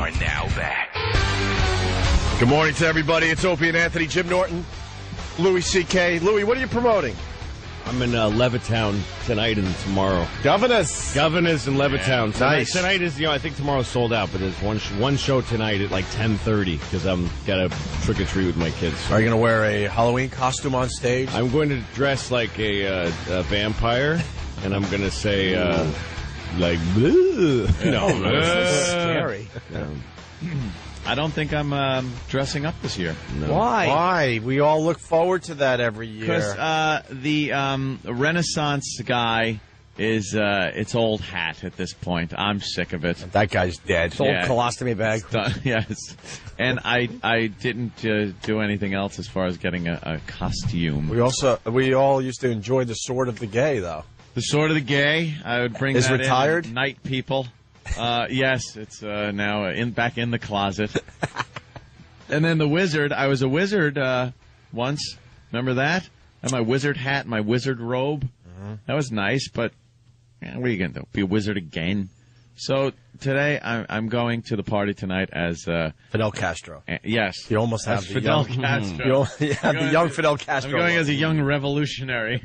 are now back. Good morning to everybody. It's Opie and Anthony, Jim Norton, Louis C.K. Louis, what are you promoting? I'm in Levittown tonight and tomorrow. Governors in Levittown. Nice. Tonight is, I think tomorrow's sold out, but there's one show tonight at like 10:30 because I'm got to trick or treat with my kids. Are you going to wear a Halloween costume on stage? I'm going to dress like a vampire, and I'm going to say like, bleh. No, That's scary. I don't think I'm dressing up this year. No. Why? We all look forward to that every year. Because the Renaissance guy is it's old hat at this point. I'm sick of it. That guy's dead. It's old colostomy bag. Yes. And I didn't do anything else as far as getting a costume. We all used to enjoy the Sword of the Gay, though. The Sword of the Gay, I would bring is that retired? in. Night People. Yes, it's now back in the closet. And then the Wizard. I was a wizard once. Remember that? I had my wizard hat, my wizard robe. Mm-hmm. That was nice, but what are you going to do? Be a wizard again? So today I'm going to the party tonight as Fidel Castro. Yes, you almost have the Fidel young, Castro. the young Fidel Castro. I'm going as a young revolutionary.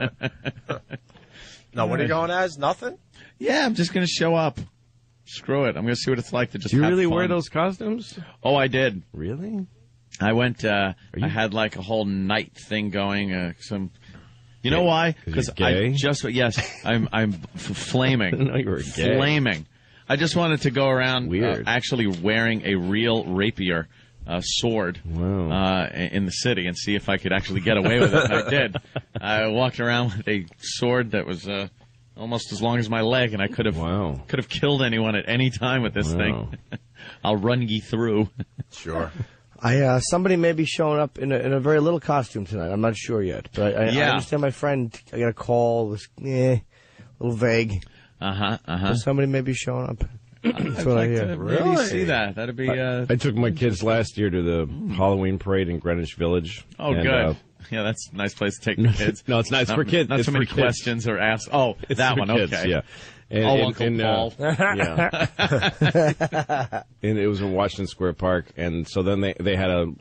No, what are you going as? Nothing? Yeah, I'm just going to show up. Screw it. I'm going to see what it's like to just Do you have really fun. wear those costumes? Oh, I did. Really? I went, I had like a whole night thing going, you know why? Because I just, yes, I'm flaming. I didn't know you were gay. Flaming. I just wanted to go around actually wearing a real rapier sword wow. In the city and see if I could actually get away with it. And I did. I walked around with a sword that was almost as long as my leg, and I could have killed anyone at any time with this thing. I'll run ye through. Sure. Somebody may be showing up in a very little costume tonight. I'm not sure yet, but I understand my friend. I got a call. It was a little vague. But somebody may be showing up. That's what I hear. Really? See that? That'd be. I took my kids last year to the Halloween parade in Greenwich Village. Oh, and, good. Yeah, that's a nice place to take the kids. No, it's nice for kids. Not it's so many kids. questions are asked. Oh, it's that one. Kids, okay. Yeah. And, Uncle Paul. Yeah. And it was in Washington Square Park, and so then they had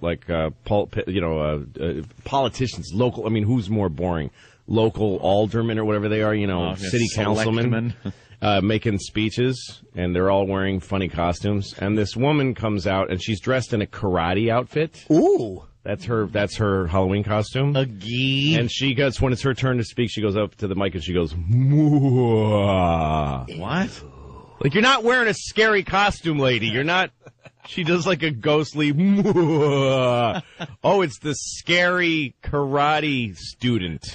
politicians, local. I mean, who's more boring? Local aldermen or whatever they are, city councilmen. Making speeches, and they're all wearing funny costumes. And this woman comes out, and she's dressed in a karate outfit. Ooh. That's her Halloween costume. And she goes, when it's her turn to speak, she goes up to the mic and she goes, "Mwah." What? Like, you're not wearing a scary costume, lady. You're not. She does like a ghostly, "Mwah." Oh, it's the scary karate student.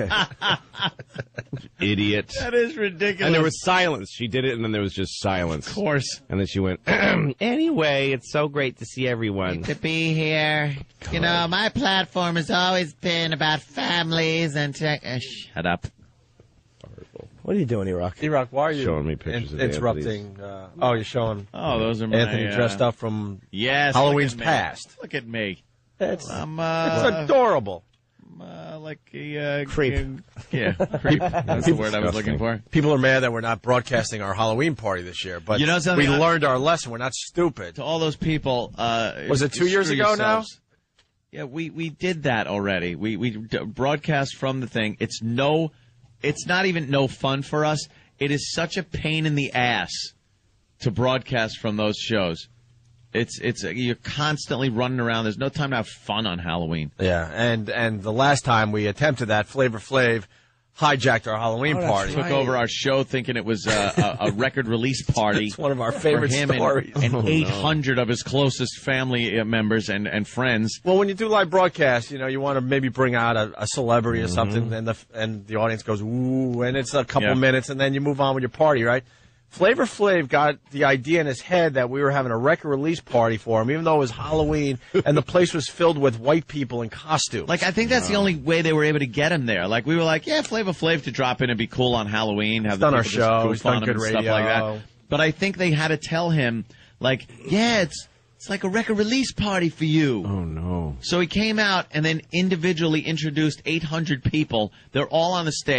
Idiot. That is ridiculous. And there was silence. She did it, and then there was just silence. Of course. And then she went, anyway, it's so great to see everyone. To be here. God. You know, my platform has always been about families and... shut up. What are you doing, E-Rock? E-Rock, why are you showing me pictures of interrupting? You're showing. Oh, those are my Anthony dressed up from Halloween's past. Look at me. It's adorable. Like a creep. Yeah, creep. That's the word I was looking for. People are mad that we're not broadcasting our Halloween party this year, but we learned our lesson. We're not stupid. To all those people, was it 2 years ago now? Yeah, we did that already. We broadcast from the thing. It's not even no fun for us. It is such a pain in the ass to broadcast from those shows. It's you're constantly running around. There's no time to have fun on Halloween. Yeah, and the last time we attempted that, Flavor Flav hijacked our Halloween party. Took over our show thinking it was a record release party. It's one of our favorite stories. And 800 of his closest family members and friends. Well, when you do live broadcasts, you want to maybe bring out a celebrity or something, and the audience goes, ooh, and it's a couple minutes, and then you move on with your party, right? Flavor Flav got the idea in his head that we were having a record release party for him, even though it was Halloween, and the place was filled with white people in costumes. Like, I think that's the only way they were able to get him there. Like, we were like, yeah, Flavor Flav to drop in and be cool on Halloween. Have he's done our show. He's done good radio. Stuff like that. But I think they had to tell him, like, yeah, it's like a record release party for you. Oh, no. So he came out and then individually introduced 800 people. They're all on the stage.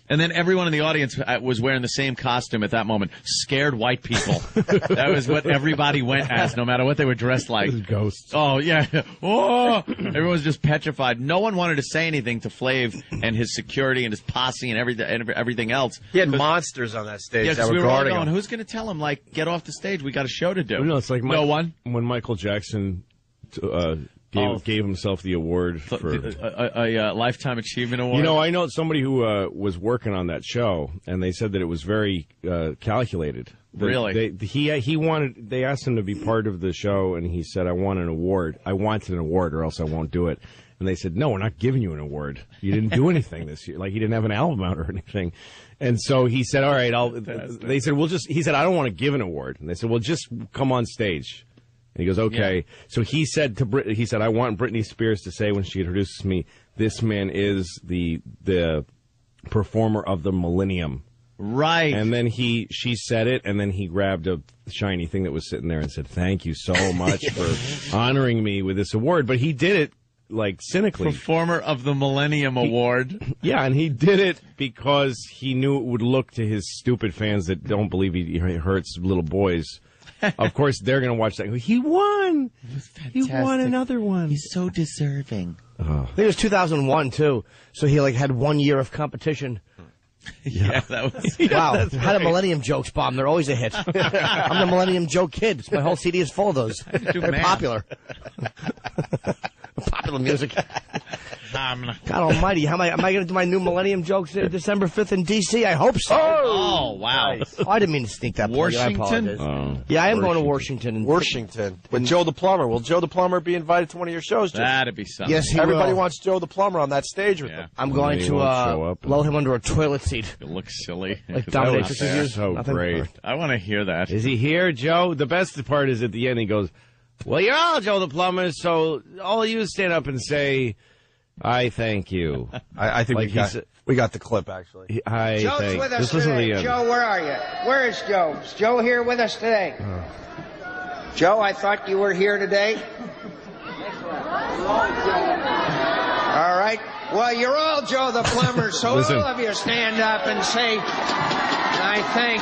And then everyone in the audience was wearing the same costume at that moment. Scared white people. That was what everybody went as, no matter what they were dressed like. Ghosts. Oh, yeah. Oh! Everyone was just petrified. No one wanted to say anything to Flav and his security and his posse and everything else. He had monsters on that stage. Yeah, that were we were all guarding going, him. who's going to tell him, like, get off the stage? We got a show to do. No, it's like no one. When Michael Jackson gave himself the award for a Lifetime Achievement Award. You know, I know somebody who was working on that show, and they said that it was very calculated. Really? They asked him to be part of the show, and he said, I want an award, or else I won't do it. And they said, no, we're not giving you an award. You didn't do anything this year. Like, he didn't have an album out or anything. And so he said, all right, they said, he said, I don't want to give an award. And they said, well, just come on stage. And he goes, okay. Yeah. So he said I want Britney Spears to say when she introduces me, this man is the performer of the millennium. Right. And then she said it, and then he grabbed a shiny thing that was sitting there and said, thank you so much for honoring me with this award. But he did it, like, cynically. Performer of the Millennium Award. Yeah, and he did it because he knew it would look to his stupid fans that don't believe he hurts little boys. Of course, they're going to watch that. He won. He won another one. He's so deserving. I think it was 2001 too. So he had 1 year of competition. Yeah, that was. Wow, how do Millennium jokes bomb? They're always a hit. I'm the Millennium joke kid. My whole CD is full of those. They're popular. Popular music. God almighty, am I going to do my new Millennium jokes December 5th in D.C.? I hope so. Oh wow. Nice. Oh, I didn't mean to sneak that. Washington? Yeah, I am going to Washington. Washington. With Joe the Plumber. Will Joe the Plumber be invited to one of your shows, Jim? That'd be something. Yes, he Everybody will. wants Joe the Plumber on that stage with them. I'm going to blow him under a toilet seat. It looks silly. Like Dominatrix is so great. I want to hear that. Is he here, Joe? The best part is at the end he goes, well, you're all Joe the Plumber, so all of you stand up and say, I thank you. I think we got the clip, actually. Joe's with us today. Joe, where are you? Where is Joe? Is Joe here with us today? Joe, I thought you were here today. All right. Well, you're all Joe the Plumber, so all of you stand up and say, I thank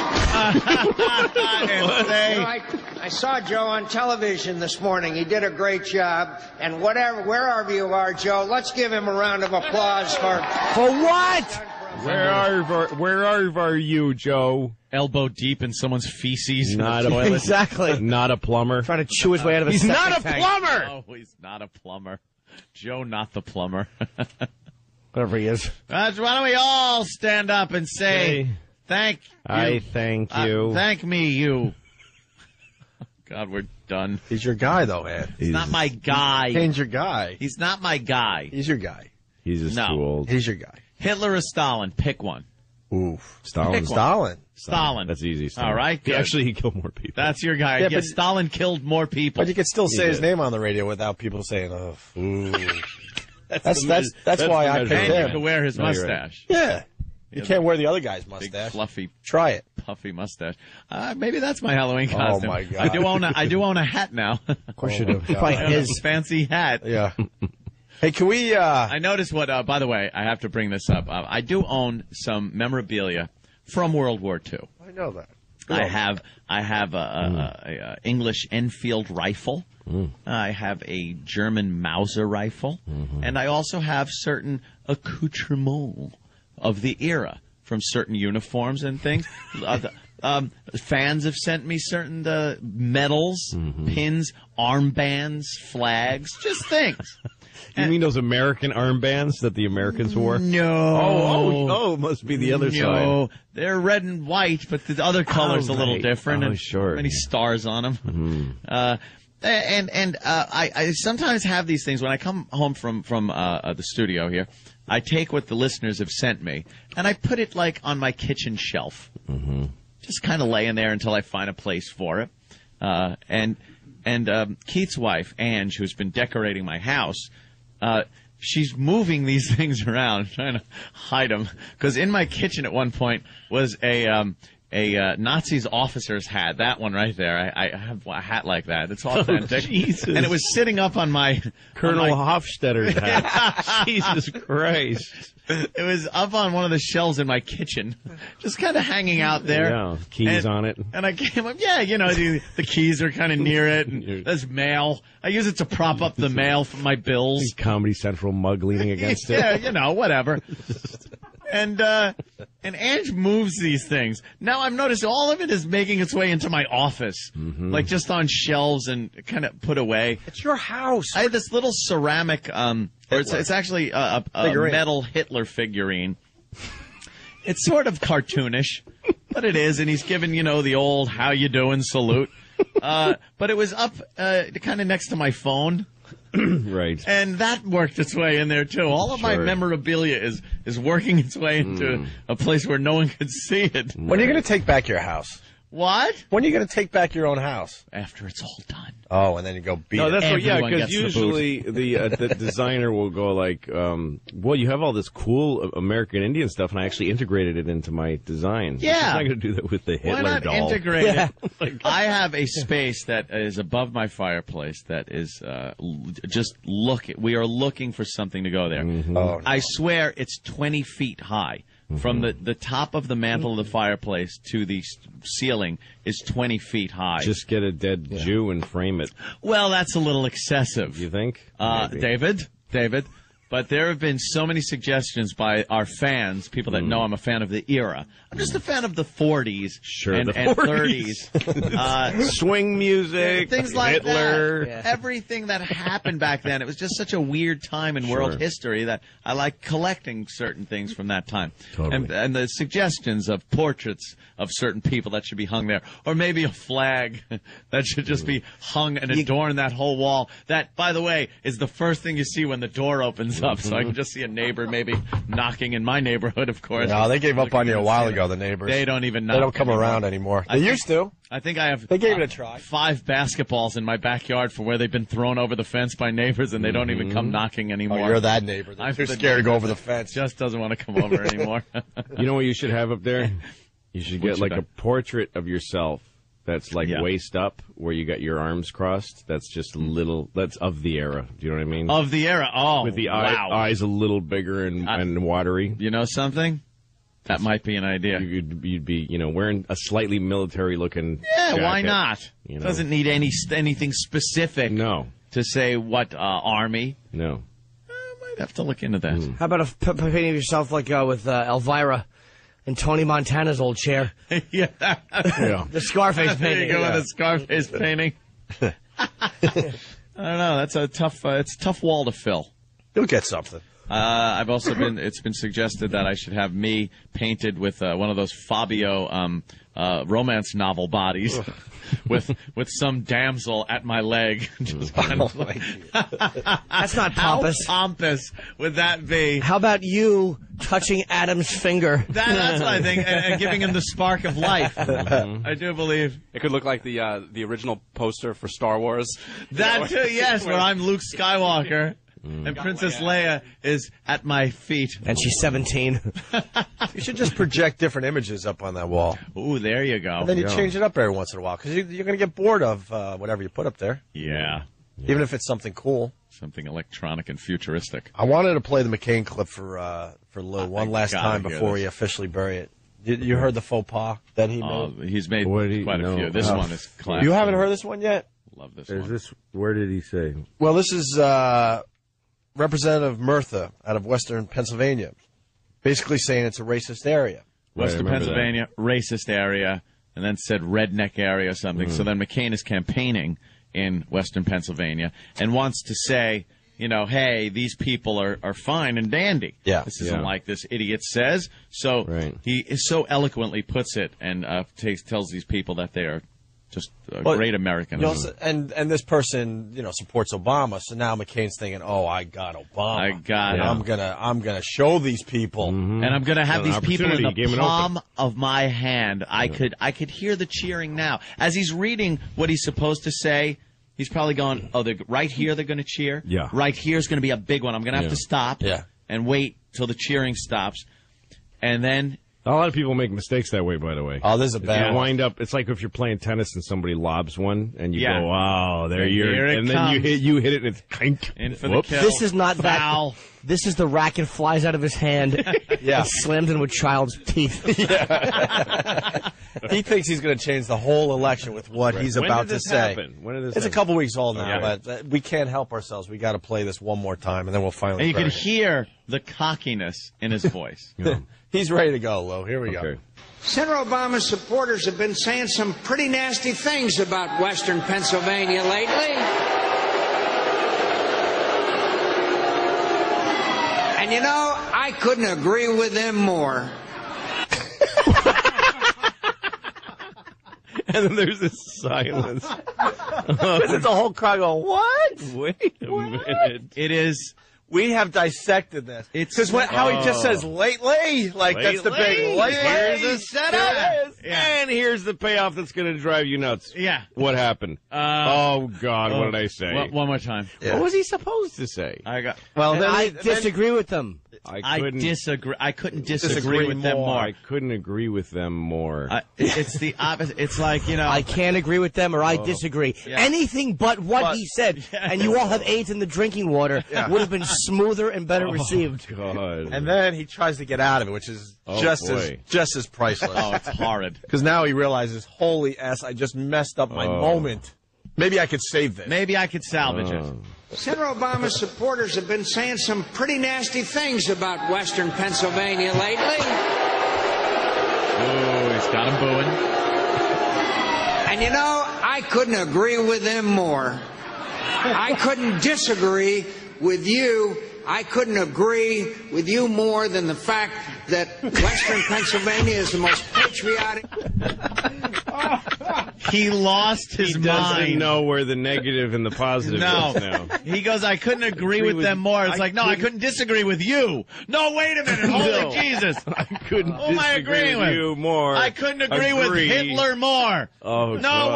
you. I saw Joe on television this morning. He did a great job. And wherever you are, Joe, let's give him a round of applause for what? Where are you, Joe? Elbow deep in someone's feces. Not a toilet. Exactly. Not a plumber. Trying to chew his way out of a He's not a tank. plumber. Oh, he's not a plumber. Joe, not the plumber. Whatever he is. Why don't we all stand up and say, thank you. I thank you. Thank me, you. God, we're done. He's your guy, though, Ed. He's not my guy. Kane's your guy. He's not my guy. He's your guy. He's just too old. He's your guy. Hitler or Stalin? Pick one. Oof. Stalin. Stalin. That's easy. Stalin. All right. Good. Actually, he killed more people. That's your guy. Yeah, but Stalin killed more people. But you could still say his name on the radio without people saying, oh. That's why I picked him. And you can wear his mustache. Right. Yeah. You can't wear the other guy's mustache. Big, fluffy. Try it. Puffy mustache. Maybe that's my Halloween costume. Oh, my God. I do own a hat now. Of course you do. His fancy hat. Yeah. Hey, can we, I noticed what, by the way, I have to bring this up. I do own some memorabilia from World War II. I know that. I have a English Enfield rifle. I have a German Mauser rifle. And I also have certain accoutrements of the era from certain uniforms and things. Fans have sent me certain medals, pins, armbands, flags, just things. You mean those American armbands that the Americans wore? No. Oh, it must be the other side. No, they're red and white, but the other color's a little different. Oh, sure. Many stars on them. I sometimes have these things when I come home from the studio here. I take what the listeners have sent me and I put it like on my kitchen shelf, just kind of laying there until I find a place for it. And Keith's wife, Ange, who's been decorating my house, she's moving these things around, trying to hide them. Because in my kitchen at one point was a a Nazi's officer's hat. That one right there. I have a hat like that. It's authentic. Jesus. And it was sitting up on my Colonel Hofstadter's hat. Jesus Christ. It was up on one of the shelves in my kitchen, just kind of hanging out there. Yeah, keys on it. And I came up, the keys are kind of near it, and there's mail. I use it to prop up the mail for my bills. Comedy Central mug leaning against it. Yeah, whatever. And Ange moves these things. Now I've noticed all of it is making its way into my office, like just on shelves and kind of put away. It's your house. I had this little ceramic, it's actually a metal Hitler figurine. It's sort of cartoonish, but it is, and he's giving, the old "how you doing" salute. But it was up kind of next to my phone. Right. And that worked its way in there, too. All of my memorabilia is working its way into a place where no one could see it. When are you going to take back your house? What? When are you going to take back your own house? After it's all done. Oh, and then you go beat No, it. that's what, Everyone because gets the usually the designer will go like, well, you have all this cool American Indian stuff, and I actually integrated it into my design. Yeah. I'm not going to do that with the Hitler Why not doll. integrate it? I have a space that is above my fireplace that is we are looking for something to go there. Oh, no. I swear it's 20 feet high. From the top of the mantle of the fireplace to the ceiling is 20 feet high. Just get a dead Jew and frame it. Well, that's a little excessive. You think? David. But there have been so many suggestions by our fans, people that know I'm a fan of the era. I'm just a fan of the 40s and 30s. Swing music, things like Hitler. that. Yeah. Everything that happened back then. It was just such a weird time in world history that I like collecting certain things from that time. Totally. And the suggestions of portraits of certain people that should be hung there. Or maybe a flag that should just be hung and adorn that whole wall. That, by the way, is the first thing you see when the door opens up. So I can just see a neighbor maybe knocking in my neighborhood, of course. No, they gave up on you a while ago, the neighbors. They don't even knock. They don't come around anymore. They used to. I think I have. They gave it a try. 5 basketballs in my backyard for where they've been thrown over the fence by neighbors, and they don't even come knocking anymore. Oh, you're that neighbor. I'm too scared to go over the fence. Just doesn't want to come over anymore. You know what you should have up there? You should get like a portrait of yourself that's like waist up, where you got your arms crossed. That's just that's of the era. Do you know what I mean? Of the era. Oh, with the eyes a little bigger and watery. You know something? That might be an idea. You'd be, wearing a slightly military-looking jacket, why not? Doesn't need anything specific. No. To say what army. No. I might have to look into that. How about a painting of yourself like with Elvira in Tony Montana's old chair? Yeah. The Scarface painting. There you go with the Scarface painting. I don't know. That's a tough. It's a tough wall to fill. You'll get something. I've also it's been suggested that I should have me painted with one of those Fabio romance novel bodies with some damsel at my leg. Just kind of That's not pompous. How pompous would that be? How about you touching Adam's finger? That's what I think, and giving him the spark of life. I do believe. It could look like the original poster for Star Wars. That too, yes, where I'm Luke Skywalker. And Princess Leia is at my feet. And she's 17. You should just project different images up on that wall. Ooh, there you go. And then you change it up every once in a while, because you're going to get bored of whatever you put up there. Yeah. Even if it's something cool. Something electronic and futuristic. I wanted to play the McCain clip for Lou one last time before we officially bury it. You heard the faux pas that he made? He's made quite a few. This one is classic. You haven't heard this one yet? Love this one. Where did he say? Well, this is Representative Murtha out of Western Pennsylvania, basically saying it's a racist area. Western Pennsylvania, racist area, and then said redneck area or something. So then McCain is campaigning in Western Pennsylvania and wants to say, hey, these people are fine and dandy. Yeah. This isn't like this idiot says. So he so eloquently puts it and tells these people that they are just great Americans. And this person, supports Obama. So now McCain's thinking, "Oh, I got Obama. I got him. I'm gonna show these people, and I'm gonna have these people in the palm of my hand." I could hear the cheering now as he's reading what he's supposed to say. He's probably going, "Oh, right here they're going to cheer. Yeah. Right here's going to be a big one. I'm going to have to stop. Yeah. And wait till the cheering stops, and then A lot of people make mistakes that way, by the way. Oh, this is a bad one. Wind up. It's like if you're playing tennis and somebody lobs one, and you go, "Oh, there Here it and comes. then you hit it, and it's kink. In for the kill. This is not Foul. that. This is the racket flies out of his hand. Yeah. It slams into a child's teeth. He thinks he's going to change the whole election with what he's about to say. Happen? When did this It's a happen? couple weeks old now, but we can't help ourselves. We got to play this one more time, and then we'll finally. And you can crack it. hear the cockiness in his voice. He's ready to go, Lou. Here we go. Senator Obama's supporters have been saying some pretty nasty things about Western Pennsylvania lately. And you know, I couldn't agree with them more. And then there's this silence. Because it's a whole crowd going, what? Wait a minute. It is. We have dissected this. It's because how he just says lately, like that's the big lately. Here's a setup. Yeah. And here's the payoff that's going to drive you nuts. Yeah. What happened? Oh, God, what did I say? One more time. Yeah. What was he supposed to say? Well, And then I disagree with them. I disagree. I couldn't disagree with them more. I couldn't agree with them more. It's the opposite. It's like, I can't agree with them or I disagree. Yeah. Anything but what he said, and you all have AIDS in the drinking water, would have been smoother and better received. God. And then he tries to get out of it, which is just as priceless. Oh, it's horrid. Because now he realizes, holy S, I just messed up my moment. Maybe I could save this. Maybe I could salvage it. Senator Obama's supporters have been saying some pretty nasty things about Western Pennsylvania lately. Oh, he's got him booing. And you know, I couldn't agree with them more. I couldn't disagree with you. I couldn't agree with you more than the fact that Western Pennsylvania is the most patriotic. He lost his He doesn't mind. know where the negative and the positive No. is now. He goes, I couldn't agree with them more. It's like, no, I couldn't disagree with you. No, wait a minute. Holy Jesus. I couldn't Who am I disagree agreeing with with? you more. I couldn't agree with Hitler more. Oh, No, God.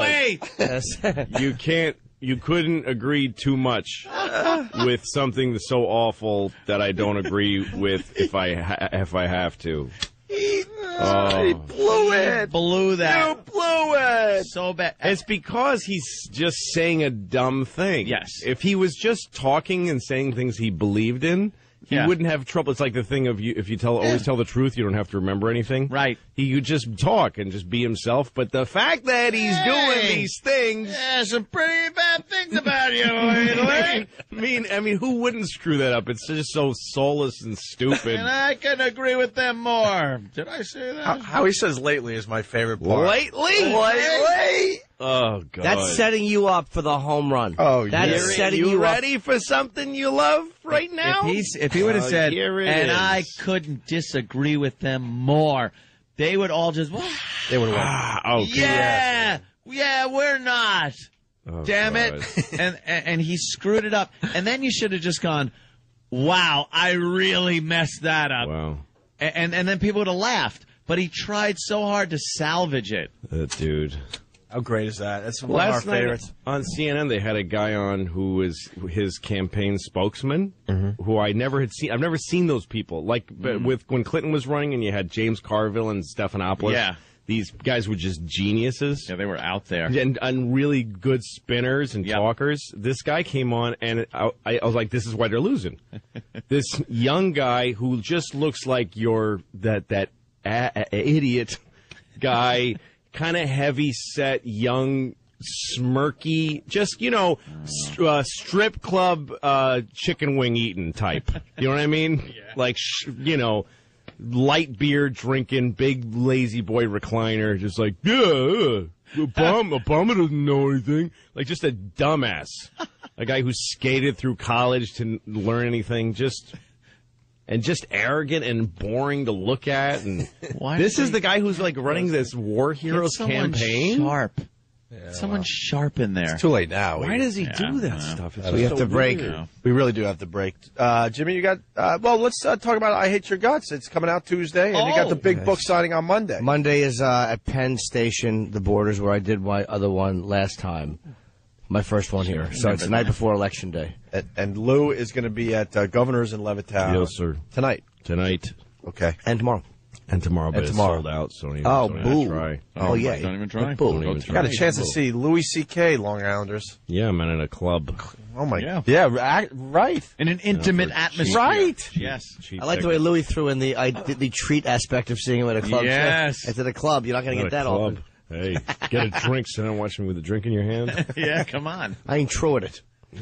wait. You couldn't agree too much with something so awful that I don't agree with if I have to. He blew it. Blew that. You blew it. So bad. It's because he's just saying a dumb thing. Yes. If he was just talking and saying things he believed in, he wouldn't have trouble. It's like the thing of if you always tell the truth, you don't have to remember anything. Right. He could just talk and just be himself. But the fact that he's doing these things, some pretty bad things about you lately. I mean, who wouldn't screw that up? It's just so soulless and stupid. And I can agree with them more. Did I say that? How he says lately is my favorite part. Lately? Oh, God. That's setting you up for the home run. Oh, That's setting you up. ready for something you love right now? If he would have said, here it and is. I couldn't disagree with them more, they would all just, They would have won. yeah, we're not. Oh, Damn God. it. And he screwed it up. And then you should have just gone, wow, I really messed that up. Wow. And then people would have laughed. But he tried so hard to salvage it. Dude. How great is that? That's one of our Last night favorites. on CNN, they had a guy on who was his campaign spokesman, who I never had seen. I've never seen those people. Like with when Clinton was running, and you had James Carville and Stephanopoulos. Yeah. These guys were just geniuses. Yeah, they were out there. And really good spinners and talkers. This guy came on, and I was like, "This is why they're losing." This young guy who just looks like that idiot guy, kind of heavy set, young, smirky, just strip club chicken wing eating type. You know what I mean? Yeah. Like light beer drinking, big lazy boy recliner, just like, Obama doesn't know anything. Like just a dumbass. A guy who skated through college to learn anything, just arrogant and boring to look at. And this is the guy who's like running this War Heroes campaign. Sharp. Someone sharp in there. It's too late now. Why does he do that stuff? We have to break. We really do have to break. Jimmy, you got, let's talk about I Hate Your Guts. It's coming out Tuesday, and you got the big book signing on Monday. Monday is at Penn Station, the Borders, where I did my other one last time. My first one here. So it's the night before Election Day. And Lou is going to be at Governor's in Levittown. Yes, sir. Tonight. Tonight. Okay. And tomorrow. And tomorrow, but it's sold out, so don't even try. Oh, yeah. Don't even try. Boo. Don't even try. Got a chance to see Louis C.K. Long Islanders. Yeah, man, in a club. Oh, my Yeah. Yeah, right. In an intimate atmosphere. Right. Yes. I like the way Louis threw in the treat aspect of seeing him at a club. Yes. It's at a club. You're not going to get that often. Hey, get a drink, sit down, watch me with a drink in your hand. Yeah, come on. I ain't true at it.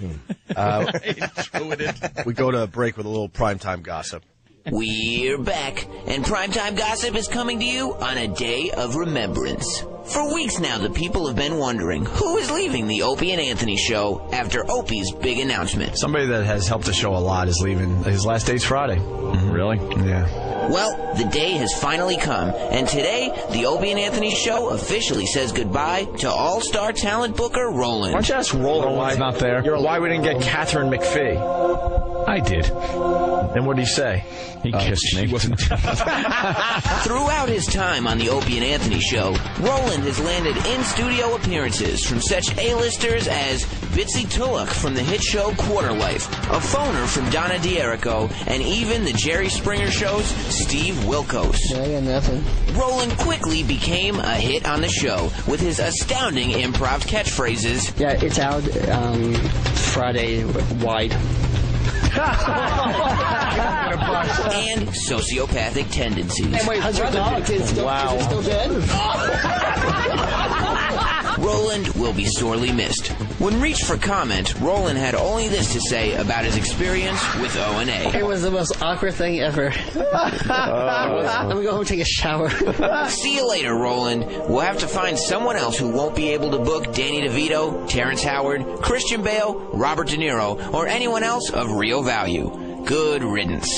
We go to a break with a little primetime gossip. We're back, and Primetime Gossip is coming to you on a day of remembrance. For weeks now, the people have been wondering who is leaving the Opie and Anthony show after Opie's big announcement. Somebody that has helped the show a lot is leaving. His last day's Friday. Really? Yeah. Well, the day has finally come, and today, the Opie and Anthony show officially says goodbye to all-star talent booker Roland. Why don't you ask Roland why not there? Why we didn't get Catherine McPhee? I did. And what did he say? He kissed me. Throughout his time on the Opie and Anthony show, Roland has landed in-studio appearances from such A-listers as Bitsy Tulloch from the hit show Quarter Life, a phoner from Donna D'Errico, and even the Jerry Springer Show's Steve Wilkos. I got nothing. Roland quickly became a hit on the show with his astounding improv catchphrases. Yeah, it's out Friday wide. And sociopathic tendencies. Hey, wait, how's your dog? Is it still dead? Roland will be sorely missed. When reached for comment, Roland had only this to say about his experience with O&A. It was the most awkward thing ever. I'm gonna go home and take a shower. See you later, Roland. We'll have to find someone else who won't be able to book Danny DeVito, Terrence Howard, Christian Bale, Robert De Niro, or anyone else of real value. Good riddance.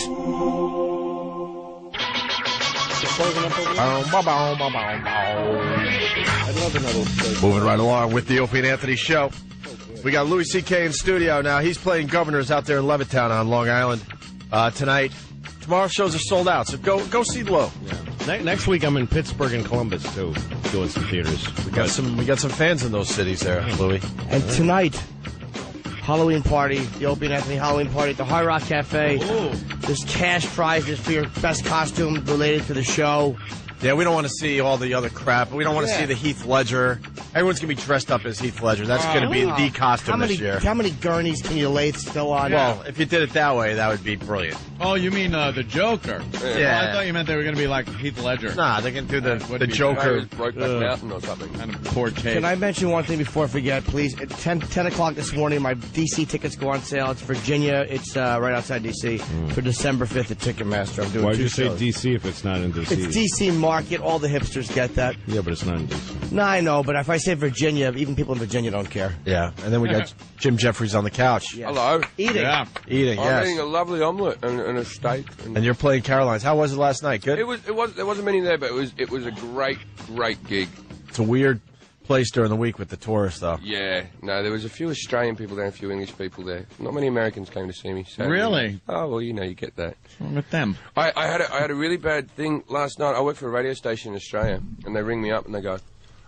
Moving right along with the Opie and Anthony show. We got Louis C.K. in studio now. He's playing Governors out there in Levittown on Long Island tonight. Tomorrow's shows are sold out, so go see Lou. Yeah. Next week I'm in Pittsburgh and Columbus too, doing some theaters. We got some fans in those cities there, Louis. And tonight, Halloween party, the Opie and Anthony Halloween party at the Hard Rock Cafe. Ooh. There's cash prizes for your best costume related to the show. Yeah, we don't want to see all the other crap. We don't want to see the Heath Ledger. Everyone's going to be dressed up as Heath Ledger. That's going to be the costume this year. How many gurneys can you lay still on? Well, if you did it that way, that would be brilliant. Oh, you mean the Joker? Yeah. Oh, I thought you meant they were going to be like Heath Ledger. Nah, they can do the Joker. Brokeback Mountain or something. Kind of poor taste. Can I mention one thing before I forget, please? At 10 o'clock this morning, my D.C. tickets go on sale. It's Virginia. It's right outside D.C. for December 5th at Ticketmaster. I'm doing Why'd two you say shows. D.C. if it's not in D.C.? It's D.C. market. All the hipsters get that. Yeah, but it's not in D.C. No, I know, but if I say Virginia, even people in Virginia don't care. Yeah, and then we got Jim Jeffries on the couch. Yes. Hello. Eating. Yeah. Eating, I'm yes. eating a lovely omelette and a steak. And you're playing Caroline's. How was it last night? Good? There wasn't many there, but it was a great gig. It's a weird place during the week with the tourists, though. Yeah, no, there was a few Australian people there, a few English people there. Not many Americans came to see me. Sadly. Really? Oh well, you get that. What's wrong with them? I had a really bad thing last night. I work for a radio station in Australia, and they ring me up and they go,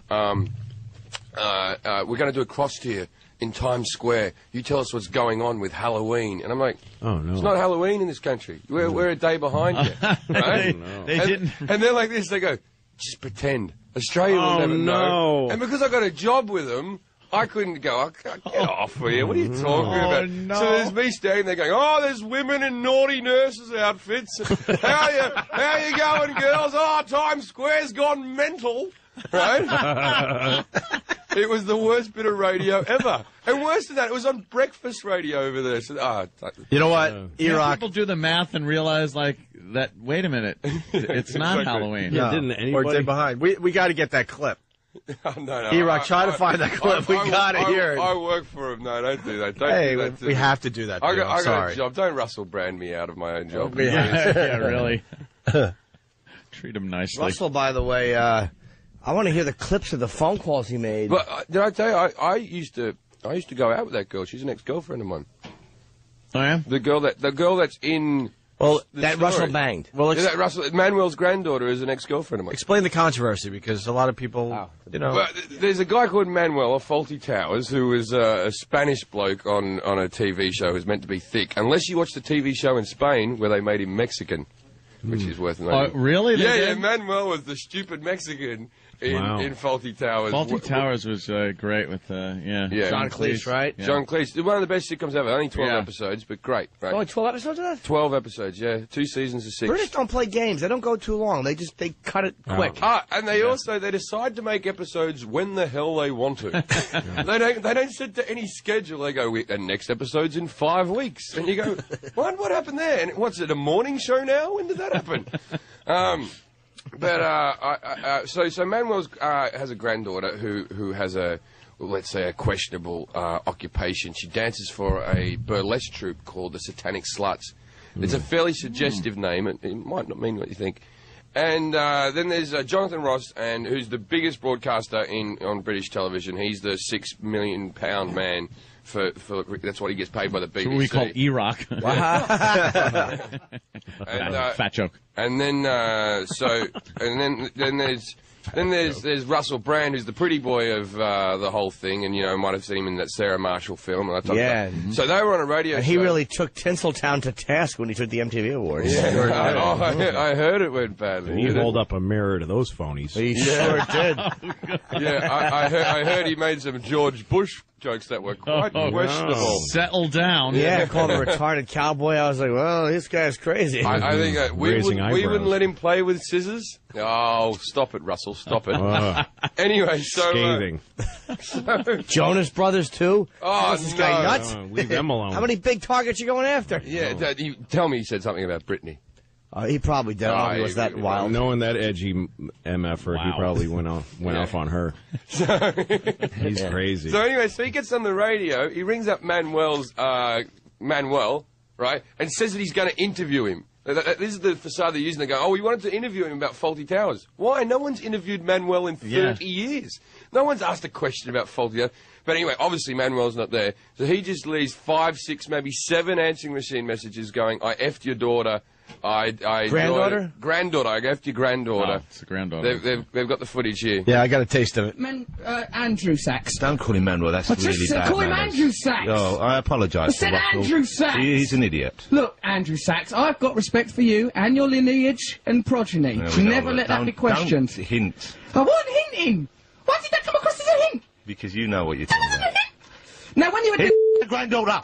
we're going to do a cross tier in Times Square. You tell us what's going on with Halloween. And I'm like, oh, no. It's not Halloween in this country. We're a day behind you. Right? They didn't. And they're like this. They go, just pretend. Australia will never know. And because I got a job with them, I couldn't go, I can't get off with you. What are you talking about? No. So there's me standing there going, oh, there's women in naughty nurses' outfits. How you going, girls? Oh, Times Square's gone mental. Right? It was the worst bit of radio ever. And worse than that, it was on breakfast radio over there. So, you know what? People do the math and realize, like, that, wait a minute, it's not Halloween. Yeah, didn't anybody? Or Day Behind. We got to get that clip. No. E-Rock, try to find that clip. We got to hear it. I work for him. No, don't do that. We have to do that. I got a job. Don't Russell brand me out of my own job. Yeah, really. Treat him nicely. Russell, by the way, I want to hear the clips of the phone calls he made. But did I tell you? I used to go out with that girl. She's an ex-girlfriend of mine. Oh yeah. The girl that's in. Well, that story. Russell banged. Well, Manuel's granddaughter is an ex-girlfriend of mine. Explain the controversy, because a lot of people, Well, there's a guy called Manuel of Fawlty Towers who is a Spanish bloke on a TV show who's meant to be thick. Unless you watch the TV show in Spain where they made him Mexican. which is worth noting. Oh, really? Yeah, Manuel was the stupid Mexican in Fawlty Towers. Fawlty Towers was great with, John Cleese, right? Yeah. John Cleese. One of the best sitcoms ever. Only 12 episodes, but great. Right? Only 12 episodes of that? 12 episodes, yeah. 2 seasons of 6. British don't play games. They don't go too long. They cut it quick. And they also, they decide to make episodes when the hell they want to. They don't sit to any schedule. They go, and next episode's in 5 weeks. And you go, what happened there? And what's it, a morning show now? When did that happen? So Manuel has a granddaughter who has let's say a questionable occupation. She dances for a burlesque troupe called the Satanic Sluts. It's a fairly suggestive name. It might not mean what you think. And then there's Jonathan Ross, who's the biggest broadcaster on British television. He's the £6 million man. For that's what he gets paid by the BBC. That's what we call E-Rock. Fat joke. And then there's Russell Brand, who's the pretty boy of the whole thing, and might have seen him in that Sarah Marshall film. And so they were on a radio show. He really took Tinseltown to task when he took the MTV Awards. Yeah, I heard it went badly. He hold up a mirror to those phonies. He sure did. I heard he made some George Bush jokes that were quite questionable. Settle down. Yeah, called him a retarded cowboy. I was like, well, this guy's crazy. I think we wouldn't let him play with scissors. Oh, stop it, Russell. Stop it. Anyway, so... Scathing. Jonas Brothers, too? Oh, is this guy nuts? Leave them alone. How many big targets you going after? Yeah, tell me he said something about Britney. He probably did. He was that wild. Knowing that edgy MFer, he probably went off on her. He's crazy. So anyway, he gets on the radio. He rings up Manuel, right, and says that he's going to interview him. This is the facade they're using. They go, we wanted to interview him about Fawlty Towers. Why? No one's interviewed Manuel in 30 years. No one's asked a question about Fawlty Towers. But anyway, obviously Manuel's not there. So he just leaves 5, 6, maybe 7 answering machine messages going, I effed your daughter. Granddaughter? Granddaughter. I effed your granddaughter. Oh, it's the granddaughter. They've got the footage here. Yeah, I got a taste of it. Andrew Sachs. Don't call him Manuel, that's really bad. Call him Andrew Sachs. Oh, I apologise. I said Andrew Sachs. He's an idiot. Look, Andrew Sachs, I've got respect for you and your lineage and progeny. Never let that be questioned. Don't hint. I wasn't hinting. Why did that come across as a hint? Because you know what you're talking about. Now, when you were the granddaughter.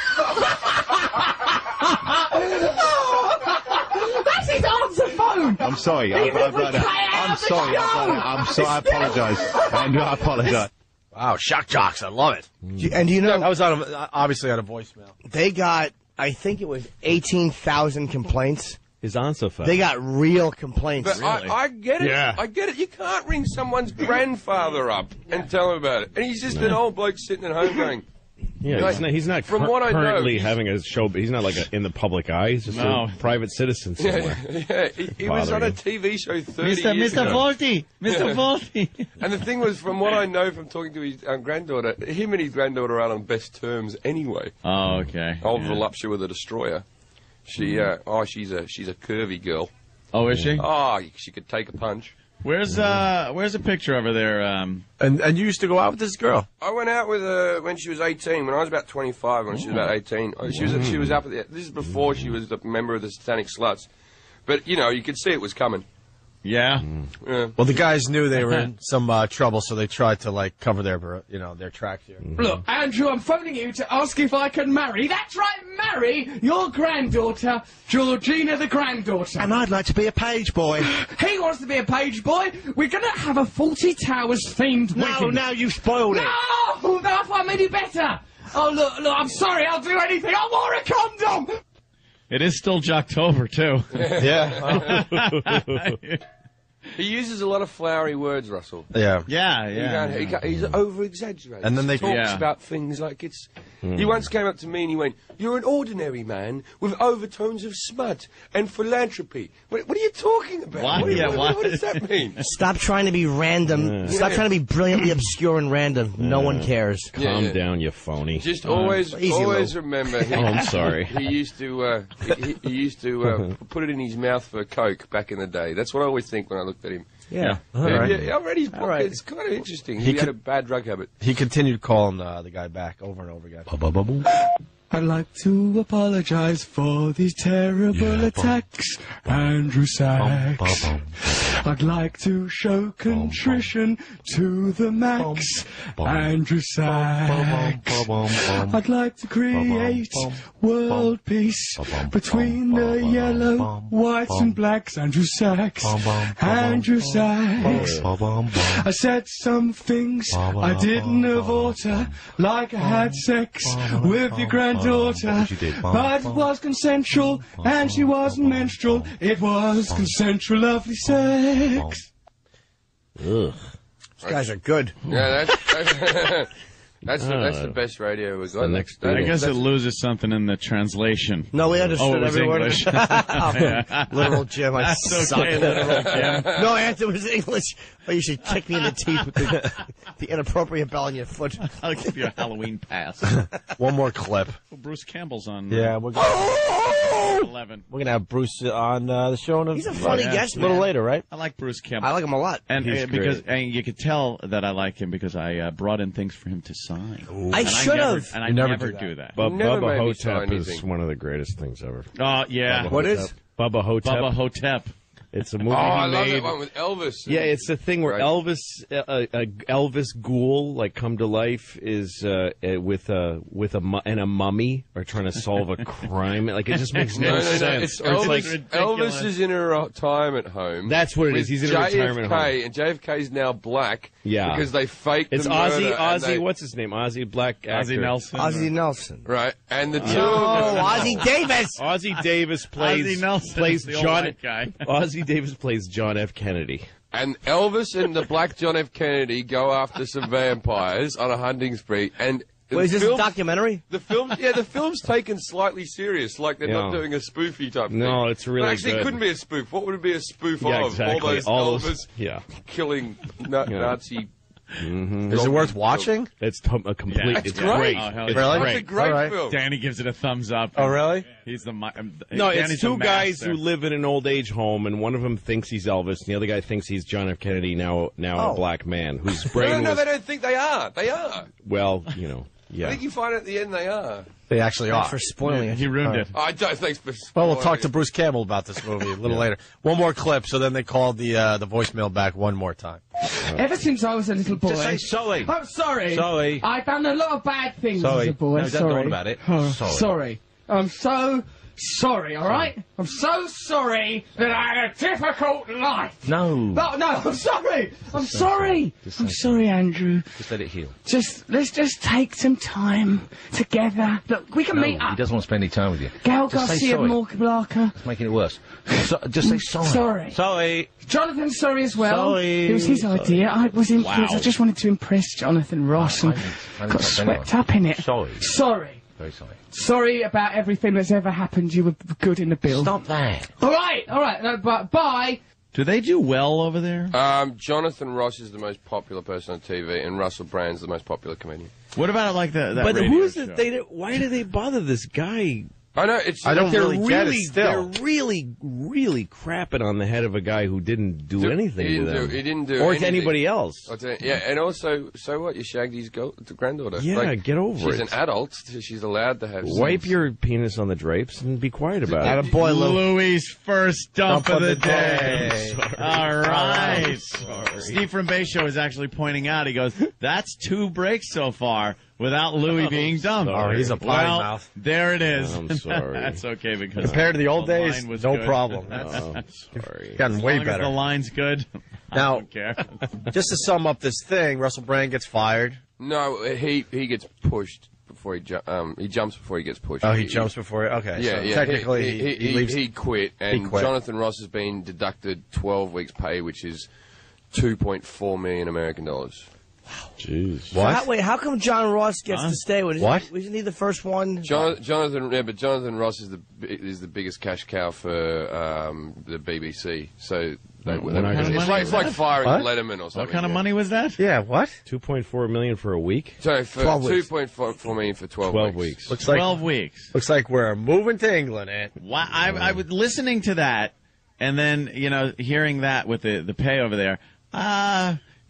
That's his answer phone. I'm sorry. I'm sorry. I apologise. Andrew, I apologise. Wow, shock jocks. I love it. And do you know... I was obviously on a voicemail. They got, I think it was 18,000 complaints. His answer phone. They got real complaints. But really? I get it. Yeah. I get it. You can't ring someone's grandfather up and tell him about it. And he's just an old bloke sitting at home going... Yeah, he's not from what I know, currently having a show, but he's not like in the public eye. He's just a private citizen somewhere. He was on a TV show 30 years ago. Mr. Fawlty. And the thing was, from what I know from talking to his granddaughter, him and his granddaughter are on best terms anyway. Oh, okay. Old Voluptua with a destroyer. She's a curvy girl. Oh, is she? Oh, she could take a punch. Where's a picture over there? And you used to go out with this girl? I went out with her when she was 18. When I was about 25, when she was about 18, she was up at the. This is before she was a member of the Satanic Sluts, but you could see it was coming. Yeah. Well, the guys knew they were in some trouble, so they tried to cover their tracks here. Look, Andrew, I'm phoning you to ask if I can marry. That's right, marry your granddaughter, Georgina the granddaughter. And I'd like to be a page boy. He wants to be a page boy. We're gonna have a Fawlty Towers themed wedding. No, you spoiled it. No, I thought I made it better. Oh look, I'm sorry. I'll do anything. I wore a condom. It is still Jocktober, too. Yeah. He uses a lot of flowery words, Russell. Yeah. He's over-exaggerated. And then he talks about things like it's... He once came up to me and he went, "You're an ordinary man with overtones of smut and philanthropy." What are you talking about? What does that mean? Stop trying to be random. Stop trying to be brilliantly obscure and random. No one cares. Calm down, you phony. Just always remember. I'm sorry. He used to put it in his mouth for Coke back in the day. That's what I always think when I looked at him. Yeah. I read his book. It's kind of interesting. He had a bad drug habit. He continued calling the guy back over and over again. I'd like to apologize for these terrible attacks, Andrew Sachs. I'd like to show contrition to the max, Andrew Sachs. I'd like to create world peace between the yellow, whites and blacks, Andrew Sachs. Andrew Sachs. I said some things I didn't have oughta, like I had sex with your granddaughter, but it was consensual and she wasn't menstrual. It was consensual, lovely sex. Ugh. These guys are good. Yeah, that's the best radio we've got. I guess it loses something in the translation. No, we understood every word. Literal Jim, I That's suck. okay, literal Jim. No, answer was English. But you should kick me in the teeth with the inappropriate bell on your foot. I'll give you a Halloween pass. One more clip. Well, Bruce Campbell's on. Yeah, we're gonna 11. We're gonna have Bruce on the show. He's a funny guest, a little man. later, right? I like Bruce Campbell. I like him a lot. And He's because great. and you could tell that I like him because I brought in things for him to sign. I should have. And I You never never do that. Never Bubba made me sign Hotep is anything. one of the greatest things ever. Oh, yeah. What is? Bubba Hotep. Bubba Hotep. It's a movie Oh, I he love made. that one with Elvis. Yeah, it's the thing where Right. Elvis ghoul, like come to life, is with a mummy are trying to solve a crime. Like it just makes no sense. It's Or it's like Elvis is in a retirement home. That's what it is. with He's in a retirement home. JFK, and JFK's now black. Yeah. because they faked It's the murder. Ozzy. and Ozzy. they- What's his name? Ozzy Black actor. Ozzy Nelson. Ozzy Nelson. Right, and the two Oh, of them. Ozzy Davis. Ozzy Davis plays Ozzy Nelson plays is the old John. white guy. Ozzy Davis plays John F. Kennedy. And Elvis and the black John F. Kennedy go after some vampires on a hunting spree. And the Wait, is this a film- documentary? The film's taken slightly serious, like they're not Yeah. doing a spoofy type thing. No, it's really But actually, good. it couldn't be a spoof. What would it be a spoof Yeah, of? exactly. All those Elvis yeah. killing Nazi. Is it worth watching? It's a complete. Yeah. it's It's great. great. Oh, hell It's yeah. Really? It's a great All right. film. Danny gives it a thumbs up. Oh, really? He's the No, Danny's it's two the guys master. who live in an old age home, and one of them thinks he's Elvis, and the other guy thinks he's John F. Kennedy, now a black man whose brain No, was. they don't think they are. They are. Well, I yeah. think you find at the end they are. They actually Thanks are. for spoiling it. He ruined it. I don't. Thanks for. Well, we'll talk spoiling to it. Bruce Campbell about this movie a little later. One more clip, so then they called the voicemail back one more time. Ever since I was a little boy. Just say sorry. I'm sorry. Sorry. I've done a lot of bad things Sorry. as a boy. No, don't sorry. go on about it. Oh, Sorry. sorry. I'm so sorry, alright? I'm so sorry that I had a difficult life. No. No, I'm sorry. I'm sorry. I'm sorry, Andrew. Just let it heal. Let's just take some time together. Look, we can meet He up. doesn't want to spend any time with you. Gail Just say Garcia sorry. Morcablaka. It's making it worse. Just say sorry. Sorry. Sorry. Jonathan's sorry as well. Sorry. It was his idea. I Wow. just wanted to impress Jonathan Ross and I got swept up in it. Sorry. Sorry. Very sorry. Sorry about everything that's ever happened. You were good in the bill. Stop that. All right. No, but bye. Do they do well over there? Jonathan Ross is the most popular person on TV, and Russell Brand's the most popular comedian. What about like that But radio who's show? it? Why do they bother this guy? I know it's. I don't They're really get it still. They're really crapping on the head of a guy who didn't do anything He to didn't them. do. He didn't do. or anything. to anybody else. I'll tell you- Yeah, and also, so what? You shagged his granddaughter. Yeah, get over she's it. an adult. She's allowed to have. Wipe sex. your penis on the drapes and be quiet about it. Attaboy, Lou. Louis' first dump of the day. day. All right. Steve from Bay Show is actually pointing out, he goes, that's 2 breaks so far without Louis being dumped. Oh, he's a potty well, mouth. There it is. I'm sorry. That's okay because Compared to the old days, line was no good. problem. Oh, I'm sorry. Gotten As way long as better. the line's good. I Now- don't care. Just to sum up this thing, Russell Brand gets fired. No, he gets pushed before he jumps before he gets pushed. Oh, he jumps before. Okay, Yeah, so yeah. technically he leaves. He quit, and He quit. Jonathan Ross has been deducted 12 weeks' pay, which is 2.4 million American dollars. Jeez. What? How come John Ross gets to stay? Wasn't he the first one? Jonathan Ross is the biggest cash cow for the BBC. So it's like firing What? Letterman or something. What kind of money was that? Yeah, what? $2.4 million for a week. So for 2.4 million for 12 weeks. Looks like 12 weeks. Looks like we're moving to England, Ed. Why, I was listening to that, and then, hearing that with the pay over there,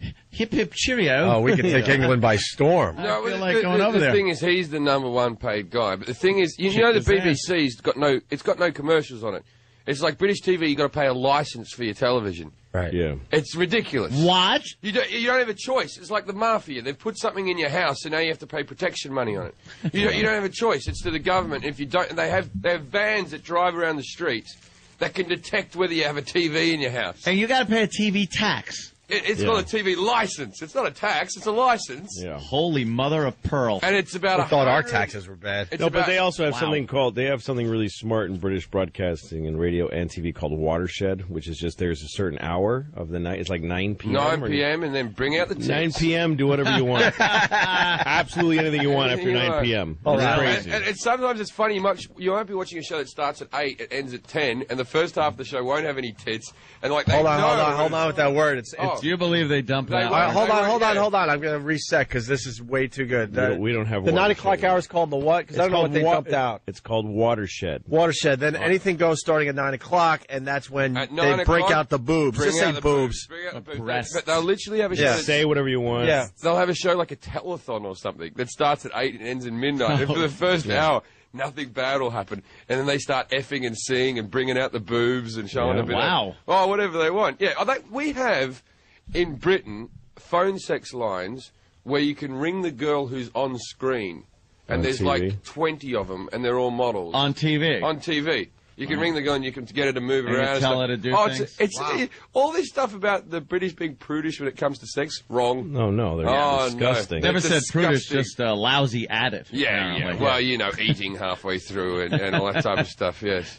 Hip hip cheerio. Oh, we could take England by storm. No, I feel like going over there. The thing is, he's the #1 paid guy. But the thing is, you know, the BBC's got no commercials on it. It's like British TV. You got to pay a license for your television. Right. Yeah. It's ridiculous. What? You don't have a choice. It's like the mafia. They've put something in your house, and now you have to pay protection money on it. You don't have a choice. It's to the government. If you don't, they have vans that drive around the streets that can detect whether you have a TV in your house. And you got to pay a TV tax. It's not a TV license. It's not a tax. It's a license. Yeah. Holy mother of pearl! And it's about. I thought our taxes were bad. No, but they also have something called. They have something really smart in British broadcasting and radio and TV called Watershed, which is just there's a certain hour of the night. It's like 9 p.m. 9 p.m. and then bring out the tits. 9 p.m. Do whatever you want. Absolutely anything you want after 9 p.m. Oh, It's crazy. And sometimes it's funny. You won't be watching a show that starts at 8, it ends at 10, and the first half of the show won't have any tits. And like, hold on with that word. Do you believe they dump it out? Hold on. I'm going to reset because this is way too good. We don't have the 9 o'clock hour is called the what? Because I don't know what they dumped out. It's called Watershed. Watershed. Then anything goes starting at 9 o'clock, and that's when they break out the boobs. Just say boobs. But they'll literally have a show. Say whatever you want. Yeah. They'll have a show like a telethon or something that starts at 8 and ends at midnight. And for the first hour, nothing bad will happen. And then they start effing and seeing and bringing out the boobs and showing a bit of whatever they want. Yeah, we have in Britain phone sex lines where you can ring the girl who's on screen. And there's TV. Like 20 of them, and they're all models. On TV? On TV. You can ring the girl and you can get her to move around. You tell her to do things? It's all this stuff about the British being prudish when it comes to sex, wrong. No, they're disgusting. Never said prudish, just lousy at it. Yeah. Well, eating halfway through and all that type of stuff, yes.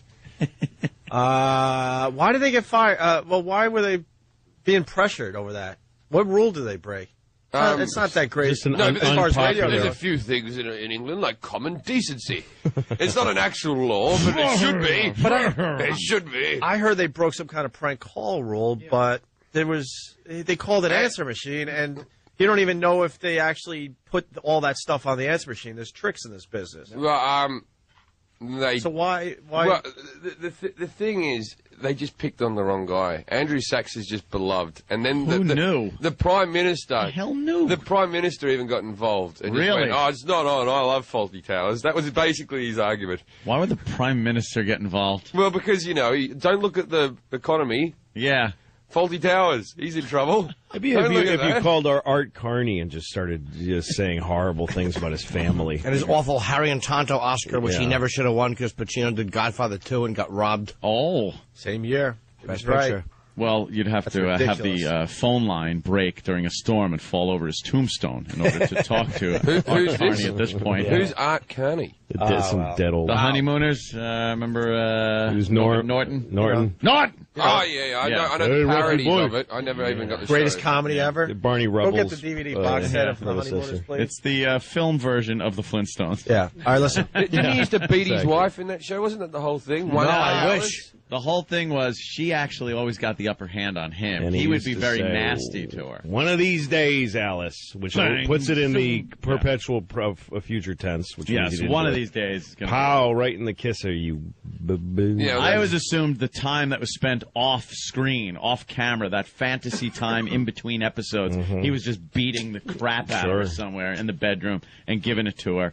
Why did they get fired? Why were they being pressured over that? What rule do they break? It's not that great. As far as radio there's a few things in England, like common decency. It's not an actual law, but it should be. It should be. I heard they broke some kind of prank call rule, but they called it answer machine, and you don't even know if they actually put all that stuff on the answer machine. There's tricks in this business. Well, so why? Well, the thing is, they just picked on the wrong guy. Andrew Sachs is just beloved, and then who knew? The Prime Minister. The hell knew? The Prime Minister even got involved. And really? Just went, it's not on. I love Fawlty Towers. That was basically his argument. Why would the Prime Minister get involved? Well, because don't look at the economy. Yeah. Fawlty Towers, he's in trouble. Maybe if you called Art Carney and just started saying horrible things about his family. And his awful Harry and Tonto Oscar, which he never should have won because Pacino did Godfather 2 and got robbed. Oh. Same year. Best right. picture. Well, you'd have to have the phone line break during a storm and fall over his tombstone in order to talk to Art Carney at this point. Who's Art Carney? Dead old. The Honeymooners. Remember? Who's Norton? Norton. Oh, yeah. I know the parodies of it. I never even got the greatest comedy ever. Barney Rubbles. Go get the DVD box set of The Honeymooners, please. It's the film version of the Flintstones. Yeah. All right, listen. Didn't he used to beat his wife in that show? Wasn't that the whole thing? No, I wish. The whole thing was she actually always got the upper hand on him. And he would be used to very say, nasty to her. One of these days, Alice, which puts it in the perpetual future tense. Which yes, one of these days. Pow, right in the kisser, you. Yeah, I always assumed the time that was spent off screen, off camera, that fantasy time in between episodes, he was just beating the crap out of her somewhere in the bedroom and giving it to her.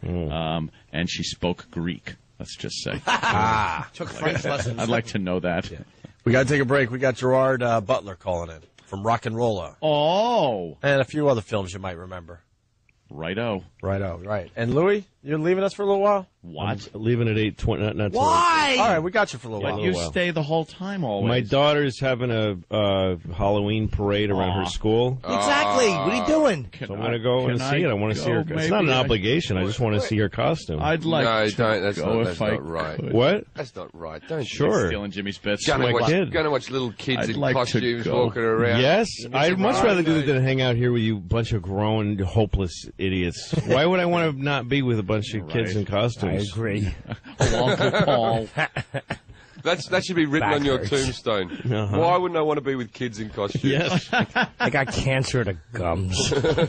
And she spoke Greek. Let's just say. Took French lessons. I'd like to know that. Yeah. We got to take a break. We got Gerard Butler calling in from Rock and Rolla. Oh. And a few other films you might remember. Righto. Right. And Louis, you're leaving us for a little while? What? I'm leaving at 8:20. Not Why? All right, we got you for a little while. You stay the whole time always. My daughter's having a Halloween parade around her school. Exactly. What are you doing? So I'm going to go and see it. I want to see her. It's not an obligation. I just want to see her costume. I'd like to that's go not right. Could. What? That's not right. Don't Sure. Stealing Jimmy's bits. Going to watch little kids in costumes go. walking around. Yes. I'd much rather do that than hang out here with you bunch of grown, hopeless idiots. Why would I want to not be with a bunch of kids in costumes? I agree. Uncle Paul. That should be written on your tombstone. Why wouldn't I want to be with kids in costumes? Yes. I got cancer of the gums.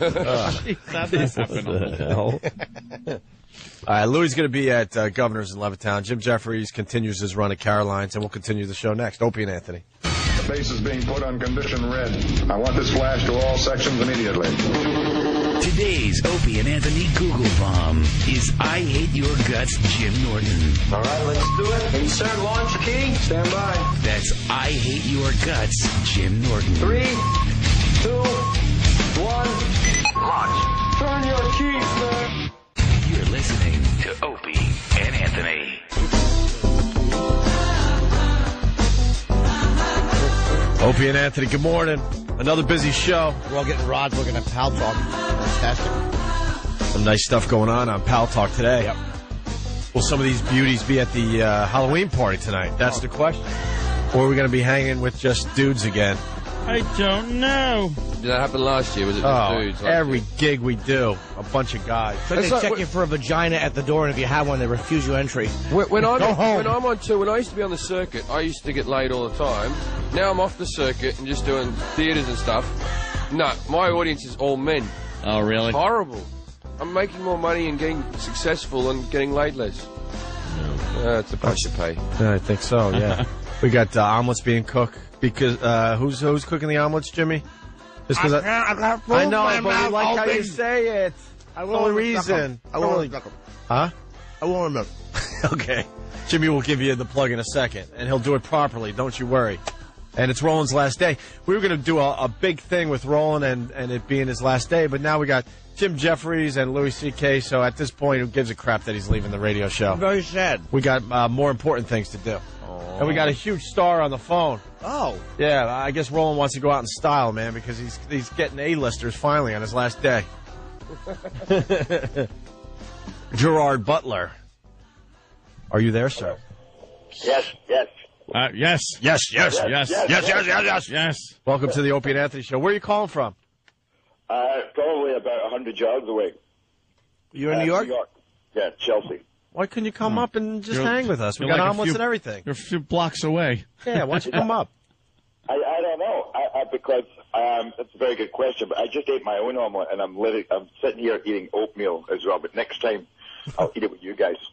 Hell? Louis is going to be at Governor's in Levittown. Jim Jeffries continues his run at Caroline's, and we'll continue the show next. Opie and Anthony. base is being put on condition red. I want this flash to all sections immediately. Today's Opie and Anthony Google Bomb is I Hate Your Guts, Jim Norton. All right, let's do it. Insert launch key. Stand by. That's I Hate Your Guts, Jim Norton. 3, 2, 1. Launch. Turn your keys, man. You're listening to Opie and Anthony. Opie and Anthony, good morning. Another busy show. We're all getting rods looking at Pal Talk. Fantastic. Some nice stuff going on Pal Talk today. Yep. Will some of these beauties be at the Halloween party tonight? That's the question. Or are we going to be hanging with just dudes again? I don't know. Did that happen last year? Was it just dudes? Every gig we do, a bunch of guys. So they check you for a vagina at the door, and if you have one, they refuse you entry. When I'm on tour, when I used to be on the circuit, I used to get laid all the time. Now I'm off the circuit and just doing theatres and stuff. No, my audience is all men. Oh, really? It's horrible. I'm making more money and getting successful and getting laid less. It's a bunch of pay. I think so, yeah. We got omelets being cooked. Because who's cooking the omelets, Jimmy? Just because I know, but we like how you say it. I the only reason. I won't admit. Huh? I won't admit. Okay. Jimmy will give you the plug in a second, and he'll do it properly. Don't you worry. And it's Roland's last day. We were going to do a big thing with Roland and it being his last day, but now we got Jim Jeffries and Louis C.K., so at this point, who gives a crap that he's leaving the radio show? Very sad. We got more important things to do. And we got a huge star on the phone. Oh. Yeah, I guess Roland wants to go out in style, man, because he's getting A-listers finally on his last day. Gerard Butler. Are you there, sir? Yes. Yes. Yes. Welcome to the Opie and Anthony Show. Where are you calling from? Probably about 100 yards away. You're in New York? Yeah, Chelsea. Why couldn't you come up and just hang with us? We got omelets and everything. You're a few blocks away. Yeah, why don't you come up? I don't know, because that's a very good question, but I just ate my own omelet, and I'm sitting here eating oatmeal as well, but next time I'll eat it with you guys.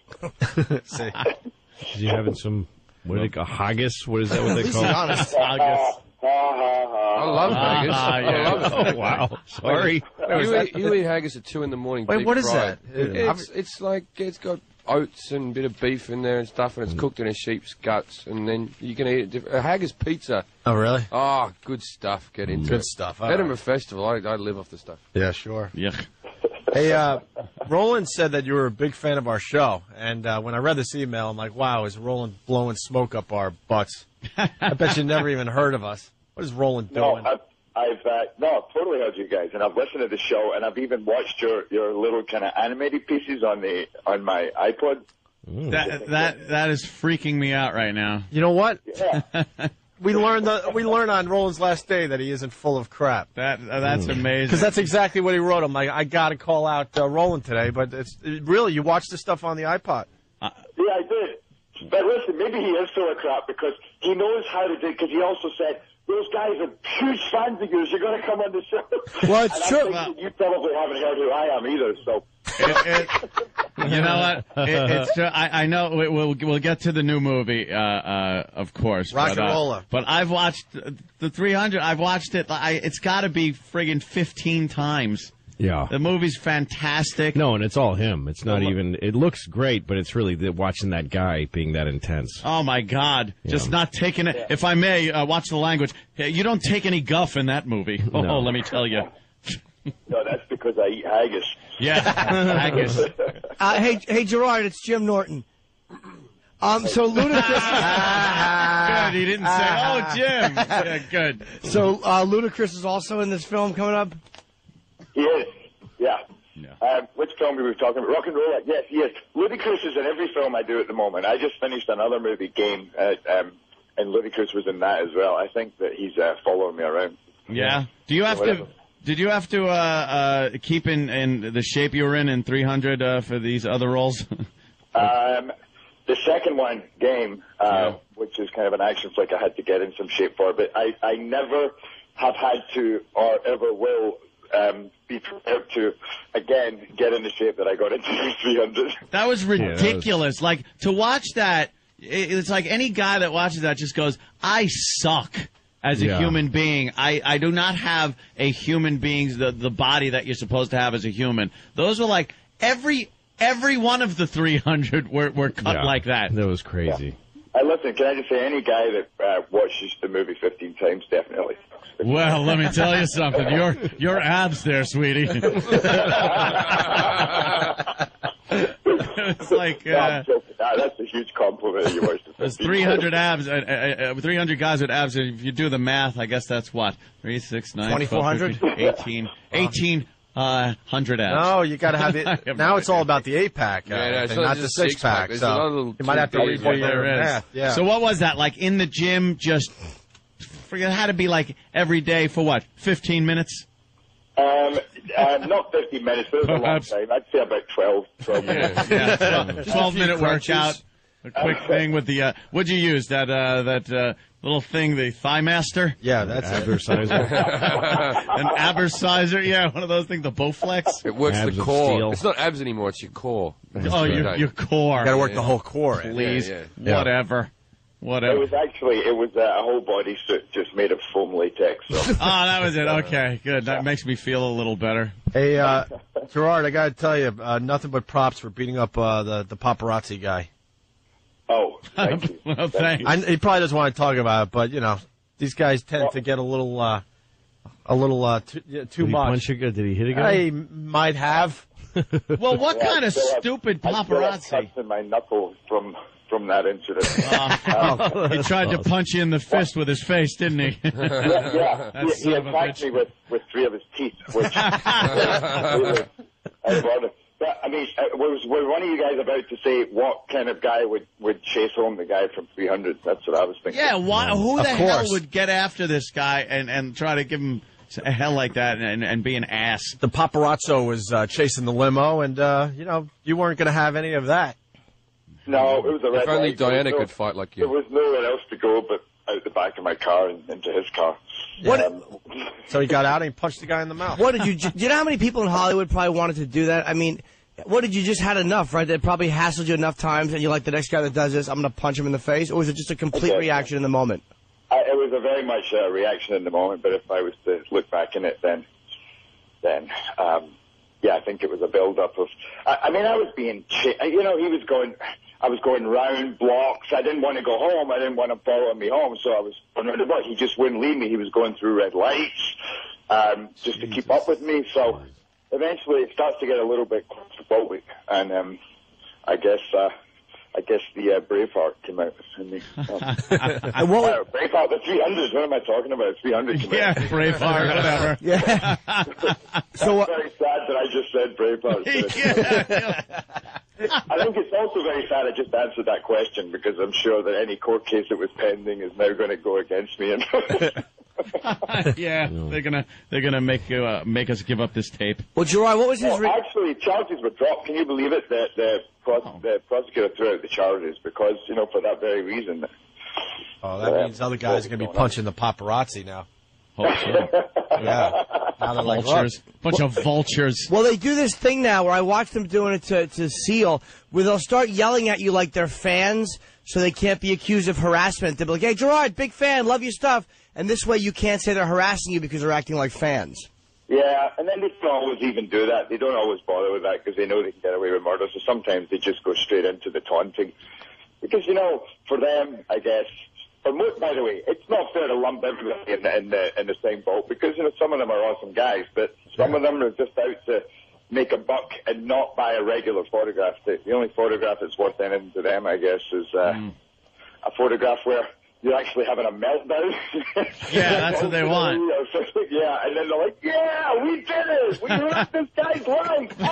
You having some, what do they call, haggis? What is that what they call it? Honest. Haggis. I love haggis. I love it. Oh, wow. Sorry. You eat haggis at 2 in the morning. Wait, what is that? It's like, it's got oats and a bit of beef in there and stuff, and it's cooked in a sheep's guts, and then you can eat it a haggis pizza. Oh, really? Oh, good stuff. Get into it. Good stuff. Edinburgh Festival, I live off the stuff. Yeah, sure. Yuck. Hey, Roland said that you were a big fan of our show, and when I read this email, I'm like, wow, is Roland blowing smoke up our butts? I bet you never even heard of us. What is Roland doing? I've totally heard you guys, and I've listened to the show, and I've even watched your little kind of animated pieces on my iPod. That is freaking me out right now. You know what? Yeah. We learned on Roland's last day that he isn't full of crap. That's amazing. Because that's exactly what he wrote. I'm like, I got to call out Roland today, but really, you watched the stuff on the iPod. Yeah, I did. But listen, maybe he is full of crap because he knows how to do it, because he also said, those guys are huge fans of yours. You're going to come on the show. Well, it's true. You probably haven't heard who I am either, so. You know what? It's true. I know we'll get to the new movie, of course. Rock and Roller. But I've watched the 300. I've watched it. It's got to be friggin' 15 times. Yeah. The movie's fantastic. No, and it's all him. It's not even, it looks great, but it's really watching that guy being that intense. Oh, my God. Yeah. Just not taking it. If I may, watch the language. You don't take any guff in that movie. Oh, no. Let me tell you. No, that's because I eat haggis. Yeah, haggis. Hey, Gerard, it's Jim Norton. So Ludacris. Good, he didn't say, oh, Jim. Yeah, good. So Ludacris is also in this film coming up? He is, yeah. Which film were we talking about? Rock and Roll? Yes, he is. Ludacris is in every film I do at the moment. I just finished another movie, Game, and Ludacris was in that as well. I think that he's following me around. Yeah. Do you have to? Did you have to keep in the shape you were in 300 for these other roles? The second one, Game, which is kind of an action flick, I had to get in some shape for, but I never have had to or ever will be prepared to, again, get in the shape that I got into 300. That was ridiculous. Like, to watch that, it's like any guy that watches that just goes, I suck. as a human being. I do not have a human being's the body that you're supposed to have as a human. Those were like every one of the 300 were cut like that. That was crazy. Listen, can I just say, any guy that watches the movie 15 times definitely. Well, let me tell you something. Your abs there, sweetie. It's like I'm joking. That's a huge compliment. You watched the 15 there's 300 abs, 300 guys with abs. If you do the math, I guess that's what 3, 6, 9, 2,400, 1,800 abs. No, you got to have it. Now it's all about the 8-pack, not the 6-pack. It's So you might have to redo your math. Yeah. So what was that like in the gym? Just forget. Had to be like every day for what? 15 minutes. Not 15 minutes, but it was a long time. I'd say about 12 minutes. 12-minute workout. A quick thing with the, what'd you use? That little thing, the Thigh Master? Yeah, that's Abersizer. An Abersizer, yeah, one of those things, the Bowflex. It works the core. It's not abs anymore, it's your core. Your core. You got to work the whole core. Please. Yeah. Whatever. It was a whole body suit just made of foam latex. So. That was it. Okay, good. That makes me feel a little better. Hey, Gerard, I got to tell you, nothing but props for beating up the paparazzi guy. Oh, thank you. Well, thanks. He probably doesn't want to talk about it, but, these guys tend to get a little too much. Did he hit a guy? He might have. Well, what kind of stupid paparazzi? I still have my knuckle from that incident. He tried to punch you in the fist with his face, didn't he? Yeah. He attacked me with 3 of his teeth, which I brought it. But, I mean, was one of you guys about to say what kind of guy would chase home the guy from 300? That's what I was thinking. Yeah, who the hell would get after this guy and try to give him a hell like that and be an ass? The paparazzo was chasing the limo, and, you weren't going to have any of that. No, it was a red If only light. Diana could fight like you. There was nowhere else to go but out the back of my car and into his car. So he got out and he punched the guy in the mouth. What did you? Do you know how many people in Hollywood probably wanted to do that? I mean, what did you just had enough, right? They probably hassled you enough times, and you're like, the next guy that does this, I'm going to punch him in the face, or was it just a complete reaction in the moment? It was a very much a reaction in the moment, but if I was to look back in it, then I think it was a build-up of. I was being, he was going. I was going round blocks. I didn't want to go home. I didn't want to follow me home, so I was wondering about. He just wouldn't leave me. He was going through red lights just to keep up with me. So eventually, it starts to get a little bit claustrophobic, and I guess the Braveheart came out. Braveheart, the 300. What am I talking about? 300 came out. Braveheart, whatever. Yeah. So very sad that I just said Braveheart. I think it's also very sad I just answered that question because I'm sure that any court case that was pending is now going to go against me. Yeah, they're gonna make us give up this tape. Well, Gerard, what was his? Actually, charges were dropped. Can you believe it? The prosecutor threw out the charges because for that very reason. Oh, that means other guys are going to be punching the paparazzi now. Hope so. Yeah. Now they're like, vultures. Bunch of vultures. Well, they do this thing now where I watch them doing it to Seal, where they'll start yelling at you like they're fans, so they can't be accused of harassment. They'll be like, hey, Gerard, big fan, love your stuff. And this way you can't say they're harassing you because they're acting like fans. Yeah, and then they don't always even do that. They don't always bother with that because they know they can get away with murder. So sometimes they just go straight into the taunting. Because, for them, I guess, by the way, it's not fair to lump everybody in the same boat because, some of them are awesome guys, but some of them are just out to make a buck and not buy a regular photograph. The only photograph that's worth anything to them, I guess, is a photograph where you're actually having a meltdown. Yeah, that's what they want. Yeah, and then they're like, yeah, we did it! We ruined this guy's life!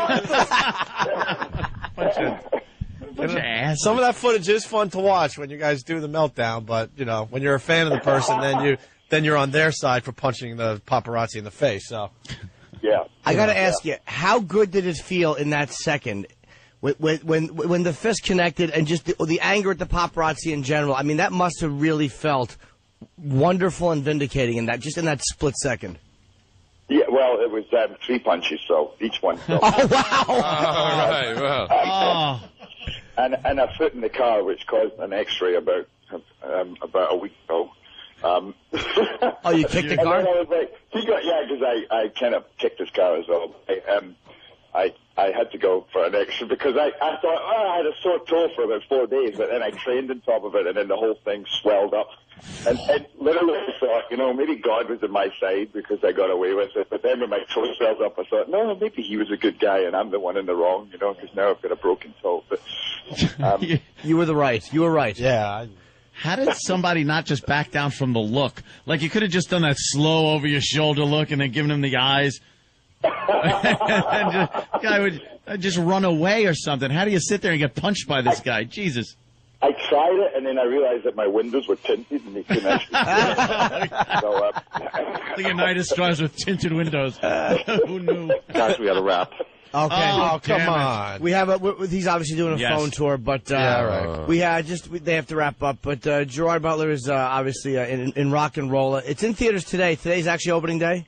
Awesome! Some of that footage is fun to watch when you guys do the meltdown, but when you're a fan of the person, then you're on their side for punching the paparazzi in the face. So, yeah, I got to ask you, how good did it feel in that second when the fist connected and just the anger at the paparazzi in general? I mean, that must have really felt wonderful and vindicating in that split second. Yeah, well, it was 3 punches, so each one. So. Oh wow! All right, well. And a foot in the car, which caused an X-ray about a week ago. Oh, you kicked the car? And then I was like, because I kind of kicked his car as well. I had to go for an extra because I thought, I had a sore toe for about 4 days, but then I trained on top of it, and then the whole thing swelled up. And literally I thought, maybe God was on my side because I got away with it. But then when my toe swelled up, I thought, no, maybe he was a good guy and I'm the one in the wrong, because now I've got a broken toe. But you were right. You were right. Yeah. How did somebody not just back down from the look? Like, you could have just done that slow over your shoulder look and then given him the eyes. And the guy would just run away or something. How do you sit there and get punched by this guy? Jesus. I tried it, and then I realized that my windows were tinted, and they couldn't actually so, Leonidas drives with tinted windows. Who knew? Guys, we had a wrap. Okay. Oh, come on. We have he's obviously doing a phone tour, but they have to wrap up. But Gerard Butler is obviously in rock and roll. It's in theaters today. Today's actually opening day.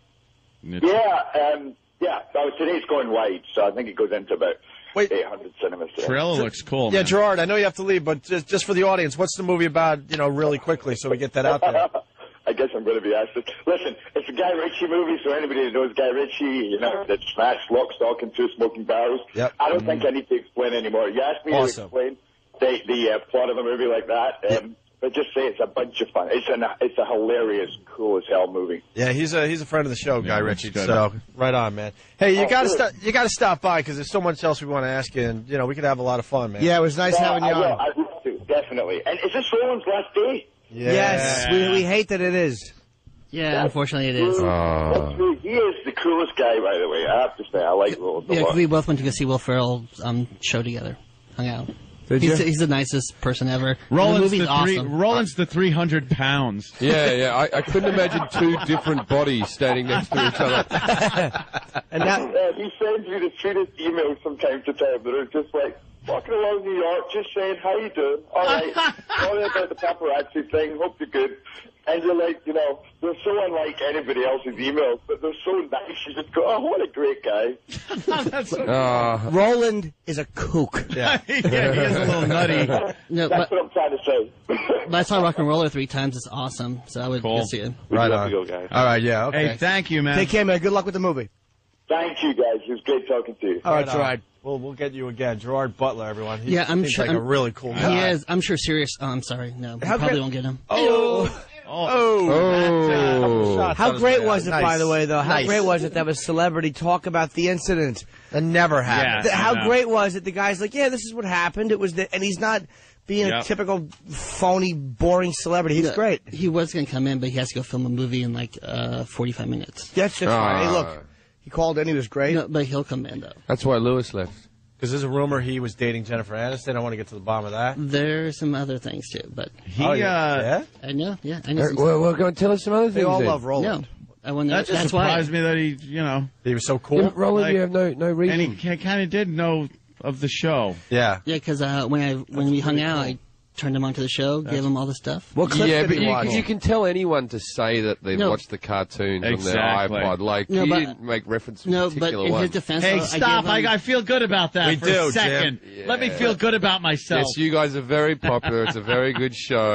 So today's going wide, so I think it goes into about 800 cinemas today. Trailer looks cool. Yeah, man. Gerard, I know you have to leave, but just for the audience, what's the movie about? Really quickly, so we get that out there. I guess I'm going to be asked this. Listen, it's a Guy Ritchie movie, so anybody that knows Guy Ritchie, that smashed Lock, Stock, and Two Smoking Barrels. Yep. I don't think I need to explain anymore. You asked me to explain the plot of a movie like that. But just say it's a bunch of fun. It's a hilarious, cool as hell movie. Yeah, he's a friend of the show, Guy Ritchie. So right on, man. Hey, you got to stop by because there's so much else we want to ask you, and we could have a lot of fun, man. Yeah, it was nice having you on. I'd love to, definitely. And is this Roland's last day? Yeah. Yes, we hate that it is. Yeah, unfortunately it is. He is the coolest guy, by the way. I have to say, I like Roland a lot. We both went to go see Will Ferrell's show together. Hung out. He's the nicest person ever. Roland's the movie's awesome. Roland's the 300 pounds. Yeah. I couldn't imagine two different bodies standing next to each other. And he sends me the sweetest emails from time to time that are just like, walking along New York, just saying, how you doing? All right. Sorry about the paparazzi thing. Hope you're good. And you're like, they're so unlike anybody else's emails, but they're so nice. You just go, oh, what a great guy. That's so Roland is a kook. Yeah, he is a little nutty. That's what I'm trying to say. But I saw Rock and Roller 3 times. It's awesome. So I would go see it. Right on. Go, guys. All right, yeah, okay. Hey, thank you, man. Take care, man. Good luck with the movie. Thank you, guys. It was great talking to you. All right, Gerard. We'll get you again. Gerard Butler, everyone. He I'm seems sure. like a really cool guy. He is. I'm sure Sirius. Oh, I'm sorry. No, we probably won't get him. How great was it, by the way, though? How great was it to have a celebrity talk about the incident? That never happened. Yeah, How great was it? The guy's like, yeah, this is what happened. It was, and he's not being a typical phony, boring celebrity. He's great. He was going to come in, but he has to go film a movie in like 45 minutes. That's fine. Hey, look, he called in. He was great. No, but he'll come in, though. That's why Lewis left. Because there's a rumor he was dating Jennifer Aniston. I want to get to the bottom of that. There's some other things, too, but... yeah? I know, yeah. I know some Well, go and tell us some other things. They all then. love Roland. No. I wonder, That just that's surprised why. me that he was so cool. Yeah, Roland, you have no reason. And he kind of did know of the show. Yeah. Yeah, because when we hung out, I turned him onto the show, gave him all the stuff. What clip Yeah, did but he watch? you can tell anyone to say that they've watched the cartoons on their iPod. Like, No, you but- didn't make reference to a No, but particular in one. his defense, Hey, though, stop. I feel good about that We for do, a second. Jim. Let me Yeah. feel good about myself. Yes, you guys are very popular. It's a very good show.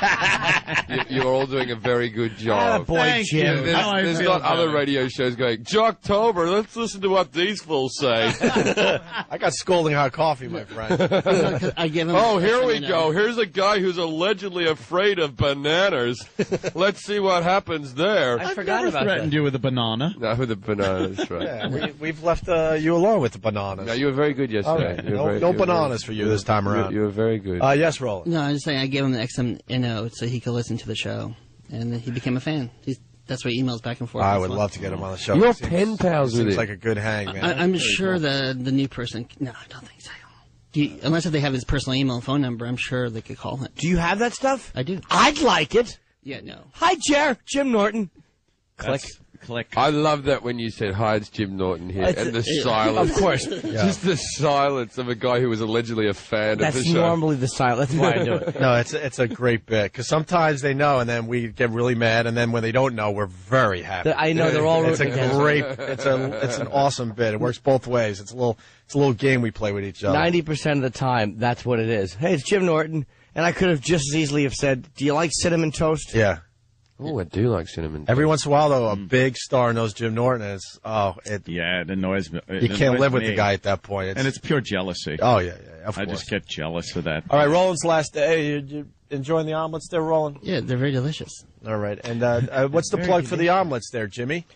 You're all doing a very good job. Thank you. And Now I there's feel not other better. radio shows going, Jocktober, let's listen to what these fools say. I got scalding hot coffee, my friend. I give him. Oh, here we go. Here's a guy who's allegedly afraid of bananas. Let's see what happens there. I forgot Never about threatened that. you with a banana. No, the bananas, right. Yeah, we've left you alone with the bananas. No, you were very good yesterday. Okay. You were No very- bananas for you this time around. You were very good. Yes, Roland. No, I'm just saying I gave him the XMNO so he could listen to the show, and then he became a fan. That's why he emails back and forth. I and would stuff. love to get him on the show. You're Seems- pen pals with Seems him. like a good hang, man. I'm Very sure cool. the new person. No, I don't think so. Unless if they have his personal email and phone number, I'm sure they could call him. Do you have that stuff? I do. I'd like it. Yeah, no. Hi, Jim Norton. Click. Click. I love that when you said, hi, it's Jim Norton here, It's- and the silence. Of course. Just the silence of a guy who was allegedly a fan of the That's show. normally the style. That's why I do it. No, it's a great bit because sometimes they know and then we get really mad and then when they don't know we're very happy. I know they're all It's a rooting against great. It's an awesome bit. It works both ways. It's a little game we play with each other. 90% of the time, that's what it is. Hey, it's Jim Norton, and I could have just as easily have said, "Do you like cinnamon toast?" Yeah. Oh, I do like cinnamon toast. Every once in a while, though, a big star knows Jim Norton. It annoys me. You can't live with the guy at that point. And it's pure jealousy. Oh, yeah, of course. I just get jealous of that. All right, Roland's last day. You enjoying the omelets there, Roland? Yeah, they're very delicious. All right. And what's the plug for the omelets there, Jimmy?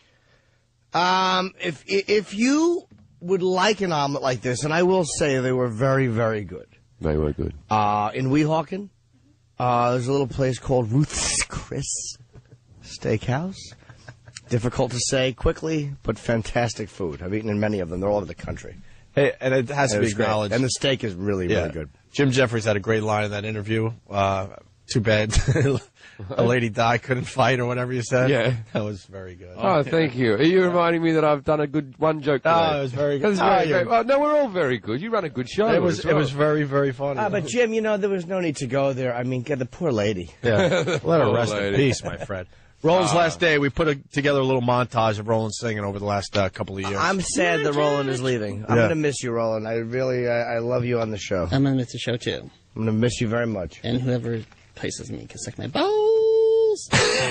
If you would like an omelet like this, and I will say they were very, very good. They were good. In Weehawken, there's a little place called Ruth's Chris Steakhouse. Difficult to say quickly, but fantastic food. I've eaten in many of them. They're all over the country. Hey, and it has to be acknowledged. And the steak is really, really good. Jim Jeffries had a great line in that interview. Too bad a lady died, couldn't fight, or whatever you said. Yeah. That was very good. Oh, thank you. Are you reminding me that I've done a good one joke today? No, it was very good. Well, no, we're all very good. You run a good show. It was very, very funny. But, Jim, there was no need to go there. I mean, the poor lady. Yeah. Let her rest in peace, my friend. Roland's last day, we put together a little montage of Roland singing over the last couple of years. I'm sad that Roland is leaving. I'm going to miss you, Roland. I really, I love you on the show. I'm going to miss the show, too. I'm going to miss you very much. And whoever places me can suck my balls.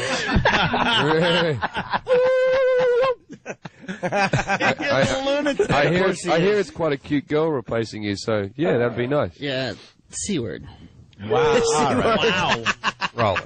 I hear it's quite a cute girl replacing you, so, yeah, that'd be nice. Yeah, C-word. Wow. Wow. Roland.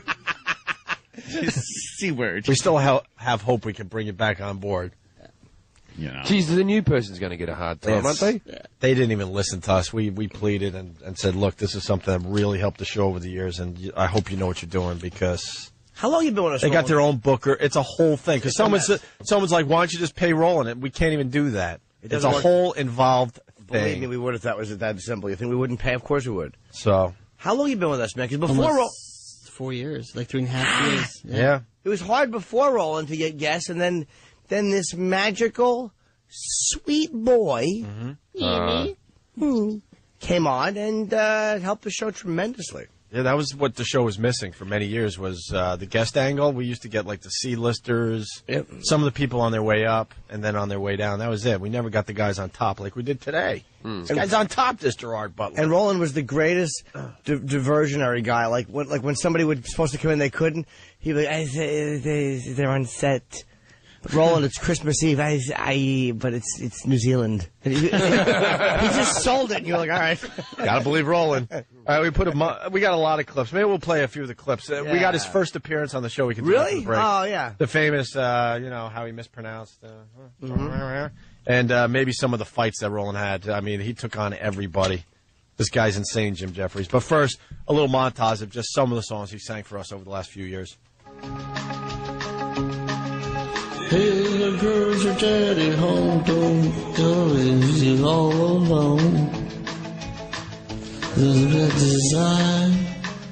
C-word. We still have hope we can bring you back on board. Geez, the new person's going to get a hard time, aren't they? Yeah. They didn't even listen to us. We pleaded and said, look, this is something that really helped the show over the years, and I hope you know what you're doing because... How long you been with us? They got their own booker. It's a whole thing. Because someone's like, why don't you just pay Roland? And we can't even do that. It's a whole involved thing. Believe me, we would if that was that simple. You think we wouldn't pay? Of course we would. So... How long you been with us, man? Because before... 4 years, like 3.5 years. Yeah. It was hard before Roland to get guests, and then this magical, sweet boy came on and helped the show tremendously. Yeah, that was what the show was missing for many years was the guest angle. We used to get like the C-listers, some of the people on their way up, and then on their way down. That was it. We never got the guys on top like we did today. This guy's on top, this Gerard Butler. And Roland was the greatest diversionary guy. Like when somebody was supposed to come in, they couldn't. He'd be like, they're on set. But Roland, it's Christmas Eve. But it's New Zealand. He just sold it, and you're like, all right. Gotta believe Roland. All right, we got a lot of clips. Maybe we'll play a few of the clips. We got his first appearance on the show. We can really? Do break. Oh yeah. The famous, how he mispronounced, and maybe some of the fights that Roland had. I mean, he took on everybody. This guy's insane, Jim Jeffries. But first, a little montage of just some of the songs he sang for us over the last few years. Hey, the girls are daddy home, don't go easy all alone. There's a bit design.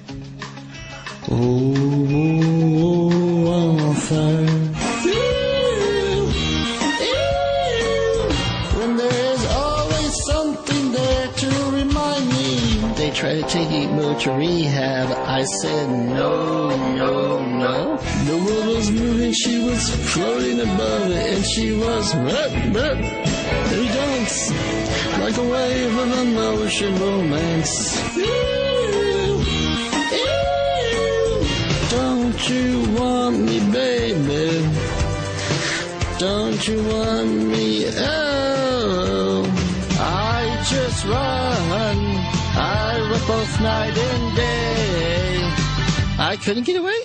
Oh, I'm fine. When there's always something there to remind me. They tried to take me to rehab. I said no. The world was moving, she was floating above it, and she was every dance like a wave of emotion, romance. Don't you want me, baby? Don't you want me? Oh, I just run. I run both night and day. I couldn't get away.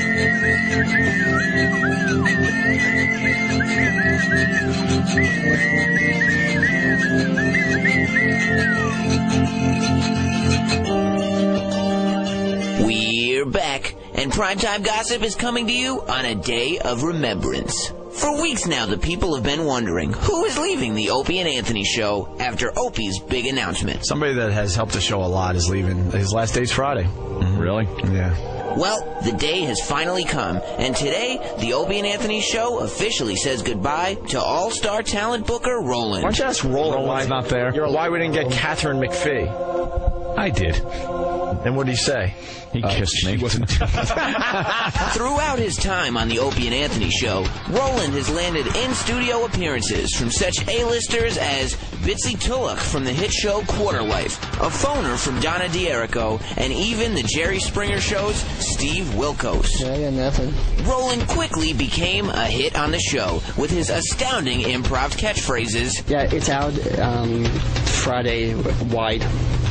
We're back, and Primetime Gossip is coming to you on a day of remembrance. For weeks now, the people have been wondering who is leaving the Opie and Anthony show after Opie's big announcement. Somebody that has helped the show a lot is leaving. His last day's Friday. Really? Yeah. Well, the day has finally come, and today, the Opie and Anthony show officially says goodbye to all-star talent booker Roland. Why don't you ask Roland why not there? Why we didn't get Catherine McPhee? I did. And what did he say? He kissed me. Throughout his time on the Opie and Anthony Show, Roland has landed in-studio appearances from such A-listers as Bitsy Tulloch from the hit show Quarter Life, a phoner from Donna D'Errico, and even the Jerry Springer Show's Steve Wilkos. I got nothing. Roland quickly became a hit on the show with his astounding improv catchphrases. Yeah, it's out Friday wide.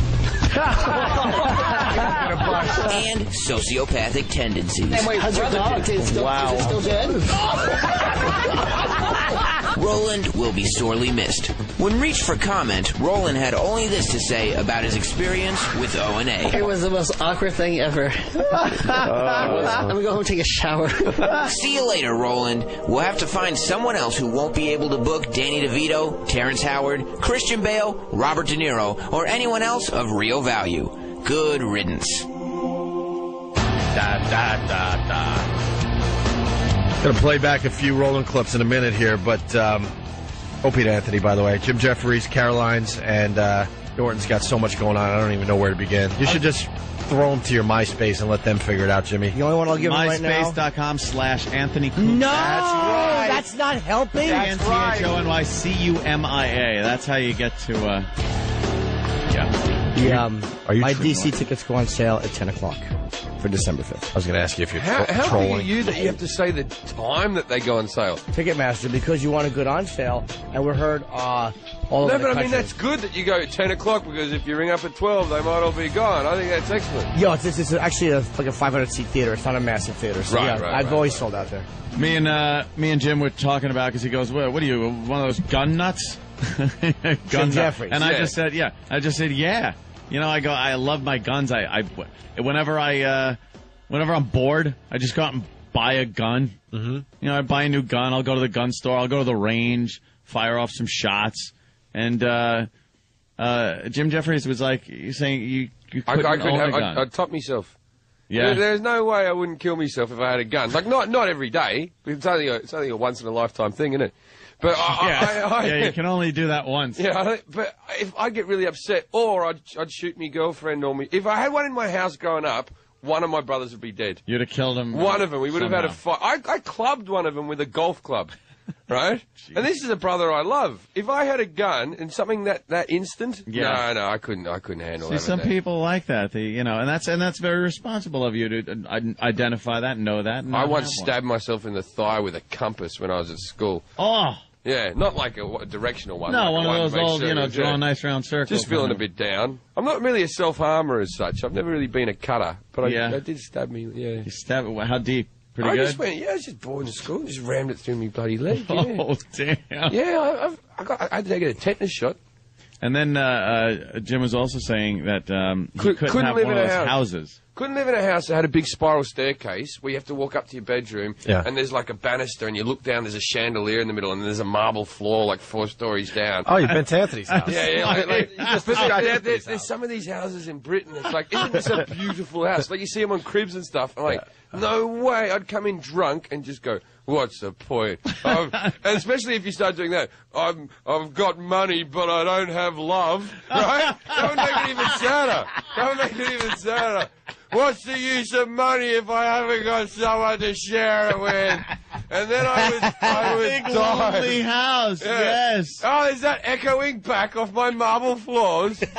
And sociopathic tendencies. Hey, wait, how's your dog? Is it still good? Roland will be sorely missed. When reached for comment, Roland had only this to say about his experience with O&A. It was the most awkward thing ever. I'm going to go home and take a shower. See you later, Roland. We'll have to find someone else who won't be able to book Danny DeVito, Terrence Howard, Christian Bale, Robert De Niro, or anyone else of real value. Good riddance. Going to play back a few Roland clips in a minute here, but Opie and Anthony, by the way, Jim Jeffries, Caroline's, and Norton's got so much going on, I don't even know where to begin. You should just throw them to your MySpace and let them figure it out, Jimmy. The only one I'll give them right now? MySpace.com/Anthony Cumia. No! That's not helping. That's right. AnthonyCumia. That's how you get to, My DC tickets go on sale at 10 o'clock for December 5th. I was going to ask you if you're How trolling. are you that you have to say the time that they go on sale? Ticketmaster, because you want a good on sale, and we're heard all over the No, but I country. mean, that's good that you go at 10 o'clock, because if you ring up at 12, they might all be gone. I think that's excellent. Yo, it's actually like a 500-seat theater. It's not a massive theater. So I've always sold out there. Me and Jim were talking about, because he goes, what are you, one of those gun nuts? Jim Jeffries. And I just said, yeah. You know, I love my guns. Whenever I'm bored, I just go out and buy a gun. Mm-hmm. You know, I buy a new gun. I'll go to the gun store. I'll go to the range, fire off some shots. And Jim Jeffries was like, you're saying you couldn't own a gun. I'd top myself. Yeah. There's no way I wouldn't kill myself if I had a gun. Like, not every day. It's only a once in a lifetime thing, isn't it? But you can only do that once. Yeah, but if I get really upset, or I'd shoot me girlfriend, or me. If I had one in my house growing up, one of my brothers would be dead. You'd have killed him. One of them. We would have had a fight. I clubbed one of them with a golf club, right? And this is a brother I love. If I had a gun and something that instant, no, I couldn't handle that. See, some people like that, and that's very responsible of you to identify that, and know that. And I once stabbed myself in the thigh with a compass when I was at school. Oh. Yeah, not like a directional one. No, like one of those old, draw a nice round circle. Just feeling a bit down. I'm not really a self-harmer as such. I've never really been a cutter, but I did stab me, yeah. You stabbed it? How deep? Pretty good? I was just bored in school, just rammed it through me bloody leg, yeah. Oh, damn. Yeah, I had to get a tetanus shot. And then Jim was also saying that you couldn't have live one in of a those house. houses. Couldn't live in a house that had a big spiral staircase where you have to walk up to your bedroom, and there's like a banister, and you look down, there's a chandelier in the middle, and there's a marble floor like 4 stories down. Oh, you've been to Anthony's house. There's some of these houses in Britain, it's like, isn't this a beautiful house? Like, you see them on cribs and stuff, I'm like, no way, I'd come in drunk and just go, what's the point? And especially if you start doing that, I've got money, but I don't have love, right? That would make it even sadder. What's the use of money if I haven't got someone to share it with? And then I would Big die. lonely house, yes. Oh, is that echoing back off my marble floors? That's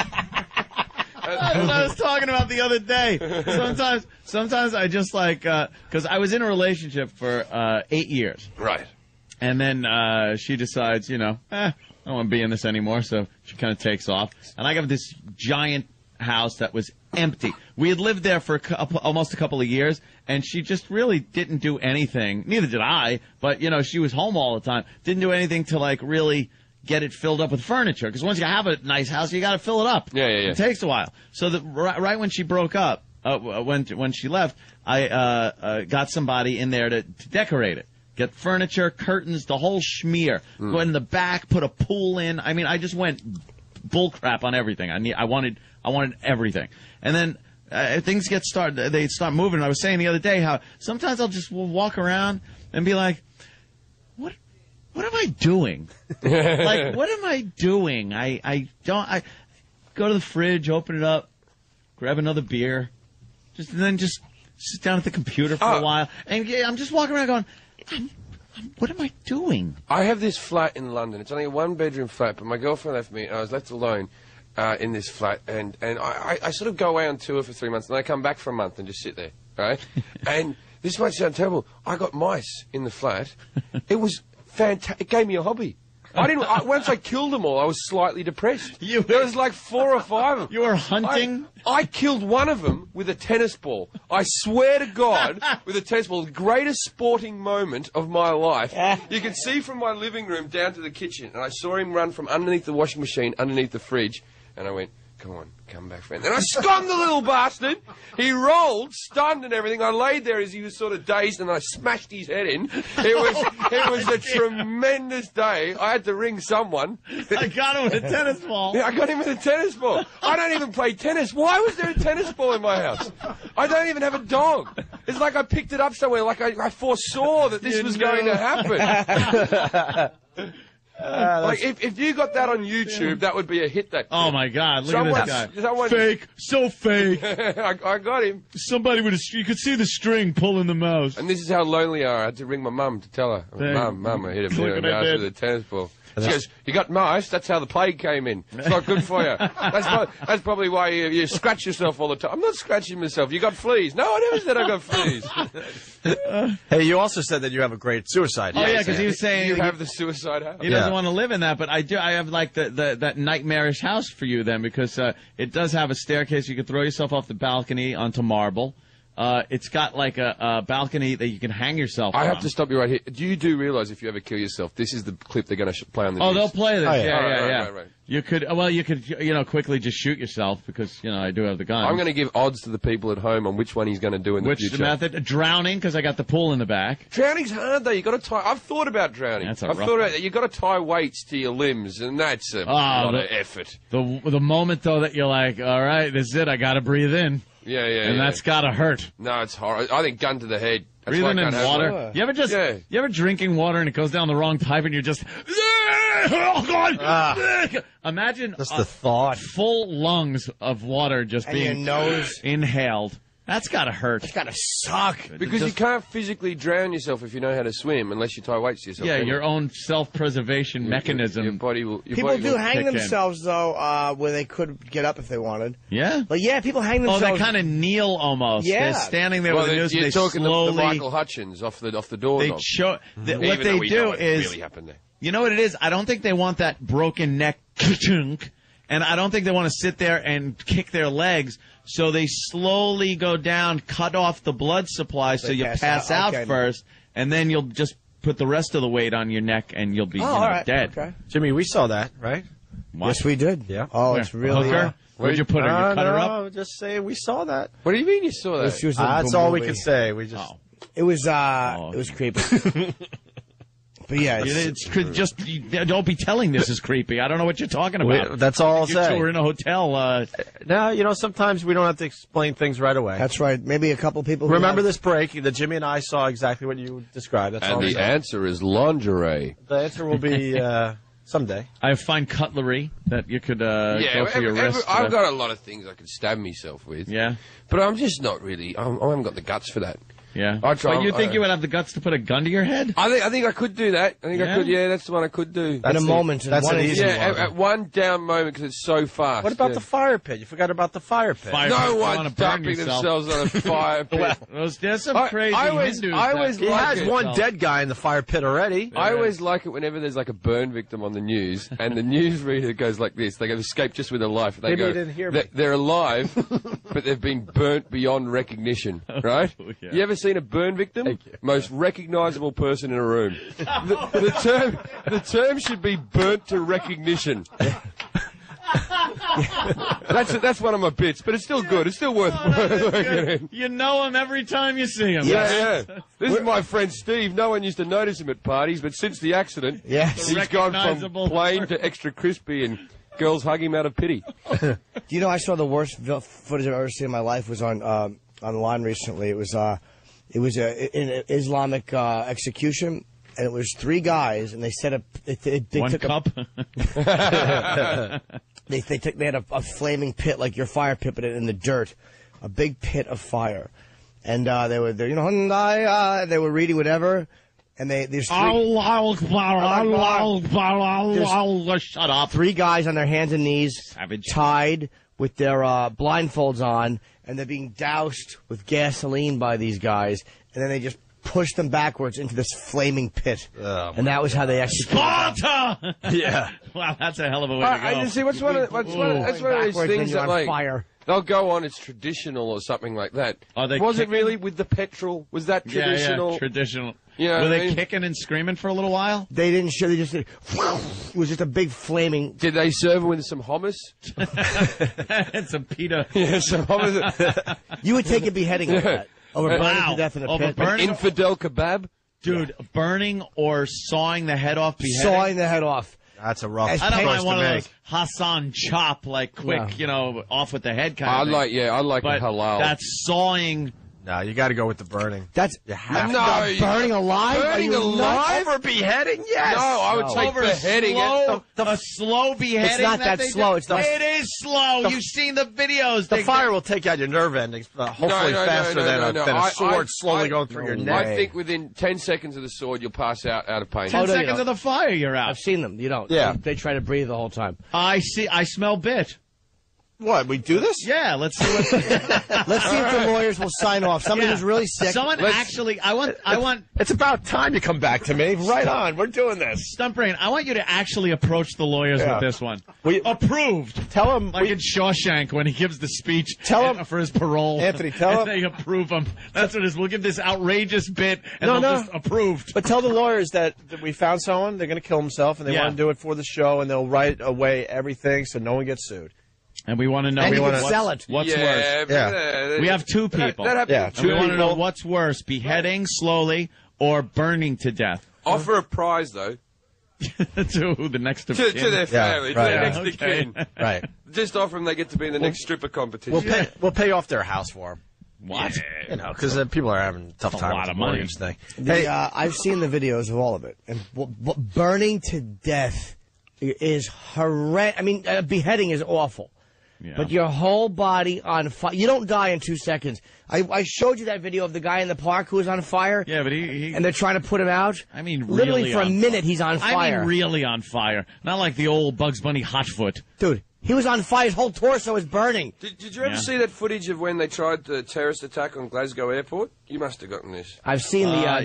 what I was talking about the other day. Sometimes I just like, because I was in a relationship for 8 years. Right. And then she decides, I don't want to be in this anymore, so she kind of takes off. And I got this giant house that was empty. We had lived there for almost a couple of years, and she just really didn't do anything. Neither did I, but, she was home all the time. Didn't do anything to, like, really get it filled up with furniture. Because once you have a nice house, you got to fill it up. Yeah. It takes a while. So right when she broke up, when she left, I got somebody in there to decorate it. Get furniture, curtains, the whole schmear. Go in the back, put a pool in. I mean, I just went bullcrap on everything. I wanted everything. And then things they start moving. And I was saying the other day how sometimes I'll just walk around and be like, what am I doing? Like, what am I doing? I go to the fridge, open it up, grab another beer, and then just sit down at the computer for a while. And I'm just walking around going, what am I doing? I have this flat in London. It's only a one-bedroom flat, but my girlfriend left me, and I was left alone in this flat. And I sort of go away on tour for 3 months, and I come back for a month and just sit there, right? And this might sound terrible. I got mice in the flat. It was fantastic. It gave me a hobby. Once I killed them all, I was slightly depressed. There was like 4 or 5 of them. You were hunting? I killed one of them with a tennis ball. I swear to God, with a tennis ball. The greatest sporting moment of my life. You can see from my living room down to the kitchen, and I saw him run from underneath the washing machine, underneath the fridge, and I went, come on, come back, friend. And I scunned the little bastard. He rolled, stunned and everything. I laid there as he was sort of dazed, and I smashed his head in. It was a tremendous day. I had to ring someone. I got him with a tennis ball. Yeah, I got him with a tennis ball. I don't even play tennis. Why was there a tennis ball in my house? I don't even have a dog. It's like I picked it up somewhere, like I foresaw that this was going to happen. Like if you got that on YouTube, that would be a hit. Oh my God! Look at this guy. Fake, so fake. I got him. Somebody with you could see the string pulling the mouse. And this is how lonely I are. I had to ring my mum to tell her. Mum, I hit him in the house with a tennis ball. She goes, you got mice? That's how the plague came in. It's not good for you. That's probably why you scratch yourself all the time. I'm not scratching myself. You got fleas. No, I never said I got fleas. Hey, you also said that you have a great suicide habit. Oh, yeah, because he was saying... You have the suicide habit? He doesn't want to live in that, but I do. I have, like, that nightmarish house for you, then, because it does have a staircase. You can throw yourself off the balcony onto marble. It's got like a balcony that you can hang yourself on. I have to stop you right here. You do realize if you ever kill yourself, this is the clip they're going to play on the news. They'll play this. Oh, yeah. Right. You could, quickly just shoot yourself because, I do have the gun. I'm going to give odds to the people at home on which one he's going to do in the future. Which method? Drowning, because I got the pool in the back. Drowning's hard, though. You got to tie... I've thought about drowning. I've thought about that. You've got to tie weights to your limbs, and that's a lot of effort. The moment, though, that you're like, all right, this is it. I got to breathe in. Yeah. And that's got to hurt. No, it's horrible. I think gun to the head. That's breathing in water. You ever drinking water and it goes down the wrong pipe and you're just... Oh, God! Imagine just the thought. Full lungs of water just and being your nose inhaled. That's got to hurt. It's got to suck. Because you can't physically drown yourself if you know how to swim unless you tie weights to yourself. Yeah, your own self-preservation mechanism. Your body will... People do hang themselves, though, where they could get up if they wanted. Yeah? But yeah, people hang themselves. Oh, they kind of kneel almost. Yeah. They're standing there with the news and they talking slowly... the Michael Hutchins off the door. They what they do is... Really happened there. You know what it is? I don't think they want that broken neck, and I don't think they want to sit there and kick their legs, so they slowly go down, cut off the blood supply so you pass out first, and then you'll just put the rest of the weight on your neck and you'll be dead. Okay. Jimmy, we saw that, right? What? Yes, we did. Yeah. Oh, it's really... Where'd you put her? You cut her up? Just saying we saw that. What do you mean you saw that? That's all we could say. We just... It was creepy. But yeah, don't be telling this is creepy. I don't know what you're talking about. That's all I'll say. We're in a hotel. No, sometimes we don't have to explain things right away. That's right. Maybe a couple people. Remember this break that Jimmy and I saw exactly what you described. That's and the answer is lingerie. The answer will be someday. I have fine cutlery that you could go for your wrist. I've got a lot of things I could stab myself with. Yeah, but I'm just not really. I haven't got the guts for that. Yeah. But you think you would have the guts to put a gun to your head? I think I could do that. I think I could. Yeah, that's the one I could do. In a moment. That's an easy one. At one down moment because it's so fast. What about the fire pit? You forgot about the fire pit. No one's dumping themselves on a fire pit. There's some crazy Hindus. He has one dead guy in the fire pit already. I always like it whenever there's like a burn victim on the news and the newsreader goes like this. They go, escaped just with their life. They go, didn't hear me. They're alive, but they've been burnt beyond recognition, right? Yeah. You ever seen a burn victim? Most recognizable person in a room. The term should be burnt to recognition. That's one of my bits, but it's still good. It's still worth working in. You know him every time you see him. Yeah. This is my friend Steve. No one used to notice him at parties, but since the accident, he's gone from plain to extra crispy, and girls hug him out of pity. Do you know, I saw the worst footage I've ever seen in my life was online recently. It was an Islamic execution. and it was 3 guys, and they set up. They One took cup. They had a flaming pit like your fire pit, but in the dirt, a big pit of fire, and they were there, they were reading whatever, and there's 3 shut up. 3 guys on their hands and knees, Savage. tied with their blindfolds on, and they're being doused with gasoline by these guys, and then they just pushed them backwards into this flaming pit, and that was how they actually. Sparta! Yeah. Wow, that's a hell of a way to go. I see. That's one of those things that like fire. They'll go on. It's traditional or something like that. Are they was kicking? it really with the petrol? Was that traditional? Yeah, traditional. Yeah, Were they kicking and screaming for a little while? They didn't show. They just did. It was just a big flaming. Did they serve it with some hummus? And some pita. Yeah, some hummus. You would take a beheading of that. Over burning to death in a pit. An infidel kebab? Dude, burning or sawing the head off, beheading? Sawing the head off. That's a rough I don't mind choice one to of make. those Hassan chop, like quick, off with the head kind I of thing. like But a halal. that's sawing. No, you got to go with the burning. That's you have No, burning alive. burning alive over beheading. Yes. No, I would take Over beheading. a slow beheading. It's not that they slow. do? It's not- It is slow. You've seen the videos. The fire will take out your nerve endings, hopefully faster than a sword slowly going through your neck. I think within 10 seconds of the sword, you'll pass out of pain. 10 seconds of the fire, you're out. I've seen them. You don't. Yeah. They try to breathe the whole time. I smell bit. What, we do this? Yeah, let's see what. Let's see if the lawyers will sign off. Somebody who's really sick. Someone actually, I want. It's about time you come back to me. Right on. We're doing this. Stump Brain, I want you to actually approach the lawyers with this one. Approved. Tell him. Like in Shawshank when he gives the speech Tell him for his parole. Anthony, tell him. They approve him. That's what it is. We'll give this outrageous bit and they'll just approved. But tell the lawyers that we found someone, they're going to kill himself, and they want to do it for the show, and they'll write away everything so no one gets sued. And we want to know And you can what's sell it. worse. Yeah. We have 2 people. That happens. And we want to know what's worse, beheading slowly or burning to death. Offer a prize, though. To the next of To kin. their family, to their next of kin. Right. Just offer them they get to be in the next stripper competition. We'll pay off their house for them. What? Yeah, because people are having a tough time with the mortgage thing. Hey, I've seen the videos of all of it, and burning to death is horrendous. I mean, beheading is awful. Yeah. But your whole body on fire. You don't die in 2 seconds. I showed you that video of the guy in the park who was on fire. Yeah, but he and they're trying to put him out. I mean, literally really for a minute he's on fire. I mean, really on fire. Not like the old Bugs Bunny Hotfoot. Dude, he was on fire. His whole torso was burning. Did you ever see that footage of when they tried the terrorist attack on Glasgow Airport? You must have gotten this. I've seen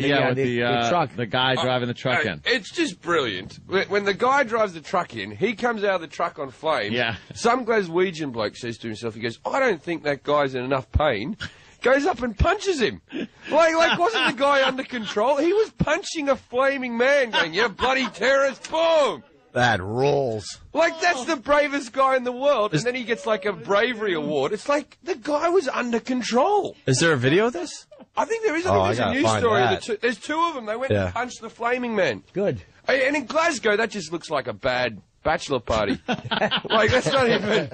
the truck. The guy driving the truck in. It's just brilliant. When the guy drives the truck in, he comes out of the truck on flames. Yeah. Some Glaswegian bloke says to himself, he goes, I don't think that guy's in enough pain. Goes up and punches him. Like wasn't the guy under control? He was punching a flaming man going, you bloody terrorist, boom! That rules. Like, that's the bravest guy in the world, and then he gets, like, a bravery award. It's like, the guy was under control. Is there a video of this? I think there is. I think there's a news story. There's 2 of them. They went and punched the flaming man. Good. And in Glasgow, that just looks like a bad bachelor party. Like, that's not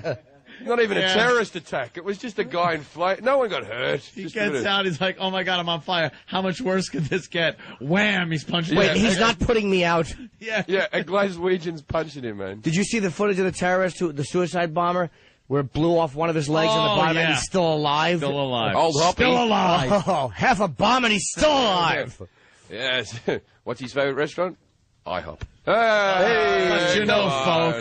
even a terrorist attack. It was just a guy in flame. No one got hurt. He gets out. He's like, "Oh my God, I'm on fire. How much worse could this get?" Wham! He's punching. Wait, he's not putting me out. Yeah. Yeah, a Glaswegian's punching him, man. Did you see the footage of the terrorist, the suicide bomber, where it blew off one of his legs on the bottom and he's still alive? Still alive. Old Hoppy. Still alive. Oh, half a bomb and he's still alive. Yes. What's his favorite restaurant? IHOP. Hey, but you know,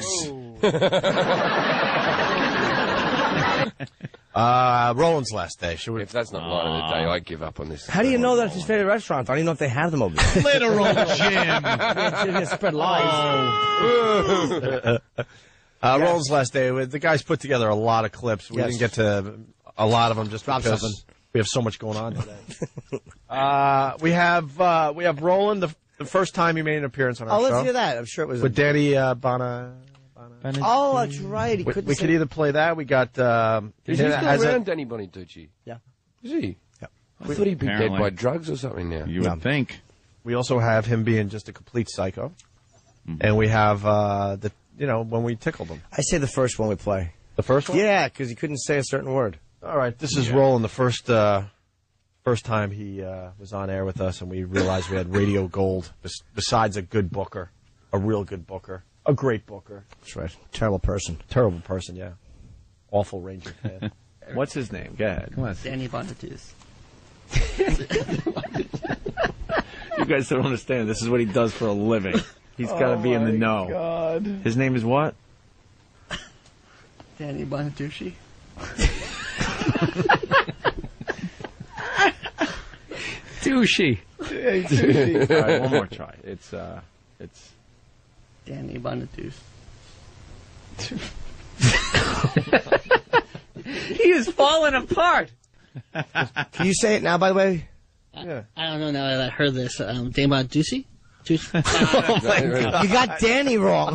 folks. Roland's last day. If that's not light of the day, I give up on this. How do you know that's his favorite restaurant? I don't even know if they have them over there. Literal Jim. Spread lies. Roland's last day. The guys put together a lot of clips. We didn't get to a lot of them just because we have so much going on today. We have Roland, the first time he made an appearance on our show. Oh, let's hear that. I'm sure it was with Danny Bana. Oh, that's right. We could either play that. We got. Is he still around, Danny Bonaducci? Yeah. Is he? Yeah. I thought he'd be dead by drugs or something now. You would think. We also have him being just a complete psycho, and we have when we tickled him. I say the first one we play. The first one? Yeah, because he couldn't say a certain word. All right, this is Roland, the first first time he was on air with us, and we realized we had radio gold. Besides a good booker, a real good booker, a great booker. That's right. Terrible person. Terrible person. Yeah. Awful Ranger fan. What's his name? Go ahead. Come on. Danny Bonaduce. You guys don't understand. This is what he does for a living. He's got to be in the know. God. His name is what? Danny Bonaduce. Douchey. Hey, douchey. All right, one more try. It's Danny Bonaduce. He is falling apart. Can you say it now, by the way? Yeah. I don't know now that I heard this. Danny Bonaduce? Oh my God. You got Danny wrong.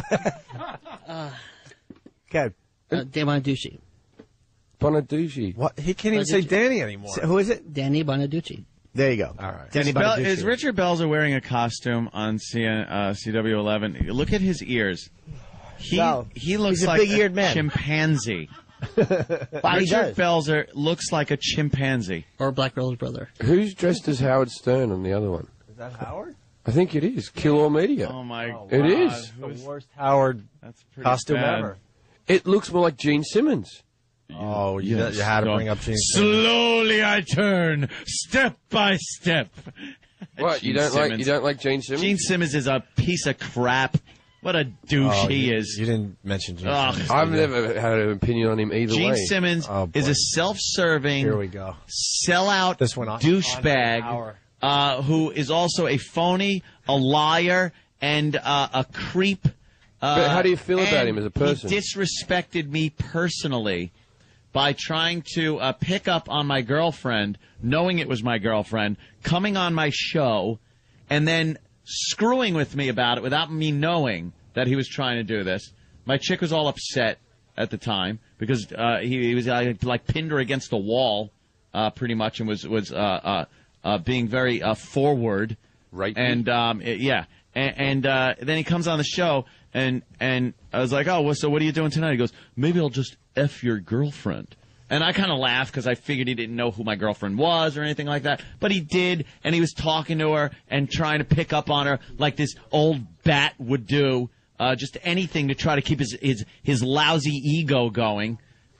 Okay. Danny Bonaduce. Bonaduce. What? He can't even say Danny anymore. Who is it? Danny Bonaduce. There you go. All right. Danny Is Richard Belzer wearing a costume on CW11? Look at his ears. He looks he's a like big-eared man. Chimpanzee. Well, Richard Belzer looks like a chimpanzee. Or Black Girl's brother. Who's dressed as Howard Stern on the other one? Is that Howard? I think it is. Kill All Media. Oh, my God. It is. The worst Howard costume ever. It looks more like Gene Simmons. Oh, you had to bring up Gene Simmons. Slowly I turn, step by step. What, you don't like Gene Simmons? Gene Simmons is a piece of crap. What a douche he is. You didn't mention Gene Simmons. I've never had an opinion on him either way. Gene Simmons is a self-serving, Here we go. sellout douchebag who is also a phony, a liar, and a creep. But how do you feel about him as a person? He disrespected me personally by trying to pick up on my girlfriend, knowing it was my girlfriend, coming on my show, and then screwing with me about it without me knowing that he was trying to do this. My chick was all upset at the time because he was like pinned her against the wall, pretty much, and was being very forward. Right. And and then he comes on the show, and I was like, oh, so what are you doing tonight? He goes, maybe I'll just F your girlfriend. And I kind of laughed because I figured he didn't know who my girlfriend was or anything like that. But he did, and he was talking to her and trying to pick up on her like this old bat would do, just anything to try to keep his lousy ego going.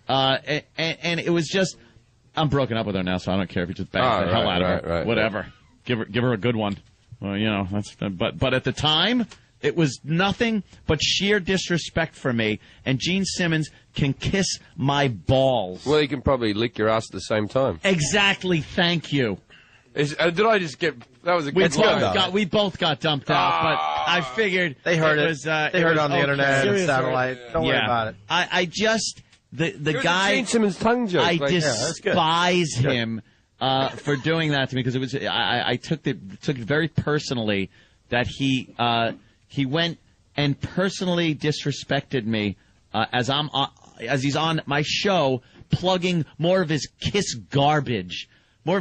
And it was just, I'm broken up with her now, so I don't care if he just bangs the hell out of her. Whatever. Give her a good one. Well, you know, but at the time, it was nothing but sheer disrespect for me, and Gene Simmons can kiss my balls. Well, he can probably lick your ass at the same time. Exactly, thank you. Did I just get... That was a good line. We both got dumped out, but I figured... They heard it. Was, they heard it on the internet and satellite. Don't worry about it. I just... The guy... Gene Simmons tongue joke. I despise him for doing that to me, because it was... I took it very personally that he went and personally disrespected me as he's on my show, plugging more of his Kiss garbage. What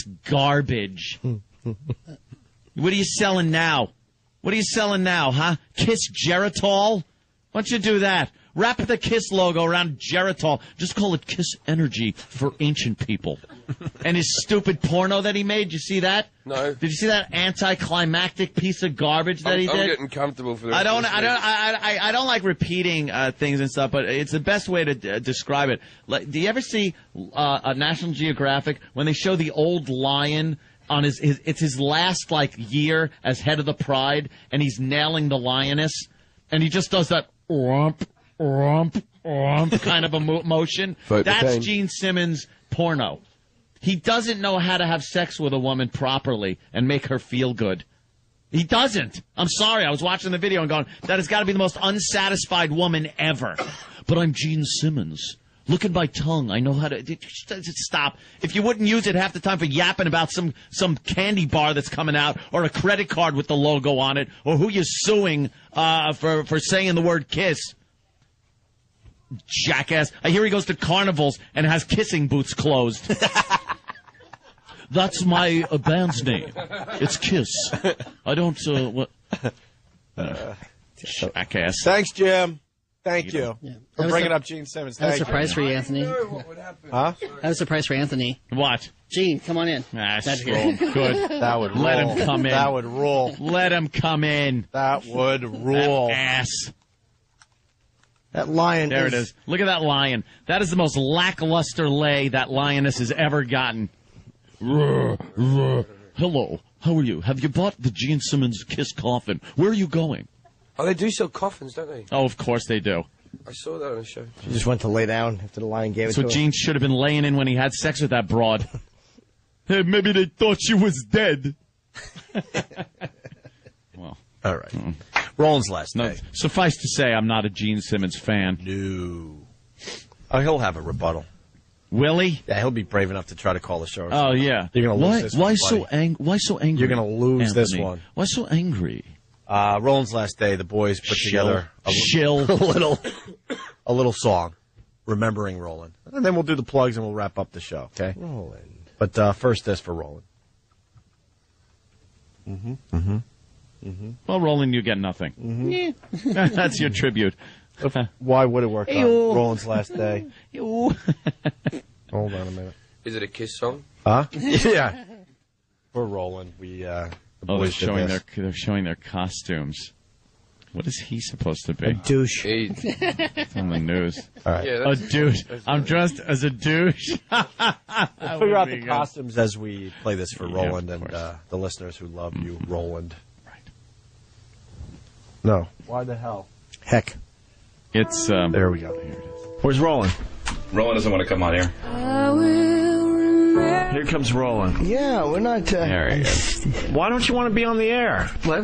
are you selling now? Huh? Kiss Geritol? Why don't you do that? Wrap the Kiss logo around Geritol. Just call it Kiss Energy for ancient people. And his stupid porno that he made, you see that? No. Did you see that anticlimactic piece of garbage that he did? I'm getting comfortable for the I don't like repeating things and stuff, but it's the best way to describe it. Like, do you ever see a National Geographic when they show the old lion on it's his last year as head of the Pride, and he's nailing the lioness, and he just does that rump kind of a motion? That's Gene Simmons porno. He doesn't know how to have sex with a woman properly and make her feel good. He doesn't. I'm sorry. I was watching the video and going, that has got to be the most unsatisfied woman ever. But I'm Gene Simmons. Look at my tongue. I know how to... Stop. If you wouldn't use it half the time for yapping about some candy bar that's coming out, or a credit card with the logo on it, or who you're suing for saying the word kiss. Jackass. I hear he goes to carnivals and has kissing boots closed. That's my band's name. It's Kiss. I don't, what? Jackass. Thanks, Jim. Thank you for bringing up Gene Simmons. I have a Thank surprise you. for you, Anthony. Huh? I have a surprise for Anthony. What? Gene, come on in. That's good. That would Let rule. him come in. That would rule. Let him come in. That would rule. That ass. That lion. There it is. Look at that lion. That is the most lackluster lay that lioness has ever gotten. Hello. How are you? Have you bought the Gene Simmons Kiss coffin? Where are you going? Oh, they do sell coffins, don't they? Oh, of course they do. I saw that on the show. She just went to lay down after the lion gave That's it what to her. Gene should have been laying in when he had sex with that broad. Hey, maybe they thought she was dead. Well, all right. Roland's last day. Suffice to say, I'm not a Gene Simmons fan. No. Oh, he'll have a rebuttal. Will he? Yeah, he'll be brave enough to try to call the show. Oh, yeah. You're going to lose this one, Why buddy. so angry? You're going to lose this Anthony? one. Why so angry? Roland's last day, the boys put together a little song, remembering Roland. And then we'll do the plugs and we'll wrap up the show, okay? Roland. But first, this for Roland. Well, Roland, you get nothing. That's your tribute. Why would it work on Ew. Roland's last day? Ew. Hold on a minute. Is it a Kiss song? Huh? Yeah. For Roland, we the boys did this. They're showing their costumes. What is he supposed to be? A douche. It's on the news. All right. Yeah, A douche. I'm dressed as a douche. We'll figure out the costumes as we play this for Roland and the listeners who love you, Roland. Right. No. Why the hell? Heck. It's there we go. Here it is. Where's Roland? Roland doesn't want to come on here. Here comes Roland. Yeah, we're not. There he is. Why don't you want to be on the air? What?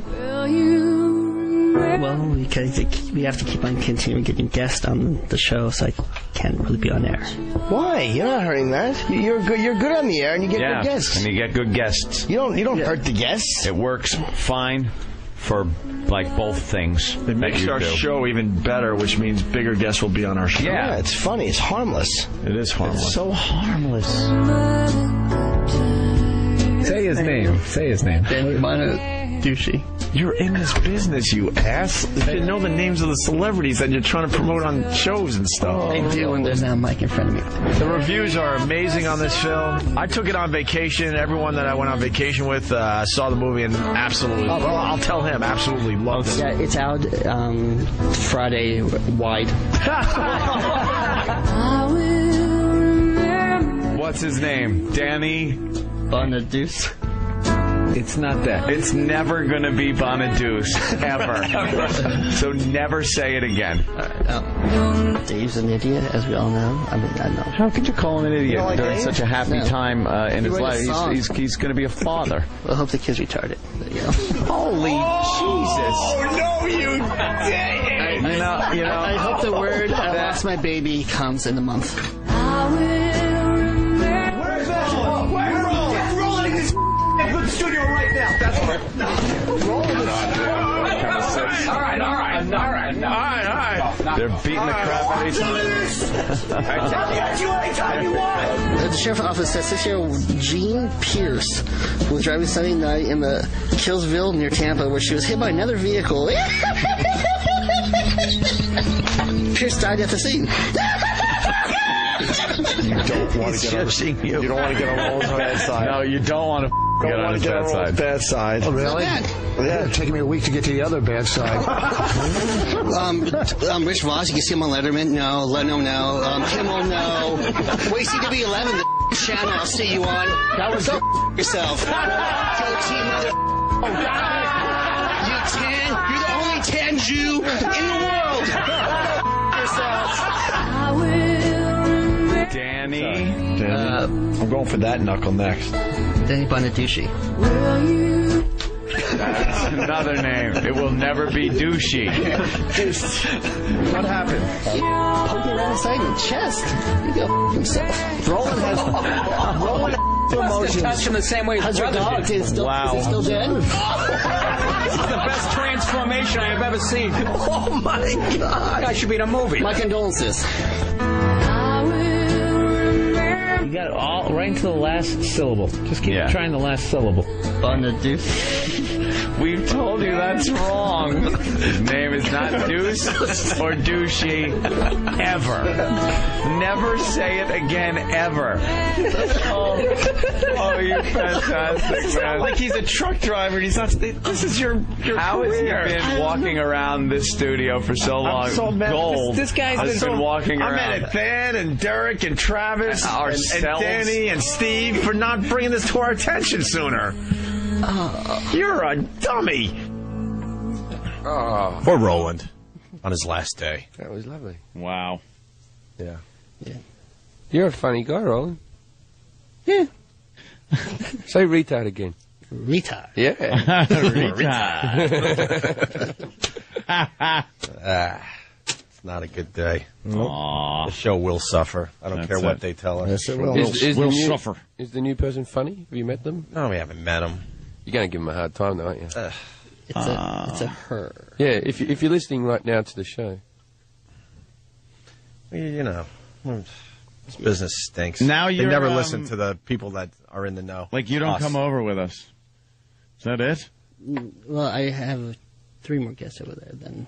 Well, because we have to keep on continuing getting guests on the show, so I can't really be on air. Why? You're not hurting that. You're good. You're good on the air, and you get good guests. And you get good guests. You don't hurt the guests. It works fine for like both things. It makes our show even better, which means bigger guests will be on our show. Yeah, it's funny. It's harmless. It is harmless. It's so harmless. Say his name. Say his name. Danny Bonaducci. You're in this business, you ass. You should know the names of the celebrities that you're trying to promote on shows and stuff. I do when there's now a mic in front of me. The reviews are amazing on this film. I took it on vacation. Everyone that I went on vacation with saw the movie and absolutely, well, I'll tell him, absolutely loved it. Yeah, it's out Friday wide. What's his name? Danny Bonaduce. It's not that. It's never going to be Bonaduce, ever. So never say it again. Dave's an idiot, as we all know. I mean, I know. How could you call him an idiot during such a happy time in his life? He's going to be a father. Well, I hope the kid's retarded. There you go. Holy Jesus. Oh, no, you didn't. I hope the word I lost my baby comes in the month. Where's Roland? Where's Roland? Get Roland in this good studio right now. That's right. Roland. All right. They're beating the crap out of each other. The sheriff's office says 6-year-old Jean Pierce was driving Sunday night in the Killsville near Tampa, where she was hit by another vehicle. Pierce died at the scene. You don't want to get on you don't want to get on Roland's bad side. No, you don't want to get on his bad side. Bad side. Oh, really? Yeah, it's taking me a week to get to the other bad side. Rich Voss, you can see him on Letterman. No. Leno, no. Kimmel, no. Wait, CW11, the channel I'll see you on. That was go yourself. Guilty mother. You tan. You're the only tan Jew in the world. Yourself. Danny. I'm going for that knuckle next. Danny Bonaducci. That's another name. It will never be douchey. What happened? He poked me around the side of the chest. He go himself. Roland has emotions. Touch him the same way his brother did. Is he still dead? This is the best transformation I have ever seen. Oh, my God. I should be in a movie. My condolences. You got it all right right into the last syllable. Just keep trying the last syllable. We've told you that's wrong. His name is not Deuce or Douchey. Ever. Never say it again, ever. Oh, you're fantastic, It's not like he's a truck driver. He's not. This is your How career. has he been walking around this studio for so long? I'm so mad. Gold. This guy's has been walking I'm around. mad at Dan and Derek and Travis and Danny and Steve for not bringing this to our attention sooner. You're a dummy. Poor Roland on his last day. That was lovely. Wow. Yeah. You're a funny guy, Roland. Yeah. Say retard again. Retard. Yeah. It's not a good day. Aww. The show will suffer. I don't care what they tell us. Yes, it will. We'll suffer. Is the new person funny? Have you met them? No, we haven't met him. You're going to give them a hard time, though, aren't you? It's a her. Yeah, if you're listening right now to the show. You know, this business stinks. Now they you're, never listen to the people that are in the know. Like you don't Us. come over with us. Is that it? Well, I have 3 more guests over there then.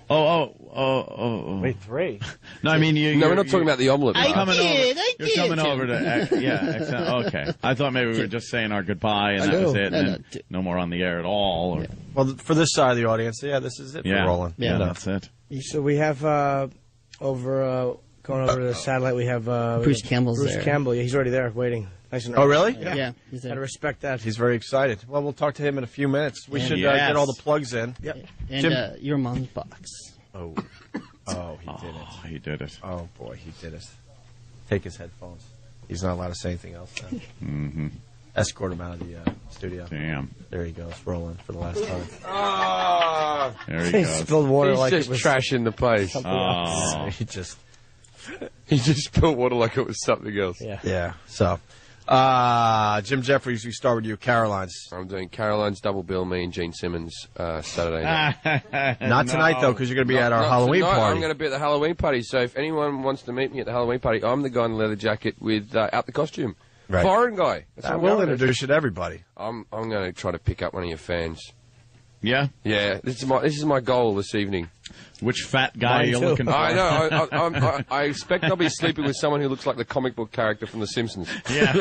Oh. Wait, 3? No, I mean you. No, we're not talking about the omelet. I bar. did. You're coming over to. Okay. I thought maybe we were just saying our goodbye and I that know. was it. No, And no more on the air at all. Or, Well, for this side of the audience, this is it for Roland. Yeah, You know. that's it. So we have going over to the satellite. We have Bruce Campbell's Bruce there. Campbell. Yeah, he's already there, waiting. Nice and Oh, really? Yeah, he's there. Gotta respect that. He's very excited. Well, we'll talk to him in a few minutes. We should Yes. get all the plugs in. Yep. And Jim- your mom's box. Oh, he did it. He did it. Oh, boy, he did it. Take his headphones. He's not allowed to say anything else then. Mm-hmm. Escort him out of the studio. Damn. There he goes, rolling for the last time. There he He goes. spilled water He's like just it was trashing the place. something else. Oh. He just spilled water like it was something else. Yeah. So, Jim Jeffries, we start with you. Caroline's. I'm doing Caroline's double bill, me and Gene Simmons, Saturday night. Not tonight, though, because you're going to be at our Not Halloween tonight, party. I'm going to be at the Halloween party, so if anyone wants to meet me at the Halloween party, I'm the guy in the leather jacket with out the costume. Right. Foreign guy. That's I what I'm will going introduce you to everybody. I'm going to try to pick up one of your fans. Yeah? Yeah, this is my goal this evening. Which fat guy are you looking for? I know. I expect I'll be sleeping with someone who looks like the comic book character from The Simpsons. Yeah.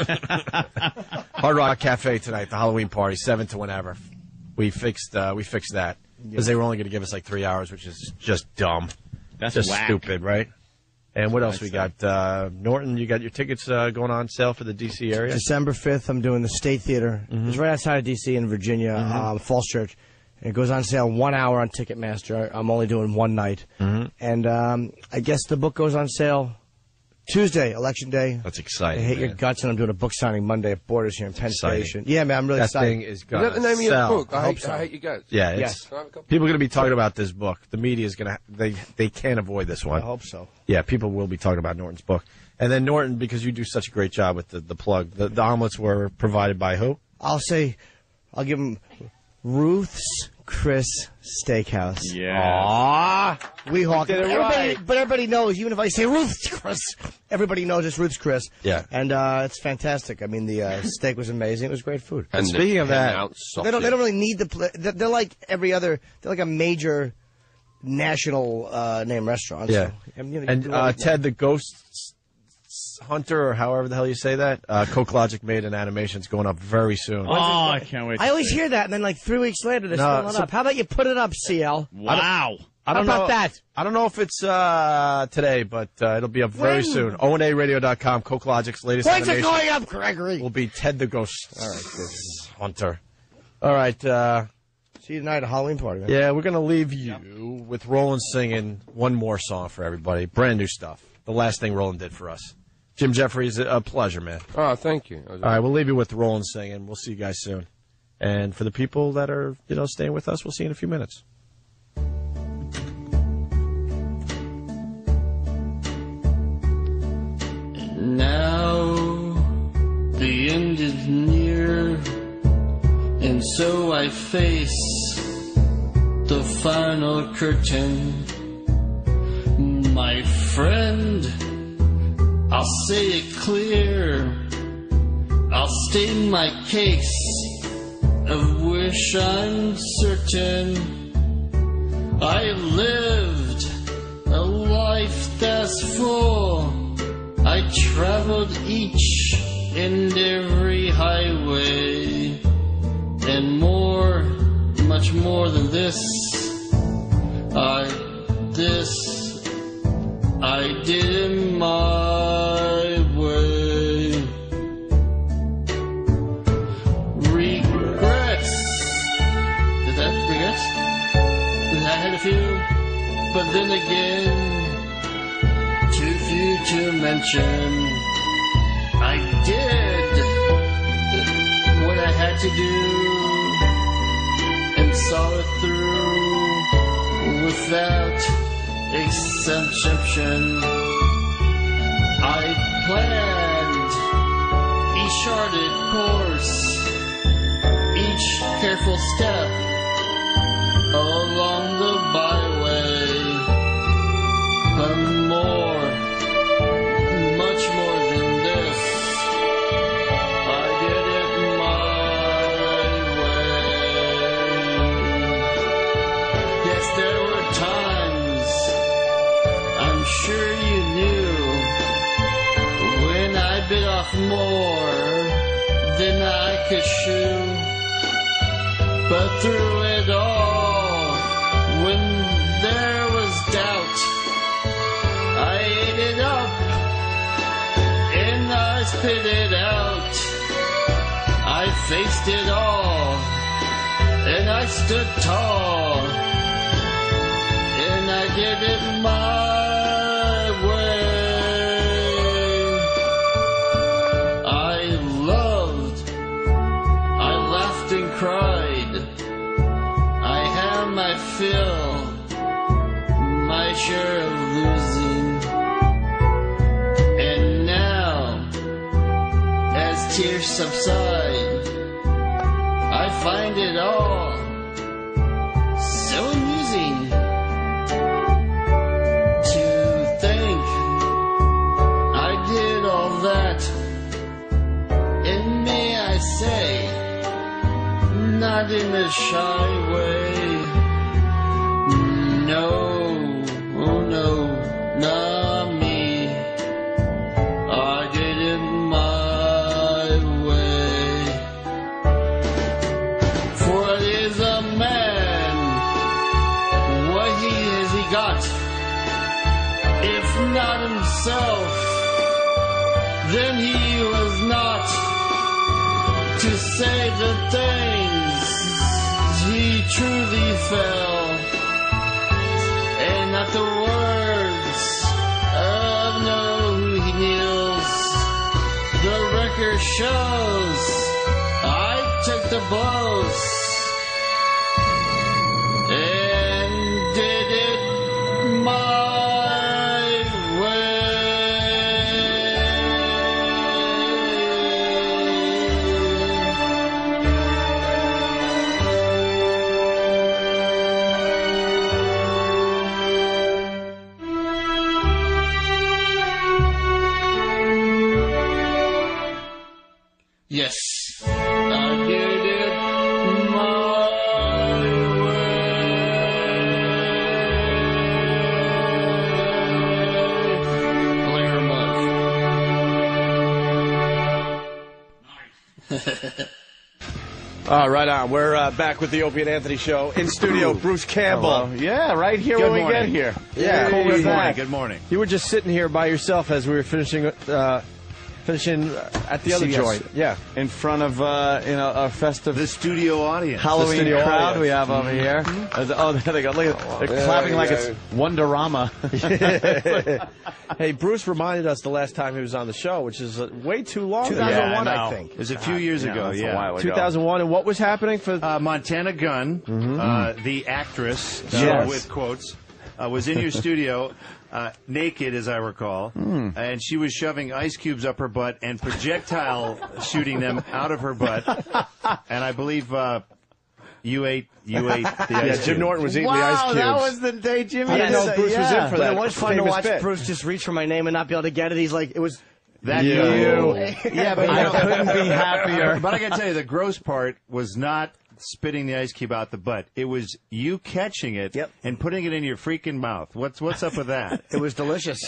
Hard Rock Cafe tonight, the Halloween party, 7 to whenever. We fixed that because they were only going to give us like 3 hours, which is just dumb. That's just whack. stupid, right? And what else we got? Norton, you got your tickets going on sale for the D.C. area? December 5th, I'm doing the State Theater. It's right outside of D.C. in Virginia, Falls Church. And it goes on sale 1 hour on Ticketmaster. I'm only doing one night. And I guess the book goes on sale Tuesday, Election Day. That's exciting. I hate your man. guts, and I'm doing a book signing Monday at Borders here in Penn Exciting. Station. Yeah, man, I'm really That excited. thing is Is going that the name of your sell. book? I hate your guts. Yeah, Yes. Can I have a couple? people are going to be talking about this book. The media is going to they can't avoid this one. I hope so. Yeah, people will be talking about Norton's book. And then Norton, because you do such a great job with the plug, the omelets were provided by who? I'll give them Ruth's Chris Steakhouse. Yeah. We hawk did it everybody, right. but everybody knows. Even if I say Ruth's Chris, everybody knows it's Ruth's Chris. Yeah. And it's fantastic. I mean, the steak was amazing. It was great food. And speaking of that, They don't really need the. They're like every other. They're like a major national name restaurant. yeah. So, you know, And you do all- Ted the Ghost Hunter, or however the hell you say that, Coke Logic made an animation. It's going up very soon. Oh, I can't wait. I always hear that, and then like 3 weeks later, they're No, still so- not up. How about you put it up, CL? Wow. I don't How about know, that? I don't know if it's today, but it'll be up very When? soon. ONARadio.com, Coke Logic's latest When's it animation going up, Gregory? will be Ted the Ghost Hunter. All right. See you tonight at a Halloween party, man. Yeah, we're going to leave you with Roland singing one more song for everybody. Brand new stuff. The last thing Roland did for us. Jim Jeffries, a pleasure, man. Oh, thank you. All right, we'll leave you with Roland singing. We'll see you guys soon. And for the people that are, staying with us, we'll see you in a few minutes. Now the end is near, and so I face the final curtain. My friend, I'll say it clear, I'll state my case, of which I'm certain. I lived a life that's full. I traveled each and every highway, and more, much more than this. I did it my way. Regrets. Is that regrets? I had a few, but then again, too few to mention. I did what I had to do and saw it through without exception. I planned each charted course, each careful step along the byway, but more, much more than this, I did it my way. Yes, there were times, I'm sure you knew, when I bit off more than I could chew, but through it all, when there was doubt, I ate it up and I spit it out. I faced it all and I stood tall and I did it my way. I loved, I laughed and cried. I had my fill, my share of losing. And now, as tears subside, I find it all so amusing to think I did all that. And may I say, not in a shy way. No, oh no, not me. I did it my way. For what is a man? What has he got? If not himself, then he was not to say the things he truly felt, and not the words of no who he kneels. The record shows I took the blows and did it my yes, I did it my way. Right on. We're back with the Opie and Anthony Show in studio. Bruce Campbell. Hello. Yeah, right here Good when morning. we get here. Yeah, Cool good with morning. that. Good morning. You were just sitting here by yourself as we were finishing at the other CBS. joint. Yeah. In front of a festive The studio audience. Halloween studio crowd audience. we have over here. Oh, there they go. Look at they're clapping like it's Wonderama. Hey, Bruce reminded us the last time he was on the show, which is way too long. 2001, Yeah, I know. I think. It was a few years ago, that's yeah. a while ago. 2001, and what was happening for? Montana Gunn, the actress, Yes. with quotes, was in your studio, naked, as I recall, and she was shoving ice cubes up her butt and projectile shooting them out of her butt. And I believe you ate the ice cubes. Jim Norton was eating the ice cubes. That was the day Jimmy. I didn't know Bruce was in for But that. it was fun to famous watch bit. Bruce just reach for my name and not be able to get it. He's like, it was That yeah, but I couldn't be happier. But I got to tell you, the gross part was not spitting the ice cube out the butt. It was you catching it and putting it in your freaking mouth. What's up with that? It was delicious.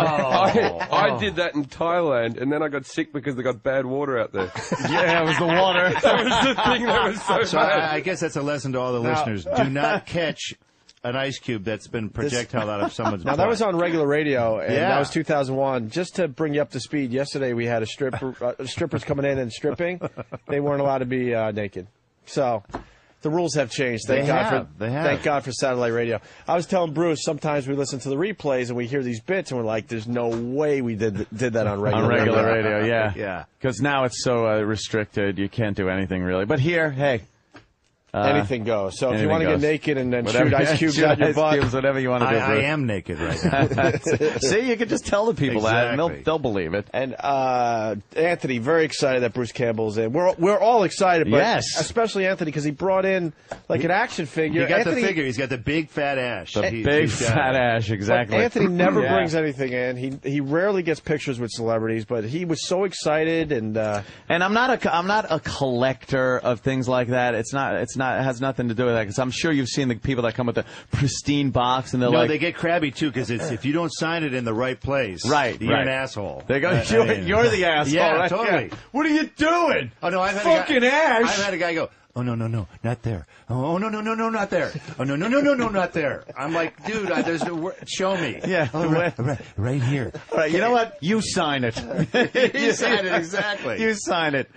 I did that in Thailand, and then I got sick because they got bad water out there. Yeah, it was the water. That was the thing that was so bad. I guess that's a lesson to all the listeners. Do not catch an ice cube that's been projectile out of someone's butt. Now, that was on regular radio, and that was 2001. Just to bring you up to speed, yesterday we had strippers coming in and stripping. They weren't allowed to be naked. So the rules have changed. Thank God for satellite radio. I was telling Bruce, sometimes we listen to the replays and we hear these bits and we're like, there's no way we did that on regular radio. Yeah. Because now it's so restricted, you can't do anything really. But here, hey. Anything goes. So if you want to get naked and then shoot ice cubes out your butt. Whatever you want to do. I am naked right now. See, you can just tell the people that, and they'll believe it. And Anthony, very excited that Bruce Campbell's in. We're all excited, but especially Anthony, because he brought in like an action figure. He got the figure. He's got the big fat ash. The big fat ash, exactly. But Anthony never brings anything in. He rarely gets pictures with celebrities, but he was so excited. And I'm not a collector of things like that. It has nothing to do with that, because I'm sure you've seen the people that come with the pristine box and they're like... No, they get crabby, too, because if you don't sign it in the right place, you're an asshole. They go, you're the asshole. Yeah, right? totally. Yeah. What are you doing? Oh, no, I've had a guy go, oh, no, not there. Oh, no, not there. Oh, no, not there. I'm like, dude, show me. Yeah. Right here. All right, you know what? You sign it. You sign it, exactly. You sign it.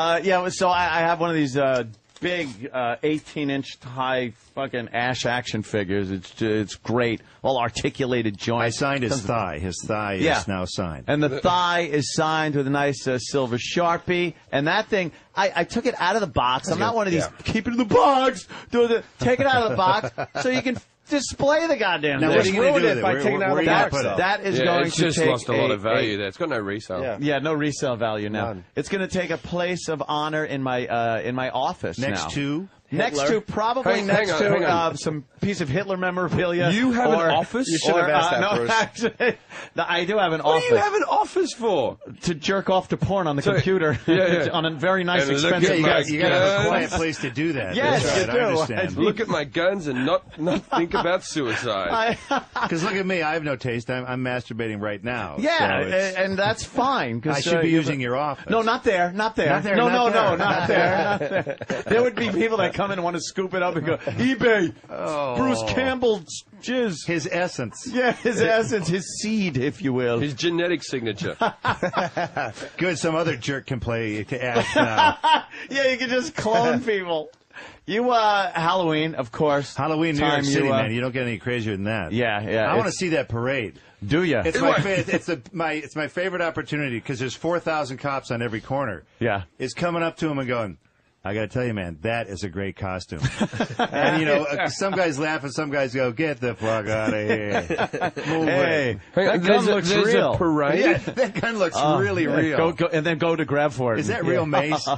So I have one of these... big 18-inch high fucking Ash action figures. It's great. All articulated joints. I signed his thigh. His thigh is now signed. And the thigh is signed with a nice silver Sharpie. And that thing, I took it out of the box. I'm not one of these, keep it in the box. Take it out of the box so you can display the goddamn thing. Now, what are you going to do with it? By taking out the box. That is going to take... It's just lost a lot of value there. It's got no resale. Yeah, no resale value now. None. It's going to take a place of honor in my office now. Next to probably next to some piece of Hitler memorabilia. You have an office? You should have asked that, Bruce. Actually, I do have an office. What do you have an office for? To jerk off to porn on the computer. On a very nice, expensive... You got to have a quiet place to do that. Yes, That's right, you do. I understand. Look at my guns and not think about suicide. Because look at me, I have no taste. I'm masturbating right now. Yeah, so and that's fine. I should be using your office. No, not there. Not there. Not there. Not there. There would be people that come in and want to scoop it up and go, eBay, Bruce Campbell's jizz. His essence. Yeah, his essence, his seed, if you will. His genetic signature. Good, some other jerk can play to Ash now. Yeah, you can just clone people. You, Halloween, of course. Halloween, New York City, man. You don't get any crazier than that. Yeah. I want to see that parade. Do you? It's my favorite opportunity, because there's 4,000 cops on every corner. Yeah. Is coming up to him and going, I got to tell you, man, that is a great costume. And, some guys laugh and some guys go, get the fuck out of here. Hey, that gun looks real. A parade? Yeah, that gun looks really real. Go, and then go to grab for it. Is that real mace?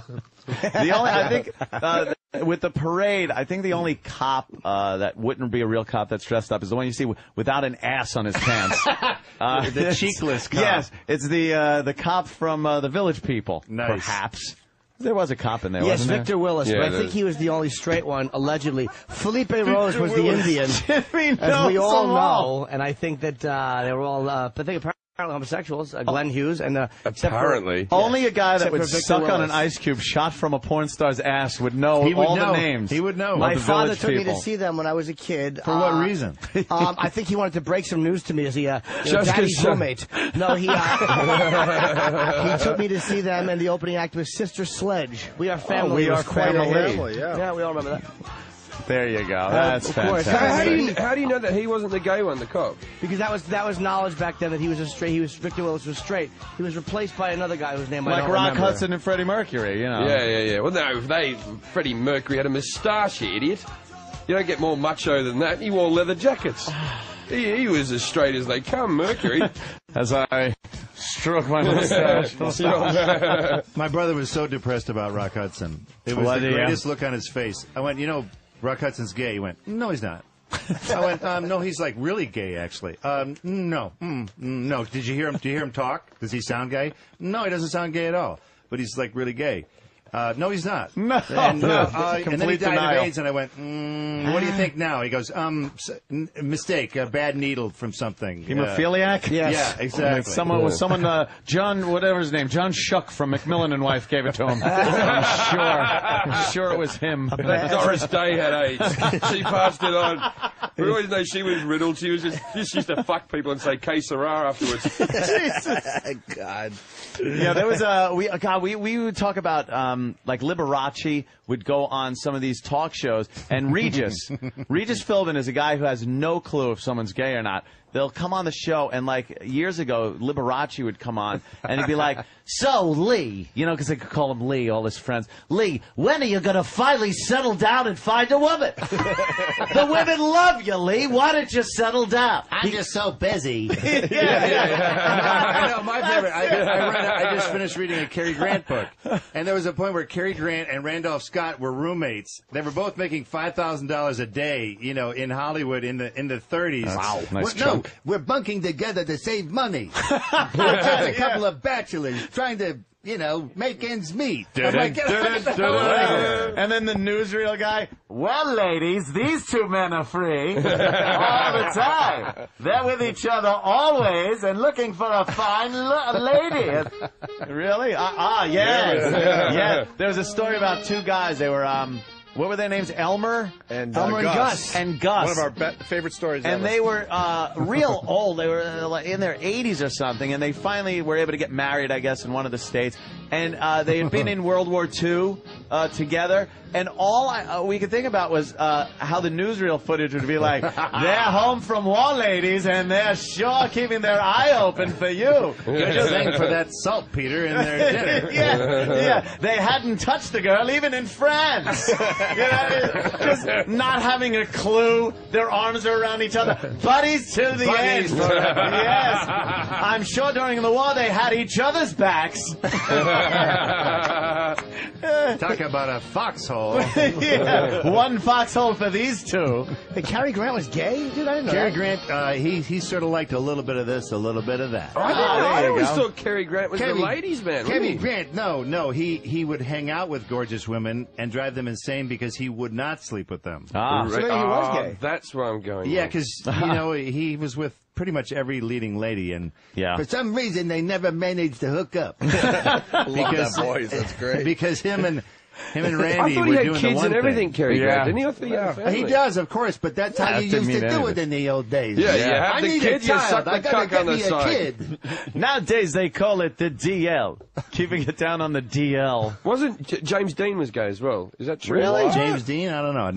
I think, with the parade, I think the only cop that wouldn't be a real cop that's dressed up is the one you see without an ass on his pants. The cheekless cop. Yes, it's the cop from the Village People, nice. Perhaps. There was a cop in there, yes, wasn't there? Victor Willis, but I think he was the only straight one, allegedly. Felipe Rose was the Indian, as we all know, and I think that they were all, I think apparently homosexuals, Glenn Hughes, and apparently only a guy that would suck on an ice cube shot from a porn star's ass would know the names. He would know. My father took me to see them when I was a kid. For what reason? I think he wanted to break some news to me as daddy's roommate. No, he took me to see them, and the opening act was Sister Sledge. We Are Family. We Are Family. Yeah, we all remember that. There you go. That's fantastic. How do you know that he wasn't the gay one, the cop? Because that was knowledge back then that he was Victor Willis was straight. He was replaced by another guy whose name I don't remember. Like Rock Hudson and Freddie Mercury, you know. Yeah. Well, no, Freddie Mercury had a moustache, you idiot. You don't get more macho than that. He wore leather jackets. He was as straight as they come, Mercury. As I stroke my mustache. My brother was so depressed about Rock Hudson. It was the greatest look on his face. I went, Rock Hudson's gay. He went, no, he's not. I went, no, he's like really gay, actually. No. No. Did you hear him talk? Does he sound gay? No, he doesn't sound gay at all. But he's like really gay. No, he's not. No. And then he died of AIDS, and I went, what do you think now? He goes, mistake, a bad needle from something. Hemophiliac? Yes. Yeah, exactly. Someone, John, whatever his name, John Shuck from Macmillan and Wife gave it to him. I'm sure it was him. Doris Day had AIDS. She passed it on. We always know she was riddled. She was just used to fuck people and say "que sera" afterwards. God. Yeah, there was we would talk about like Liberace would go on some of these talk shows, and Regis Philbin is a guy who has no clue if someone's gay or not. They'll come on the show, and like years ago, Liberace would come on, and he'd be like, "So Lee," because they could call him Lee, all his friends. "Lee, when are you gonna finally settle down and find a woman? The women love you, Lee. Why don't you settle down? I'm just so busy." Yeah. I know, my favorite. I just finished reading a Cary Grant book, and there was a point where Cary Grant and Randolph Scott were roommates. They were both making $5,000 a day, in Hollywood in the 30s. Wow, nice No, we're bunking together to save money. We're just a couple of bachelors trying to, make ends meet. I'm like, and then the newsreel guy, "Well, ladies, these two men are free all the time. They're with each other always and looking for a fine lady." Really? Yes. Yeah. There was a story about two guys. They were, what were their names? Elmer and Gus. And Gus. One of our favorite stories And ever. they were real old. They were in their 80s or something, and they finally were able to get married, I guess, in one of the states. And they had been in World War II together. And all we could think about was how the newsreel footage would be like, "They're home from war, ladies, and they're sure keeping their eye open for you." You're just thanking for that saltpeter in their dinner. Yeah. They hadn't touched the girl even in France. Just not having a clue. Their arms are around each other. Buddies to the end. Yes. I'm sure during the war they had each other's backs. Talk about a foxhole. Yeah. One foxhole for these two. Hey, Cary Grant was gay? Dude, I didn't know Cary that. Grant, he sort of liked a little bit of this, a little bit of that. I always thought Cary Grant was the ladies' man. Cary Grant, no. He would hang out with gorgeous women and drive them insane because he would not sleep with them. So maybe he was gay. That's where I'm going. Yeah, because, he was with pretty much every leading lady, and for some reason they never managed to hook up. Love that voice. That's great. Because him and Randy I thought he were had doing the kids one and everything, thing. Cary Grant. Didn't he? I thought he had a family. He does, of course, but that's how you used to do it in the old days. Yeah, you have I the need kid, a you suck child. the I gotta cock get on the me a side. kid. Nowadays they call it the DL. Keeping it down on the DL. Wasn't James Dean was gay as well? Is that true? Really? James Dean? I don't know.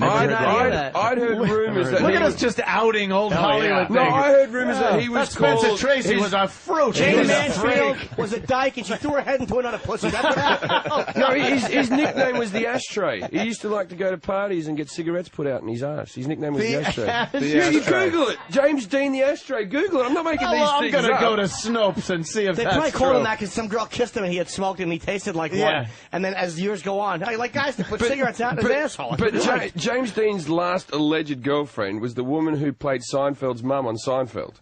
I'd heard rumors that Look at us just outing old Hollywood things. No, I heard rumors that he was called... Spencer Tracy was a fruit. Jane Mansfield was a dyke, and she threw her head into another pussy. That's what happened. No, his nickname was the Ashtray. He used to like to go to parties and get cigarettes put out in his ass. His nickname was the Ashtray. Yeah, you Google it. James Dean the Ashtray. Google it. I'm not making these things up. I'm going to go to Snopes and see if they that's probably true. called him that because some girl kissed him and he had smoked it and he tasted like one. And then as years go on, I like guys to put cigarettes out in his asshole. But James Dean's last alleged girlfriend was the woman who played Seinfeld's mum on Seinfeld.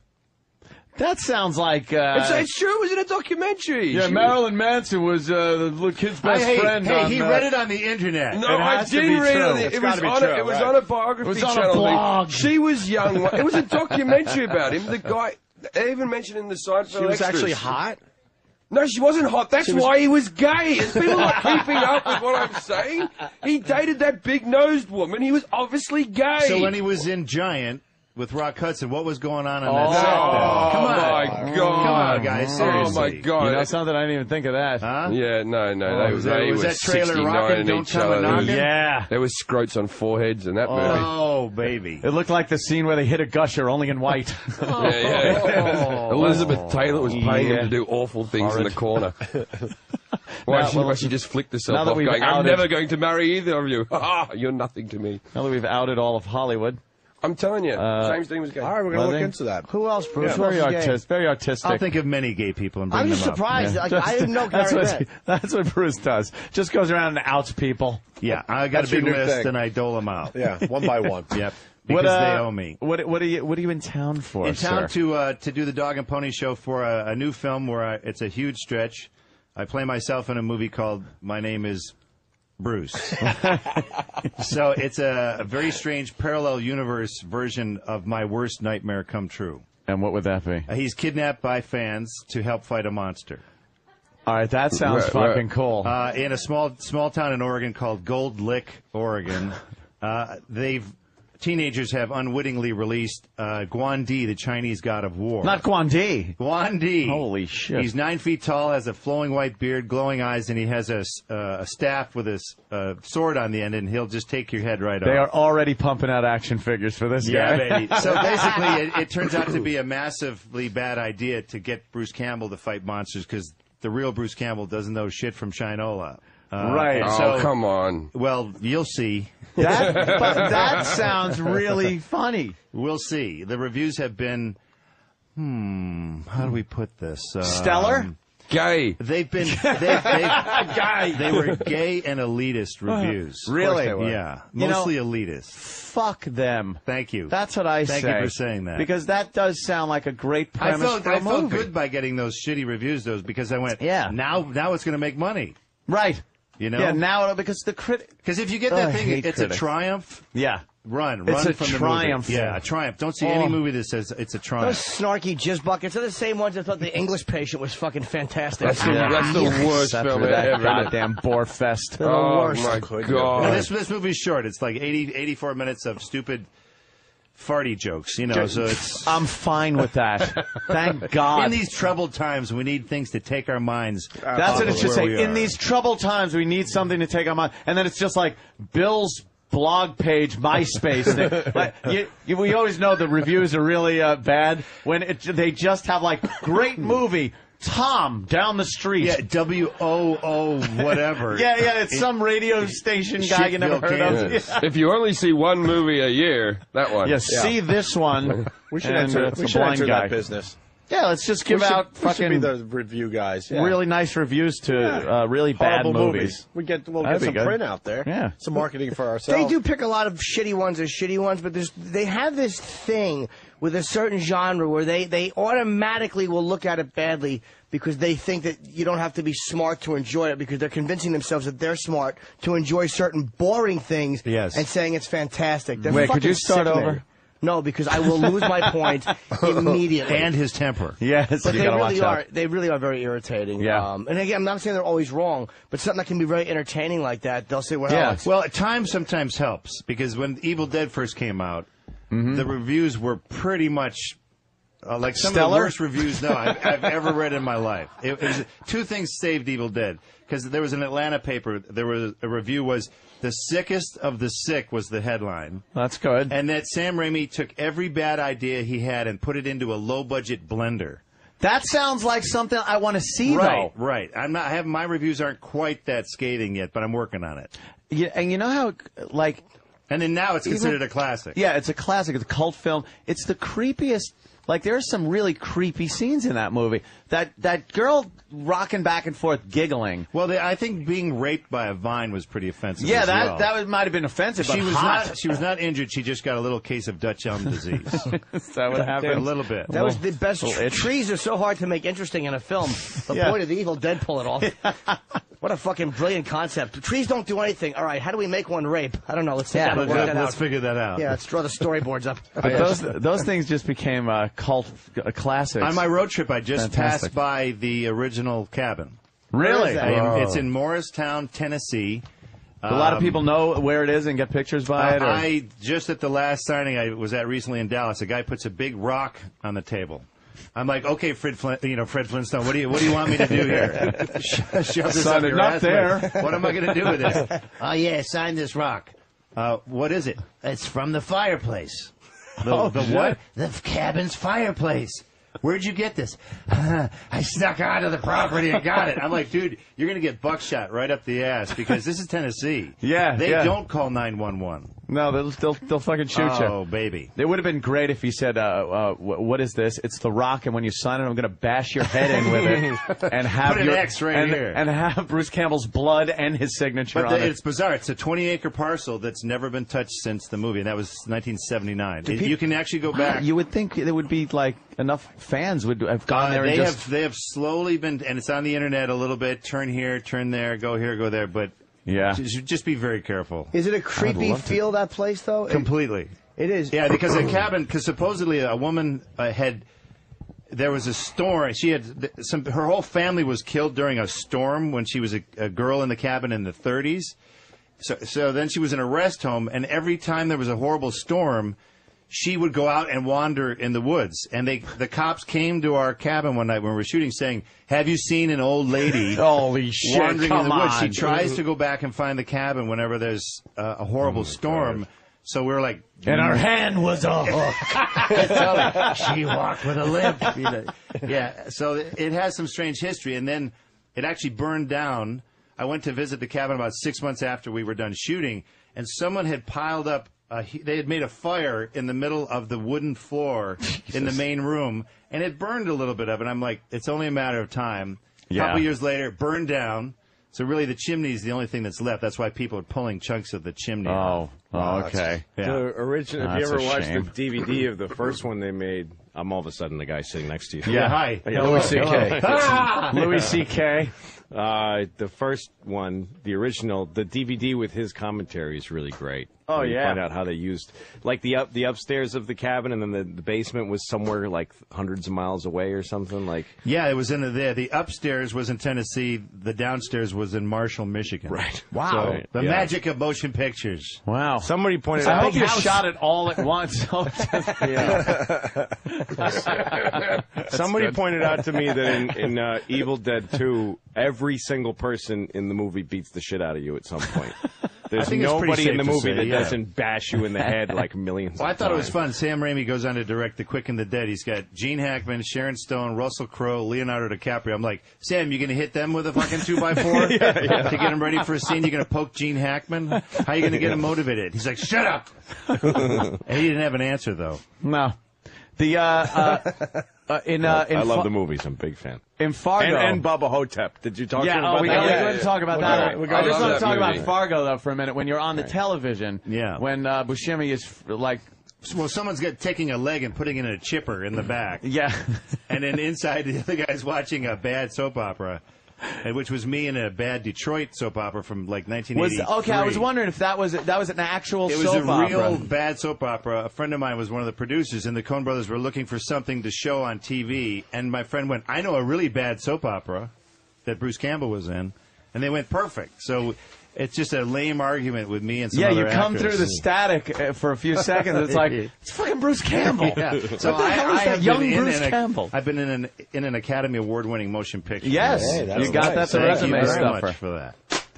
That sounds like... it's true. It was in a documentary. Yeah, Marilyn Manson was the little kid's best friend. He read it on the internet. No, I didn't read it. It was on a biography channel. It was on a blog. She was young. It was a documentary about him. The guy, they even mentioned in the Seinfeld She was extras. actually hot? No, she wasn't hot. That's why he was gay. Is people not keeping up with what I'm saying? He dated that big-nosed woman. He was obviously gay. So when he was in Giant with Rock Hudson, what was going on that set? Come on. My God. Come on, guys. Seriously. Oh, my God. You know something? I didn't even think of that. Huh? Yeah, no. Was that trailer rocking? Don't come a knocking? Yeah. There was scrotes on foreheads in that movie. Oh, baby. It looked like the scene where they hit a gusher, only in white. Elizabeth Taylor was paying him to do awful things in the corner. Why she just flicked herself off going, I'm never going to marry either of you. You're nothing to me. Now that we've outed all of Hollywood. I'm telling you, James Dean was gay. All right, we're going to look into that. Who else, Bruce? Very artistic. I'll think of many gay people and bring I'm them just up. surprised. Yeah. I didn't know Cary Grant. That's what Bruce does. Just goes around and outs people. Yeah, I got That's a big your new list thing. and I dole them out. Yeah, one by one. Yep. because they owe me. What are you in town for? In town to do the Dog and Pony Show for a new film where it's a huge stretch. I play myself in a movie called My Name Is Bruce. So it's a very strange parallel universe version of my worst nightmare come true. And what would that be? He's kidnapped by fans to help fight a monster. All right, that sounds fucking cool. In a small town in Oregon called Gold Lick, Oregon, teenagers have unwittingly released Guan Di, the Chinese god of war. Not Guan Di. Guan Di. Holy shit. He's 9 feet tall, has a flowing white beard, glowing eyes, and he has a staff with a sword on the end, and he'll just take your head right off. They are already pumping out action figures for this guy. Yeah, baby. So basically, it turns out to be a massively bad idea to get Bruce Campbell to fight monsters because the real Bruce Campbell doesn't know shit from Shinola. Right. Oh, come on. Well, you'll see. That sounds really funny. We'll see. The reviews have been, how do we put this? Stellar? Gay. They were gay and elitist reviews. Really? Yeah. Mostly elitist. Fuck them. Thank you. That's what I say. Thank you for saying that. Because that does sound like a great premise for a movie. I felt good by getting those shitty reviews, because I went, now it's going to make money. Right. You know? Yeah, now, because the critic... Because if you get that thing, it's critics. A triumph. Yeah. Run it's a from triumph. The movie. Yeah, a triumph. Don't see any movie that says it's a triumph. Those snarky jizz buckets are the same ones that thought The English Patient was fucking fantastic. That's the worst film ever. Goddamn bore fest. The worst. My God. Now, this movie's short. It's like 84 minutes of stupid farty jokes, so it's... I'm fine with that. Thank God. In these troubled times, we need things to take our minds. That's what it should say. In these troubled times, we need something to take our mind. And then it's just like Bill's blog page, MySpace thing. Like, we always know the reviews are really bad when they just have like, great movie, Tom down the street. Yeah, WOO whatever. yeah, it's some radio station guy you never heard of. Yeah. If you only see one movie a year, that one. See this one. We should enter that business. Yeah, let's just give out fucking... We should be the review guys. Yeah. Really nice reviews to really bad movies. We'll get some print out there. Yeah. Some marketing for ourselves. They do pick a lot of shitty ones as shitty ones, but they have this thing with a certain genre where they automatically will look at it badly because they think that you don't have to be smart to enjoy it because they're convincing themselves that they're smart to enjoy certain boring things and saying it's fantastic. Wait, could you start over? No, because I will lose my point immediately. And his temper. Yes, but they really are very irritating. Yeah. And again, I'm not saying they're always wrong, but something that can be very entertaining like that, they'll say, well, time sometimes helps, because when Evil Dead first came out, the reviews were pretty much like some Stellar? of the worst reviews I've ever read in my life. It was, two things saved Evil Dead, because there was an Atlanta paper, there was a review was, "The sickest of the sick" was the headline. That's good. And that Sam Raimi took every bad idea he had and put it into a low-budget blender. That sounds like something I want to see, though. Right. My reviews aren't quite that scathing yet, but I'm working on it. Yeah, and you know how, like... And then now it's considered a classic. Yeah, it's a classic. It's a cult film. It's the creepiest... Like, there's some really creepy scenes in that movie. That girl rocking back and forth, giggling. Well, I think being raped by a vine was pretty offensive. Yeah, as that might have been offensive, but she was not injured. She just got a little case of Dutch elm disease. Is that what happened? A little bit. That was the best. Trees are so hard to make interesting in a film. The point of the Evil Dead pull it off. What a fucking brilliant concept. Trees don't do anything. All right, how do we make one rape? I don't know. Let's sit down and work that out. Let's figure that out. Yeah, let's draw the storyboards up. But those things just became cult classics. On my road trip, I just passed by the original cabin. Really? It's in Morristown, Tennessee. A lot of people know where it is and get pictures by it? I just at the last signing I was at recently in Dallas, a guy puts a big rock on the table. I'm like, okay, Fred Flintstone, what do you want me to do here? Shove this up your ass. What am I going to do with this? Oh yeah, sign this rock. What is it? It's from the fireplace. The what? The cabin's fireplace. Where'd you get this? I snuck onto the property and got it. I'm like, dude, you're going to get buckshot right up the ass because this is Tennessee. Yeah, They don't call 911. No, they'll fucking shoot you. Oh, baby. It would have been great if he said, what is this? It's The Rock, and when you sign it, I'm going to bash your head in with it. And have Put an X right here. And have Bruce Campbell's blood and his signature on it. It's bizarre. It's a 20-acre parcel that's never been touched since the movie, and that was 1979. You can actually go back. You would think there would be, like, enough fans would have gone there and They have slowly been, and it's on the internet a little bit, turn here, turn there, go here, go there, but yeah, just be very careful. Is it a creepy feel, that place, though? Completely. It is. Yeah, because a cabin, because supposedly a woman there was a storm. She had her whole family was killed during a storm when she was a girl in the cabin in the 30s. So then she was in a rest home, and every time there was a horrible storm, she would go out and wander in the woods. And the cops came to our cabin one night when we were shooting saying, have you seen an old lady Holy shit, wandering in the woods? on. She tries to go back and find the cabin whenever there's a horrible storm. God. So we were like... And her hand was a hook. She walked with a limp. Yeah, so it has some strange history. And then it actually burned down. I went to visit the cabin about 6 months after we were done shooting, and someone had piled up... they had made a fire in the middle of the wooden floor in the main room, and it burned a little bit of it. I'm like, it's only a matter of time. A couple years later, it burned down. So really, the chimney is the only thing that's left. That's why people are pulling chunks of the chimney off. Okay. Yeah. The original. Have you That's ever a watched shame. the DVD of the first one they made? I'm all of a sudden the guy sitting next to you. Yeah, hi. Louis C.K. Louis C.K. The first one, the original, the DVD with his commentary is really great. Oh, You yeah. find out how they used, like the upstairs of the cabin, and then the basement was somewhere like hundreds of miles away or something. Like Yeah, it was in there. The upstairs was in Tennessee. The downstairs was in Marshall, Michigan. Right. Wow. So, the magic of motion pictures. Wow. Somebody pointed I out. hope you shot it all at once. Somebody pointed out to me that in Evil Dead 2, every single person in the movie beats the shit out of you at some point. There's nobody in the movie that doesn't bash you in the head like millions Well, I of thought it was times. fun. Sam Raimi goes on to direct The Quick and the Dead. He's got Gene Hackman, Sharon Stone, Russell Crowe, Leonardo DiCaprio. I'm like, Sam, you going to hit them with a fucking 2x4 to get them ready for a scene? You going to poke Gene Hackman? How are you going to get him motivated? He's like, shut up. And he didn't have an answer, though. No. The I love the movies. I'm a big fan. In Fargo. And Bubba Hotep. Did you talk to him about we that? got to talk about that. I just want to talk about movie. Fargo, though, for a minute. When you're on the television, when Buscemi is, like... Well, someone's taking a leg and putting it in a chipper in the back. Yeah. And then inside, the other guy's watching a bad soap opera, which was me in a bad Detroit soap opera from, like, 1983. Okay, I was wondering if that was an actual soap opera. It was a real bad soap opera. A friend of mine was one of the producers, and the Coen brothers were looking for something to show on TV. And my friend went, I know a really bad soap opera that Bruce Campbell was in. And they went, perfect. So it's just a lame argument with me and some other you come actors. through the static for a few seconds. It's like, it's fucking Bruce Campbell. Yeah. So what the hell is that young Bruce Campbell? I've been in an Academy Award-winning motion picture. Yes, you got that. The resume Thank you very stuffer. much for that.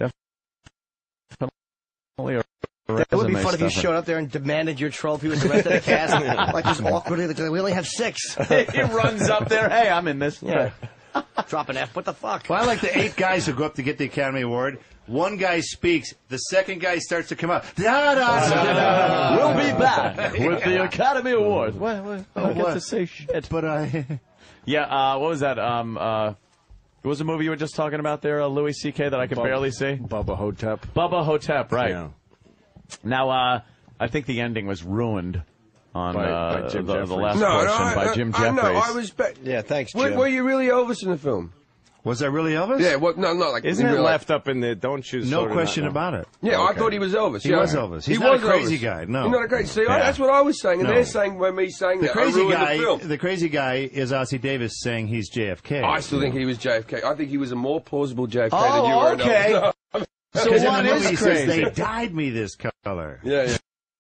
Definitely a It would be resume fun if you stuffer. showed up there and demanded your trophy with the rest of the cast. Like just awkwardly, like, we only have 6. He runs up there. Hey, I'm in this. Yeah. Drop an F. What the fuck? Well, I like the 8 guys who go up to get the Academy Award. One guy speaks. The second guy starts to come out. Da, da, da, da. We'll be back with the Academy Awards. I don't get to say shit. But yeah, what was that? What was the movie you were just talking about there, Louis C.K., that I could barely see? Bubba Hotep. Bubba Hotep, right. Yeah. Now, I think the ending was ruined on By Jim the Jeffries. last portion by Jim Jeffries. No, I was... Yeah, thanks, Jim. Were you really Elvis in the film? Was I really Elvis? Yeah, well, no, not like... Isn't in it real life. left up in the don't choose No soda, question not- about it. Yeah, Okay. I thought he was Elvis. He yeah. was Elvis. He's He not was a crazy Elvis. guy, no. He's not a crazy... See, Yeah. that's what I was saying, and No. they're saying, when me saying The that, crazy I ruined guy, the film. the crazy guy is Ossie Davis saying he's JFK. I still think he was JFK. I think he was a more plausible JFK Oh, than you were. okay. No. So Because in what the movie is he crazy? says, they dyed me this color. Yeah.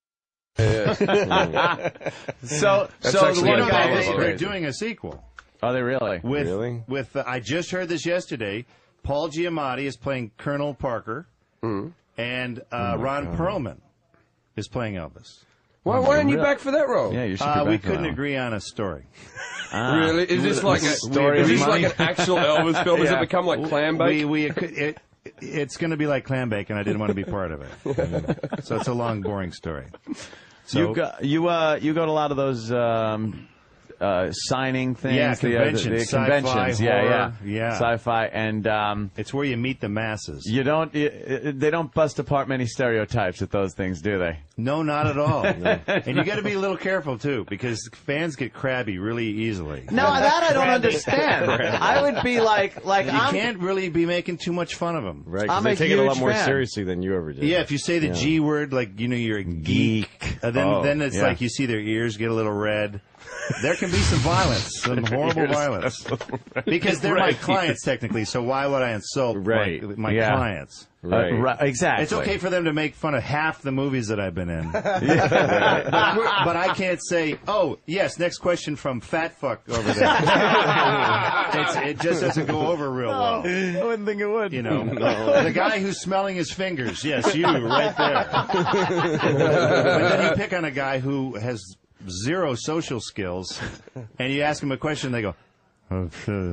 So That's the actually one a guy bad was idea. They're crazy. doing a sequel. Are they really? With I just heard this yesterday. Paul Giamatti is playing Colonel Parker, and Ron Perlman is playing Elvis. Why aren't you back for that role? Yeah, you should be back We for couldn't that. agree on a story. Really? Is this like story is of this money? like an actual Elvis film? Has it become like clam bake? it's going to be like clam bake, and I didn't want to be part of it. So it's a long, boring story. So You go to a lot of those signing things. Yeah, the conventions. Horror, Yeah. Sci-fi, and it's where you meet the masses. They don't bust apart many stereotypes at those things, do they? No, not at all. And you got to be a little careful too, because fans get crabby really easily. No, that I don't understand. I would be like you can't really be making too much fun of them, right? Because they take it a lot more seriously than you ever did. Yeah, if you say the G word, like you're a geek, then it's like you see their ears get a little red. There can be some violence, some horrible violence, because they're my clients technically. So why would I insult my clients? Right, exactly. It's okay for them to make fun of half the movies that I've been in, but I can't say, "Oh, yes, next question from Fat Fuck over there." It just doesn't go over real well. I wouldn't think it would. The guy who's smelling his fingers. Yes, you right there. But then you pick on a guy who has zero social skills, and you ask him a question, they go, I'm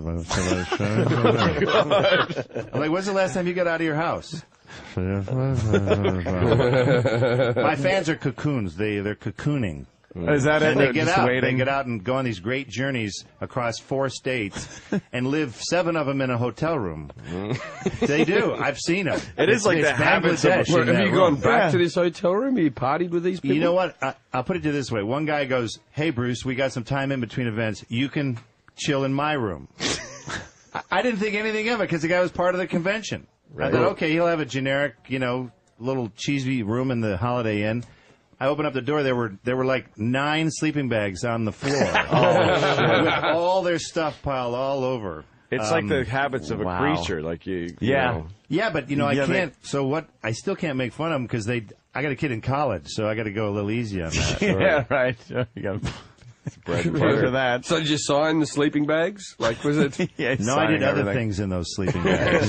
like, when's the last time you got out of your house? My fans are cocoons. They're cocooning. Is that and it? They get out. They get out and go on these great journeys across 4 states and live 7 of them in a hotel room. They do. I've seen them. It's like the habits of. Have you gone back to this hotel room? Have you partied with these people? You know what? I'll put it to this way. One guy goes, "Hey, Bruce, we got some time in between events. You can chill in my room." I didn't think anything of it because the guy was part of the convention. Right. I thought, okay, he'll have a generic, little cheesy room in the Holiday Inn. I opened up the door. There were like 9 sleeping bags on the floor. With all their stuff piled all over. It's like the habits of a creature, like you. Yeah, but I can't. So what? I still can't make fun of them because I got a kid in college, so I got to go a little easy on that. Yeah, right. You got bread for that. So did you sign the sleeping bags? Like, was it? No, I did other things in those sleeping bags.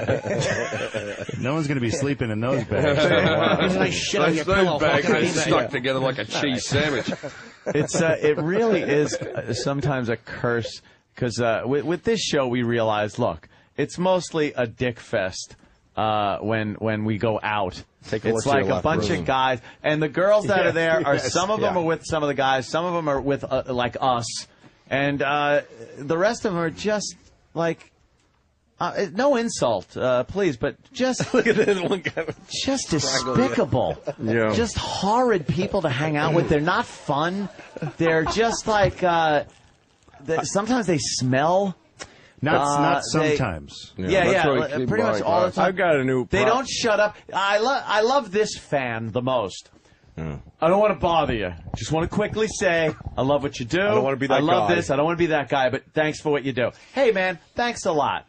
No one's going to be sleeping in those bags. Those bags are stuck together like a cheese sandwich. It really is sometimes a curse because with this show we realize, look, it's mostly a dick fest when we go out. It's like a bunch of guys, and the girls that are there are some of them are with some of the guys, some of them are with like us, and the rest of them are just like no insult, please, but just look at this one guy, just despicable, just horrid people to hang out with. They're not fun. They're just like sometimes they smell. Not sometimes. Pretty much all the time. I've got a new. They don't shut up. I love this fan the most. I don't want to bother you. Just want to quickly say I love what you do. I don't want to be that guy. I love this. I don't want to be that guy, but thanks for what you do. Hey, man, thanks a lot.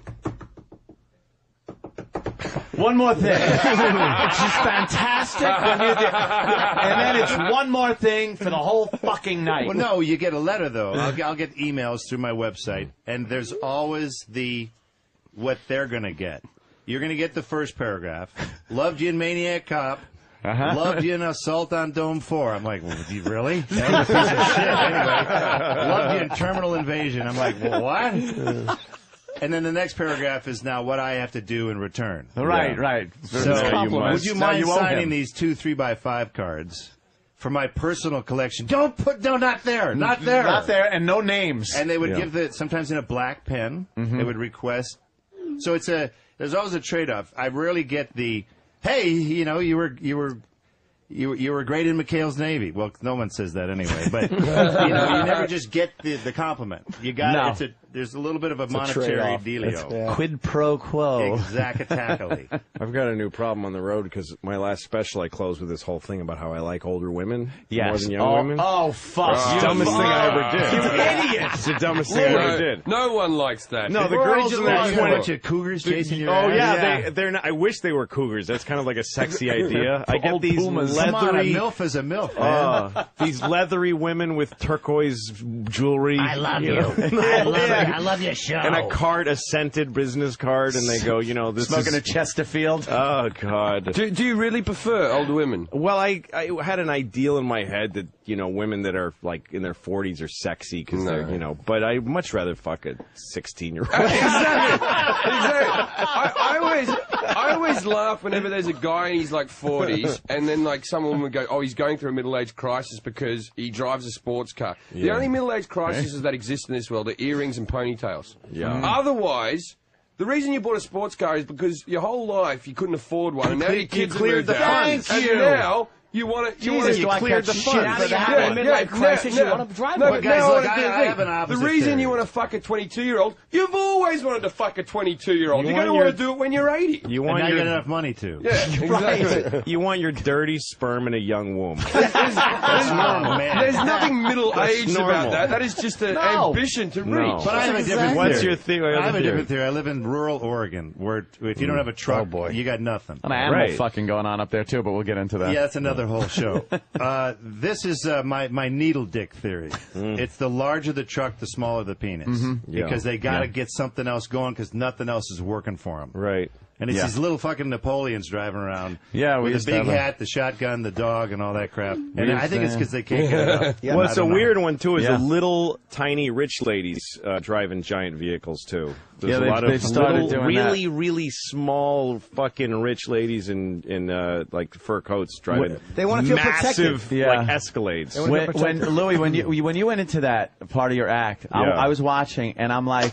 One more thing. It's just fantastic when you do. And then it's one more thing for the whole fucking night. Well, no, you get a letter, though. I'll get emails through my website, and there's always what they're going to get. You're going to get the first paragraph. Loved you in Maniac Cop. Loved you in Assault on Dome 4. I'm like, well, really? That was a piece of shit. Anyway, loved you in Terminal Invasion. I'm like, well, what? And then the next paragraph is now what I have to do in return. Right. So, would you mind signing these 2 3x5 cards for my personal collection? Not there, and no names. And they would give sometimes in a black pen. They would request. So there's always a trade-off. I rarely get the, hey, you were great in McHale's Navy. Well, no one says that anyway. But you never just get the compliment. You got there's a little bit of a monetary dealio. Quid pro quo. Exactly. I've got a new problem on the road because my last special I closed with this whole thing about how I like older women more than young women. Oh, fuck. It's the dumbest thing I ever did. You idiot. It's the dumbest thing I ever did. No one likes that. No, the girls in their 20s, cougars chasing your ass. Oh, yeah. They're not. I wish they were cougars. That's kind of like a sexy idea. I get these leathery. Come on, a MILF is a MILF, man. These leathery women with turquoise jewelry. I love you. I love your show. And a card, a scented business card, and they go, this Smoking a Chesterfield. Oh, God. Do you really prefer older women? Well, I had an ideal in my head that, women that are like in their 40s are sexy because they're but I much rather fuck a 16-year-old. Exactly. I always laugh whenever there's a guy and he's like 40s, and then like someone would go, "Oh, he's going through a middle-age crisis because he drives a sports car." The Yeah. only middle-age crises that exist in this world are earrings and ponytails. Yeah. Otherwise, the reason you bought a sports car is because your whole life you couldn't afford one, and now your kids have moved out. Thank and you. now you want to. You cleared the funds. For the midlife crisis, you want to drive one. Guys, look, I have an opposite The reason theory. you want to fuck a 22-year-old, you've always wanted to fuck a 22-year-old. You're going to want to do it when you're 80. You want and now your, you got enough money to. Yeah, exactly. You want your dirty sperm in a young womb. That's normal, man. There's nothing middle-aged normal. about that. That is just an ambition to reach. But I have a different What's theory. your theory? I have a different theory. I live in rural Oregon, where if you don't have a truck, you got nothing. An animal fucking going on up there too, but we'll get into that. Yeah, that's another whole show. This is my needle dick theory. It's the larger the truck, the smaller the penis. Because they got to get something else going because nothing else is working for them. Right. And it's these little fucking Napoleons driving around we with used the to big have hat, the shotgun, the dog, and all that crap. And I used think to- it's because they can't get it up. Well, it's I a don't know. weird one too. Is Yeah. the little tiny rich ladies driving giant vehicles too. There's Yeah, a lot they've of started little, doing really, really small fucking rich ladies in like fur coats driving. They wanna feel massive protected. Yeah. like Escalades. When Louis, when you went into that part of your act, I was watching, and I'm like,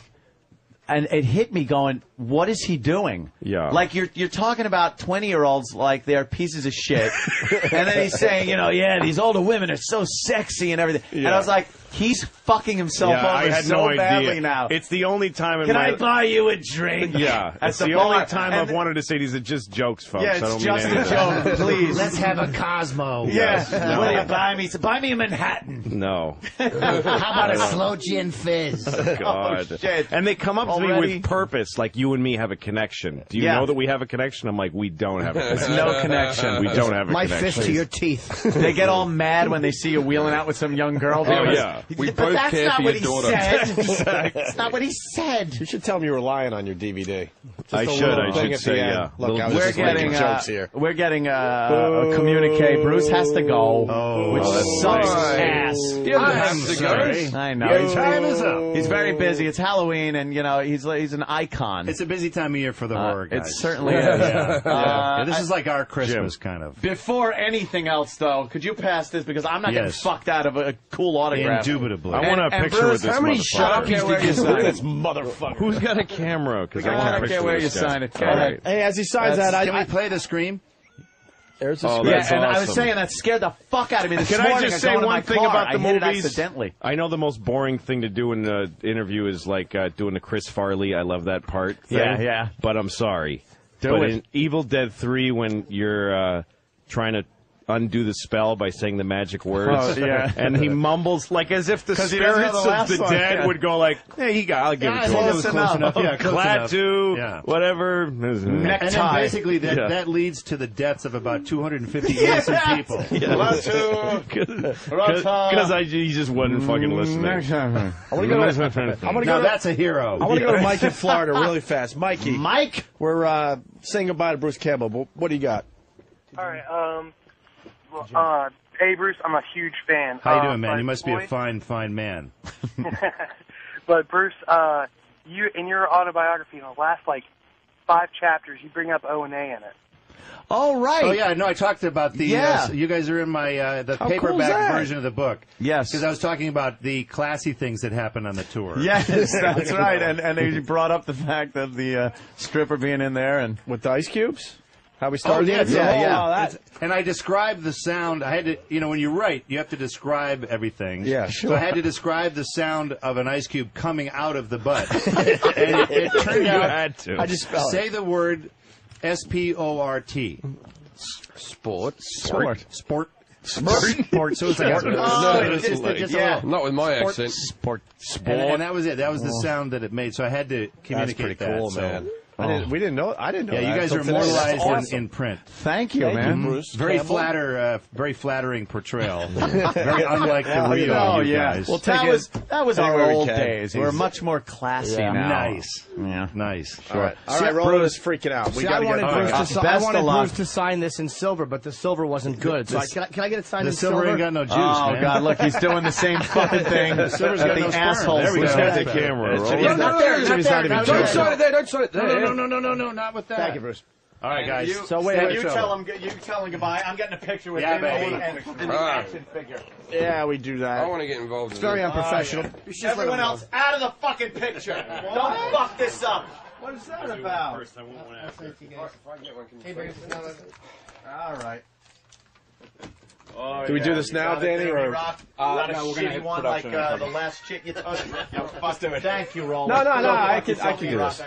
and it hit me going, what is he doing? Yeah. Like you're talking about 20-year-olds like they're pieces of shit, and then he's saying, these older women are so sexy and everything, and I was like, he's fucking himself over I had so no badly idea. now. It's the only time in Can my I buy you a drink? Yeah, At it's the the bar. only time And I've wanted to say these are just jokes, folks. Yeah, I don't it's mean just any a of that. joke, please. Let's have a Cosmo. Yeah. Will you buy me? So buy me a Manhattan. No. How about a slow gin fizz? God. Oh, shit. And they come up to me Already? with purpose, like you and me have a connection. Do you Yeah. know that we have a connection? I'm like, we don't have a connection. There's no connection. We don't have a My connection. fist to your teeth. They get all mad when they see you wheeling out with some young girl. Oh, yeah. We But both that's care not for what your he daughter. said. That's not what he said. You should tell me you were lying on your DVD. Just I a should. little I thing should at say, the end. yeah. Look, I was We're just making getting jokes here. we're getting a communique. Bruce has to go, which that's sucks nice. ass. You don't have to go. I know. Your time is up. He's very busy. It's Halloween, and he's an icon. It's a busy time of year for the horror guys. It certainly is. Yeah, this is like our Christmas, kind of. Before anything else, though, could you pass this because I'm not getting Yes. fucked out of a cool autograph. Indubitably. I want a And picture Bruce, with this how many motherfucker. Sharpies did you Look at sign? this motherfucker. Who's got a camera? Because I I want a don't picture care where with you this guy. sign it. Go All ahead. right. Hey, as he signs that, Can we play the scream? there's a Oh, script. Yeah, that's and I was awesome. saying that scared the fuck out of me this Can morning. I just say going to one my thing car. about the I hit it movies? accidentally. I know the most boring thing to do in an interview is like doing the Chris Farley, I love that part thing. Yeah, yeah. But I'm sorry. Do but it. in Evil Dead 3, when you're trying to undo the spell by saying the magic words, Oh, yeah. and he mumbles like as if the 'Cause he doesn't know spirits the of last the one, dead yeah. would go like, hey, I'll give Yeah, it I to think him. that was close enough. Yeah, close enough. Klaatu, Yeah. whatever. And then basically that leads to the deaths of about 250 innocent people. Because he just wasn't fucking listening. I want to go Now to that's a hero. I want to go to Mike in Florida really fast. Mikey. Mike? We're saying goodbye to Bruce Campbell. But what do you got? All right. Hey, Bruce, I'm a huge fan. How you doing, man? but You must be a boy- fine, fine man. But Bruce, you in your autobiography, in the last 5 chapters, you bring up O&A in it. Oh, right. Oh yeah, no, I talked about the. Yeah. You guys are in my the How cool is paperback that? version of the book. Yes. Because I was talking about the classy things that happened on the tour. Yes, that's right. And they brought up the fact of the stripper being in there and with the ice cubes. How we Oh, started? yeah, it? yeah. And I described the sound. I had to, when you write, you have to describe everything. Yeah, So I had to describe the sound of an ice cube coming out of the butt. And it turned out. had to. I just spelled Say the word S-P-O-R-T. Sport. Sport. Sport. So it's like Not with my accent. Sport. And that was it. That was the sound that it made. So I had to communicate pretty cool, that. man. We didn't know. I didn't know. Yeah, that you guys until are today. immortalized Awesome. in print. Thank you, man. Bruce. Very Campbell. very flattering portrayal. Very unlike the real you guys. Well, that was our old days. We're much more classy now. Nice. Yeah. Nice. All right, Roland is freaking out. We got to get I wanted Bruce to sign this in silver, but the silver wasn't good. So can I get it signed in silver? The silver ain't got no juice, Oh, man. God, look, he's doing the same fucking thing that Silver's got no the sperm. assholes There we Look go. at the camera. Roland. Not there. Don't sign it there. Don't sign it there. No, not with that. Thank you, Bruce. All right, guys. So wait, you tell him goodbye. I'm getting a picture with him baby. and the action figure. Yeah, we do that. I want to get involved in it's very this. unprofessional. Everyone else out of the fucking picture. Don't fuck this up. What is that about? All right. Do we do this now, Danny, or? Not a shitty one like the last chick you touched. Thank you, Roland. No, I can do this.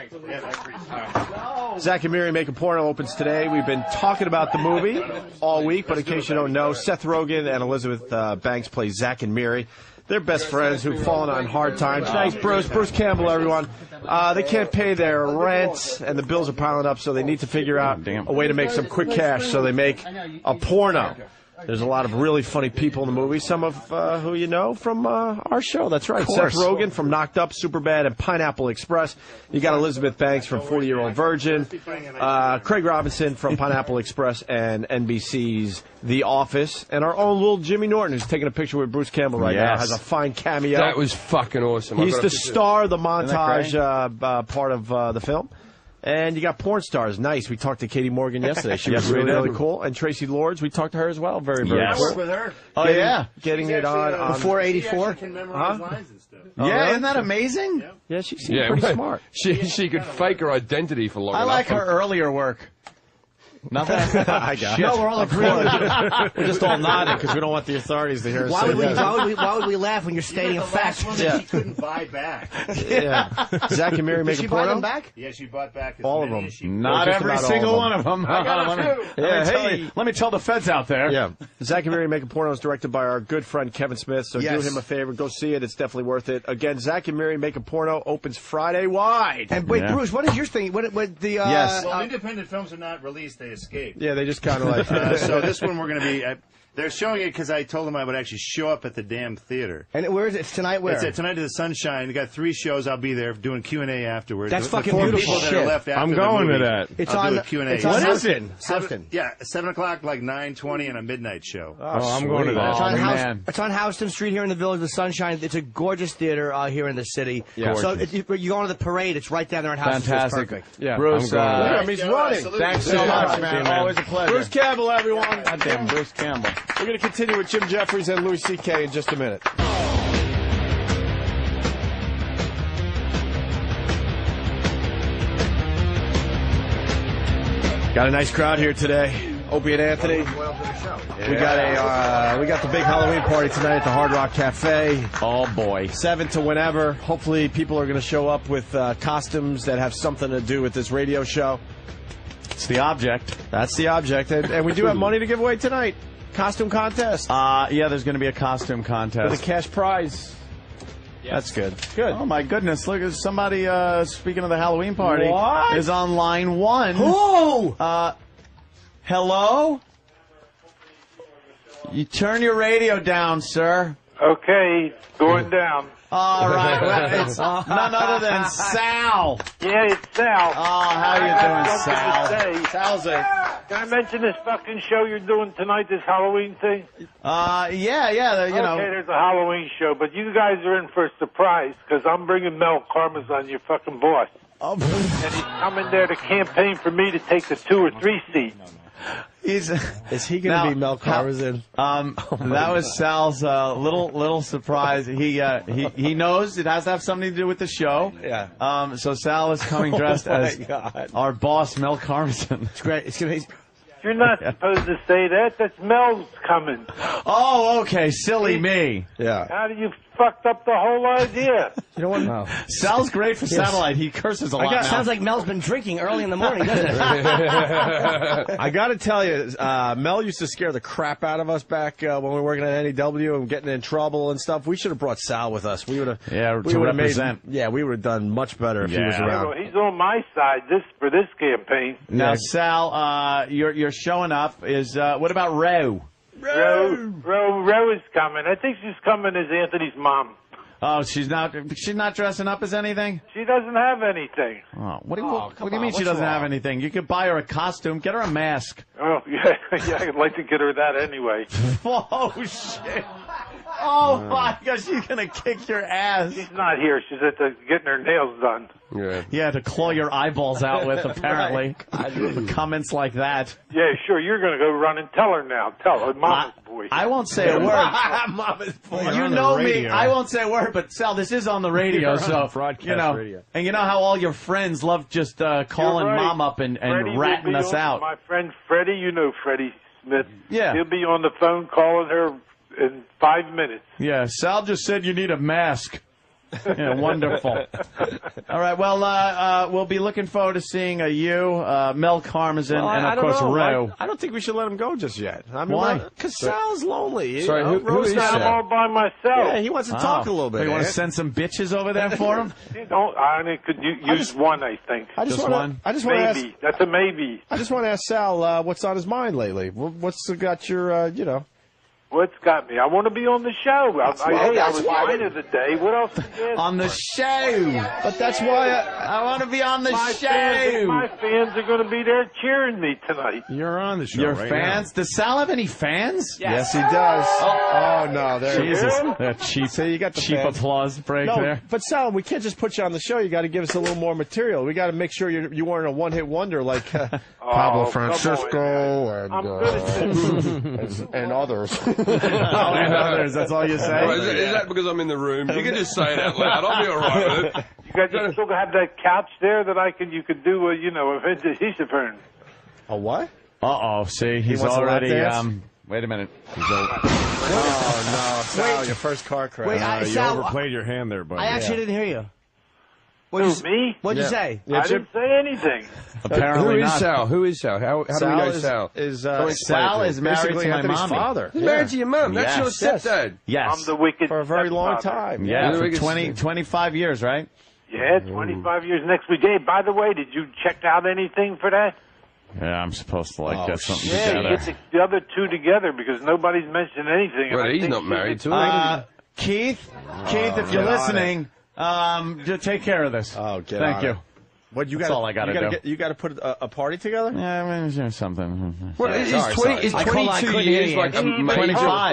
Zach and Miri Make a Porno opens today. We've been talking about the movie all week, but in case you don't know, Seth Rogen and Elizabeth Banks play Zach and Miri. They're best friends who've fallen on hard times. Nice, Bruce Campbell, everyone. They can't pay their rent, and the bills are piling up, so they need to figure out a way to make some quick cash, so they make a porno. There's a lot of really funny people in the movie, some of who you know from our show. That's right. Seth Rogen from Knocked Up, Superbad, and Pineapple Express. You got Elizabeth Banks from 40-Year-Old Virgin. Craig Robinson from Pineapple Express and NBC's The Office. And our own little Jimmy Norton, who's taking a picture with Bruce Campbell right now, has a fine cameo. That was fucking awesome. He's the star of the montage part of the film. And you got porn stars. Nice. We talked to Katie Morgan yesterday. She was really cool. And Tracy Lords, we talked to her as well. Very cool. I worked with her. Oh, yeah. Getting it on Before 84? She can memorize lines and stuff. Yeah, isn't that amazing? Yeah, she seemed pretty smart. She could fake her identity for long enough. I like her earlier work. Nothing. I got No, we're all agreeing. We're just all nodding because we don't want the authorities to hear us Why say would, that. why would we laugh when you're stating a fact? She couldn't buy back. Yeah. Zach and Miri Make Did she a buy Porno? them back? Yeah, she bought back All of them. Not every single one of them. Let me tell the feds out there. Yeah. Zach and Miri Make a Porno is directed by our good friend Kevin Smith, so do him a favor. Go see it. It's definitely worth it. Again, Zach and Miri Make a Porno opens Friday wide. And wait, Bruce, what is your thing? What the Yes. Well, independent films are not released; they escape. Yeah, they just kind of like. So this one we're going to be. They're showing it because I told them I would actually show up at the damn theater. And where is it? It's tonight. Where? It's tonight at the Sunshine. They got 3 shows. I'll be there doing Q&A afterwards. That's fucking the 4 beautiful people that shit. are left after I'm the going movie, to that. It's I'll on do a Q&A. it's on What is it? Houston. Yeah, 7 o'clock, like 9:20, and a midnight show. I'm going to that. It's on, man. it's on Houston Street here in the Village of the Sunshine. It's a gorgeous theater here in the city. Yeah. So you go to the parade. It's right down there in Houston. Fantastic. It's perfect. Yeah. Bruce, He's running. thanks so much, man. Always a pleasure. Bruce Campbell, everyone. Goddamn Bruce Campbell. We're going to continue with Jim Jeffries and Louis C.K. in just a minute. Got a nice crowd here today. Opie and Anthony. We got the big Halloween party tonight at the Hard Rock Cafe. Oh boy, 7 to whenever. Hopefully, people are going to show up with costumes that have something to do with this radio show. it's the object. That's the object, and we do have money to give away tonight. Costume contest. Yeah, there's going to be a costume contest. With a cash prize. That's good. Good. Oh my goodness! Look, at somebody. Speaking of the Halloween party, What? is on line 1. Who? Hello. You turn your radio down, sir. Okay, going down. All right. Well, it's none other than Sal. Yeah, it's Sal. Oh, how you doing, Sal? Sal's Can I mention this fucking show you're doing tonight, this Halloween thing? Yeah. You know. Okay, there's a Halloween show, but you guys are in for a surprise, because I'm bringing Mel Karmazin, your fucking boss. Oh. And he's coming there to campaign for me to take the 2 or 3 seat. Is he going to be Mel Karmazin? That was Sal's little surprise. He knows it has to have something to do with the show. Yeah. So Sal is coming dressed as our boss, Mel Karmazin. It's great. It's gonna. You're not supposed to say that. That's Mel's coming. Oh, okay. Silly me. Yeah. How do you fucked up the whole idea. You know what? No. Sal's great for satellite. He curses a lot now. Sounds like Mel's been drinking early in the morning, doesn't it? I got to tell you, Mel used to scare the crap out of us back when we were working at NEW and getting in trouble and stuff. We should have brought Sal with us. We would have. Yeah, to represent. We would have done much better if he was around. Well, he's on my side for this campaign. Now, Sal, you're showing up. What about Ro? Ro is coming. I think she's coming as Anthony's mom. Oh, she's not dressing up as anything? She doesn't have anything. Oh, what do you mean she doesn't have anything? You could buy her a costume, get her a mask. Oh, yeah, I'd like to get her that anyway. Oh, shit. Oh, my gosh, she's going to kick your ass. She's not here. She's getting her nails done. Yeah, to claw your eyeballs out with, apparently. Comments like that. Yeah, sure. You're going to go run and tell her now. Tell her, Mama's boy. I won't say a word. Mama's boy. You know me. I won't say a word, but Sal, this is on the radio, so broadcast radio. And you know how all your friends love just calling Mom up and ratting us out. My friend Freddie, you know Freddie Smith. Yeah. He'll be on the phone calling her in 5 minutes. Yeah, Sal just said you need a mask. Yeah, wonderful. All right, well, we'll be looking forward to seeing you, Mel Karmazin, and, of course, Ro. I don't think we should let him go just yet. Why? Because Sal's lonely. Sorry, who is I'm all by myself. Yeah, he wants to talk a little bit. You want to send some bitches over there for him? I could use one, I think. Just one? I just want to ask. That's a maybe. I just want to ask Sal what's on his mind lately. What's got your, What's got me? I want to be on the show. I was fine of the day. What else? On the show. But that's why I want to be on the show. My fans are going to be there cheering me tonight. You're on the show. Your fans? Does Sal have any fans? Yes, he does. Oh no, there Jesus, he is. that cheap. So you got the cheap fans. applause break there. But Sal, we can't just put you on the show. You got to give us a little more material. We got to make sure you weren't a one-hit wonder like Pablo Francisco and others. And others, that's all you say? Well, is that because I'm in the room? You can just say it out loud. I'll be all right with it. You guys still have that couch there that you could do a vintage Easterburn. A what? Uh-oh, see, he's already, wait a minute. Oh, no, Sal, your first car crash. Wait, you Sal, overplayed your hand there, buddy. I actually didn't hear you. Me? What'd you say? I didn't say anything. Apparently Who is not. Sal? Who is Sal? How do we know Sal? Sal is married to my mommy. Father. He's married to your mum. That's your stepdad. Yes. I'm the wicked For a very long time. Yeah, for 25 years, right? Yeah, 25 years next week. Hey, by the way, did you check out anything for that? Yeah, I'm supposed to get something Yeah, together. you get the other two together because nobody's mentioned anything. Well, he's not married to her. Keith, if you're listening, just take care of this. Oh, Thank you. What you That's all I got to do. You got to put a party together. Yeah, I mean, something. Well, is 22 years like a major?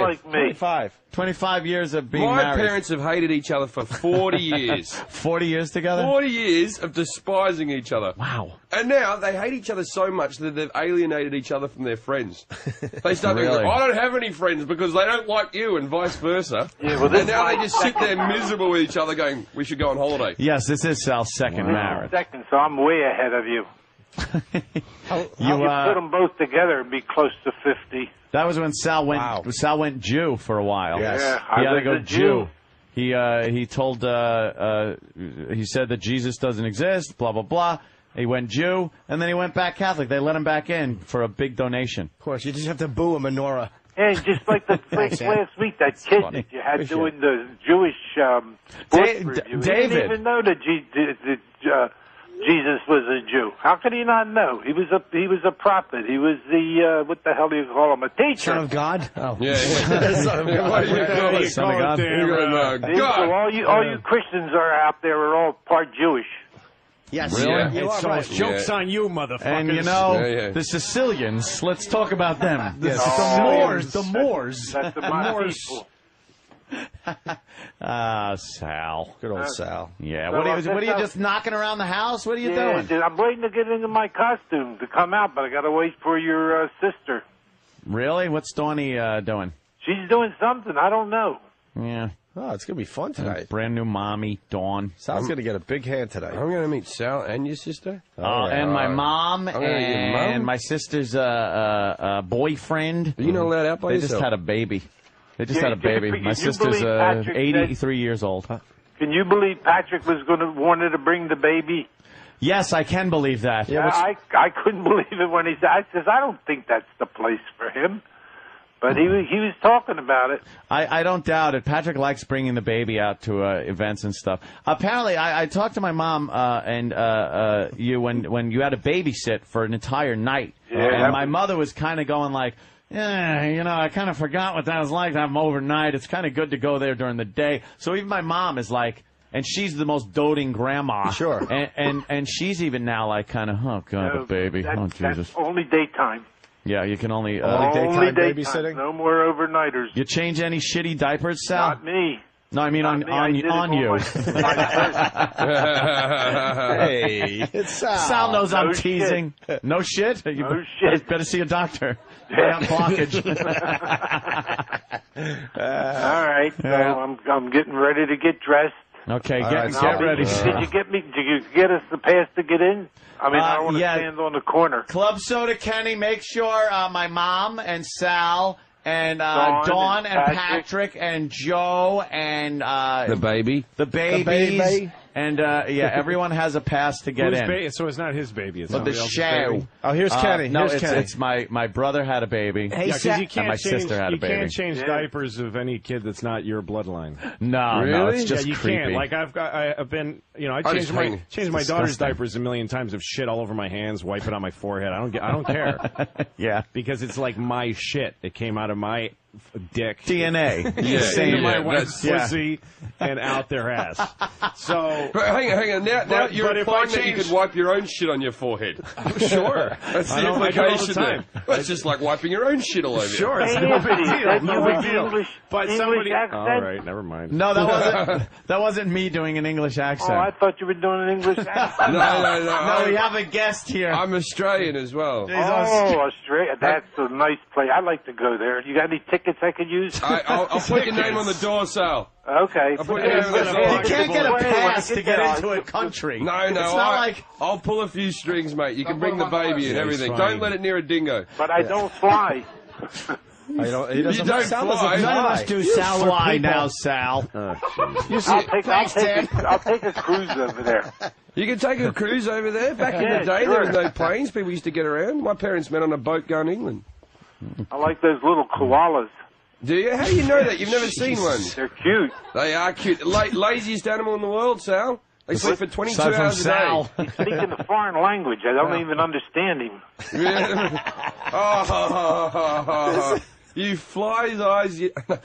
25 years of being My married. parents have hated each other for 40 years. 40 years together? 40 years of despising each other. Wow. And now they hate each other so much that they've alienated each other from their friends. They start Really? going, I don't have any friends because they don't like you and vice versa. Yeah, well, and now they just sit there miserable with each other going, we should go on holiday. Yes, this is Sal's second marriage. Second, so I'm way ahead of you. You put them both together, it'd be close to 50. That was when Sal went. Wow. Sal went Jew for a while. Yes. Yeah, he had I to go was a Jew. He told he said that Jesus doesn't exist. Blah blah blah. He went Jew, and then he went back Catholic. They let him back in for a big donation. Of course, you just have to boo a menorah. Yeah, just like the last week, that kid funny. that you had doing the Jewish sports review. David. He didn't even know that Jesus was a Jew. How could he not know? He was a prophet. He was the what the hell do you call him? A teacher. Son of God? Oh. Yeah. Son of God. What do you call it? Son of God. So all you Christians are out there are all part Jewish. Yes, Really? you It's are so right. much jokes on you, motherfuckers. And you know, the Sicilians. Let's talk about them. Yes. The Moors. The Moors. That's the my people. Sal. Good old Sal. Yeah. What are you just knocking around the house? What are you doing? I'm waiting to get into my costume to come out, but I got to wait for your sister. Really? What's Dawney doing? She's doing something. I don't know. Yeah. Oh, it's going to be fun tonight. Brand new mommy, Dawn. Sal's going to get a big hand today. I'm going to meet Sal and your sister. And my mom and my sister's boyfriend. Are you not allowed out by They yourself? just had a baby. They just had a baby. My sister's 83 years old. Can you believe Patrick was going to wanted to bring the baby? Yes, I can believe that. Yeah, I couldn't believe it when he said. I says I don't think that's the place for him. But he was talking about it. I don't doubt it. Patrick likes bringing the baby out to events and stuff. Apparently, I talked to my mom and you when you had to babysit for an entire night. Yeah. And my mother was kind of going like, yeah, I kind of forgot what that was like to have them overnight. It's kind of good to go there during the day. So even my mom is like, and she's the most doting grandma. Sure. And she's even now like kind of, oh, God, the baby. Oh, Jesus. That's only daytime. Yeah, you can only daytime babysitting. No more overnighters. You change any shitty diapers, Sal? Not me. No, I mean on you. Hey, it's Sal. Sal knows I'm teasing. Shit. No shit? No shit. Better see a doctor. Yeah, blockage. All right, so I'm getting ready to get dressed. Okay, get ready. Did you get us the pass to get in? I mean, I don't want to stand on the corner. Club Soda Kenny, make sure my mom and Sal and Dawn and Patrick and Joe and the baby. The babies. And, everyone has a pass to get in. So it's not his baby. It's the show. Baby. Oh, here's Kenny. No, here's Kenny. It's my brother had a baby. Hey, because you can't and my sister had a baby. You can't change diapers of any kid that's not your bloodline. No, really? no, it's just you creepy. can't. Like I've been, I changed my daughter's diapers a million times of shit all over my hands, wipe it on my forehead. I don't care. Yeah, because it's like my shit. It came out of my dick. DNA. Into my wife's pussy and out their ass. So, but hang on. Now you're implying that you could wipe your own shit on your forehead. Sure. That's the implication there. Well, it's just like wiping your own shit all over you. Sure, it's no big deal. No big deal. But English somebody. accent? All right, never mind. No, that wasn't me doing an English accent. Oh, I thought you were doing an English accent. No. No, we have a guest here. I'm Australian as well. Oh, Australia. That's a nice place. I'd like to go there. You got any tickets I could use? I'll put your name on the door, Sal. Okay. I'll put your name on the door. You can't get a pass to get into a country. No. It's not like... I'll pull a few strings, mate. You can bring the baby and everything. Don't let it near a dingo. But I don't fly. He doesn't fly. None of us do Sal fly now, Sal. I'll take a cruise over there. You can take a cruise over there. Back in the day, there were no planes. People used to get around. My parents met on a boat going to England. I like those little koalas. Do you? How do you know that? You've never seen one. They're cute. They are cute. Laziest animal in the world, Sal. They sleep for 22 hours a day. He's speaking a foreign language. I don't even understand him. You fly's eyes.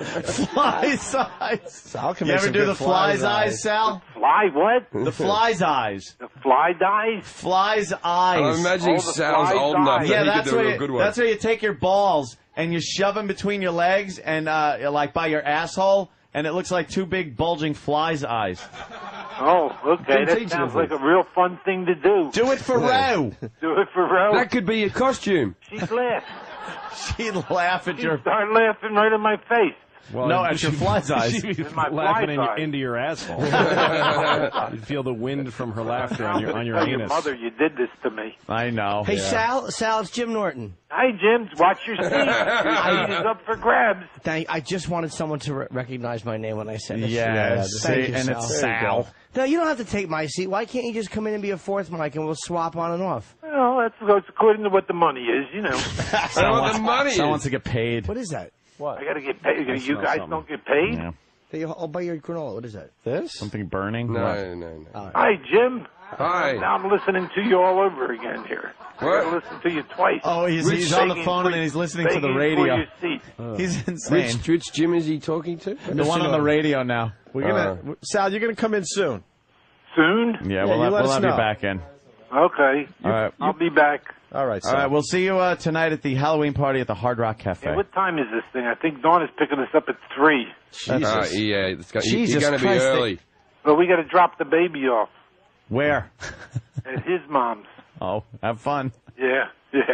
Fly's eyes. Sal can you ever do the fly's eyes, Sal? Fly what? The fly's eyes. The fly dies? Fly's eyes. I'm imagining Sal's old enough that he could do a good one. That's where you take your balls and you shove them between your legs and like by your asshole, and it looks like two big bulging fly's eyes. Oh, okay. That sounds like a real fun thing to do. Do it for Ro. Do it for Ro. That could be your costume. She'd laugh. She'd laugh at your... Start laughing right in my face. Well, no, at your fly's eyes. She'd be laughing into your asshole. You'd feel the wind from her laughter on your anus. Your mother, you did this to me. I know. Hey, Sal, it's Jim Norton. Hi, Jim. Watch your seat. Your seat is up for grabs. I just wanted someone to recognize my name when I said it. Yes. Thank you, and Sal. it's Sal. No, you don't have to take my seat. Why can't you just come in and be a fourth mic and we'll swap on and off? Well, that's according to what the money is, you know. What the money is. Someone wants to get paid. What is that? What? I got to get paid. You guys don't get paid? Yeah. I'll buy your granola. What is that? This? Something burning? No. Hi, Jim. Hi. Now I'm listening to you all over again here. I got to listen to you twice. Oh, he's on the phone and then he's listening to the radio. He's insane. Which Jim is he talking to? The one on the radio now. We're gonna Sal, you're gonna come in soon. Soon? Yeah, we'll have you back in. Okay. All right. I'll be back. All right, Sal. All right, we'll see you tonight at the Halloween party at the Hard Rock Cafe. Hey, what time is this thing? I think Dawn is picking us up at 3. Jesus. Yeah, Jesus you're going to be early. But we got to drop the baby off. Where? At his mom's. Oh, have fun. Yeah.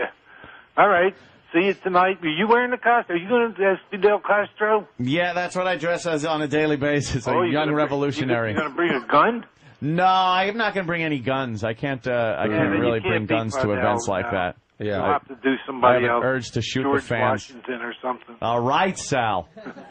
All right. See you tonight. Are you wearing the costume? Are you going to Fidel Castro? Yeah, that's what I dress as on a daily basis. A young revolutionary. You're going to bring a gun? No, I'm not going to bring any guns. I can't really bring guns to events like that. You'll have to do somebody I have else. an urge to shoot George the fans. Washington or something. All right, Sal.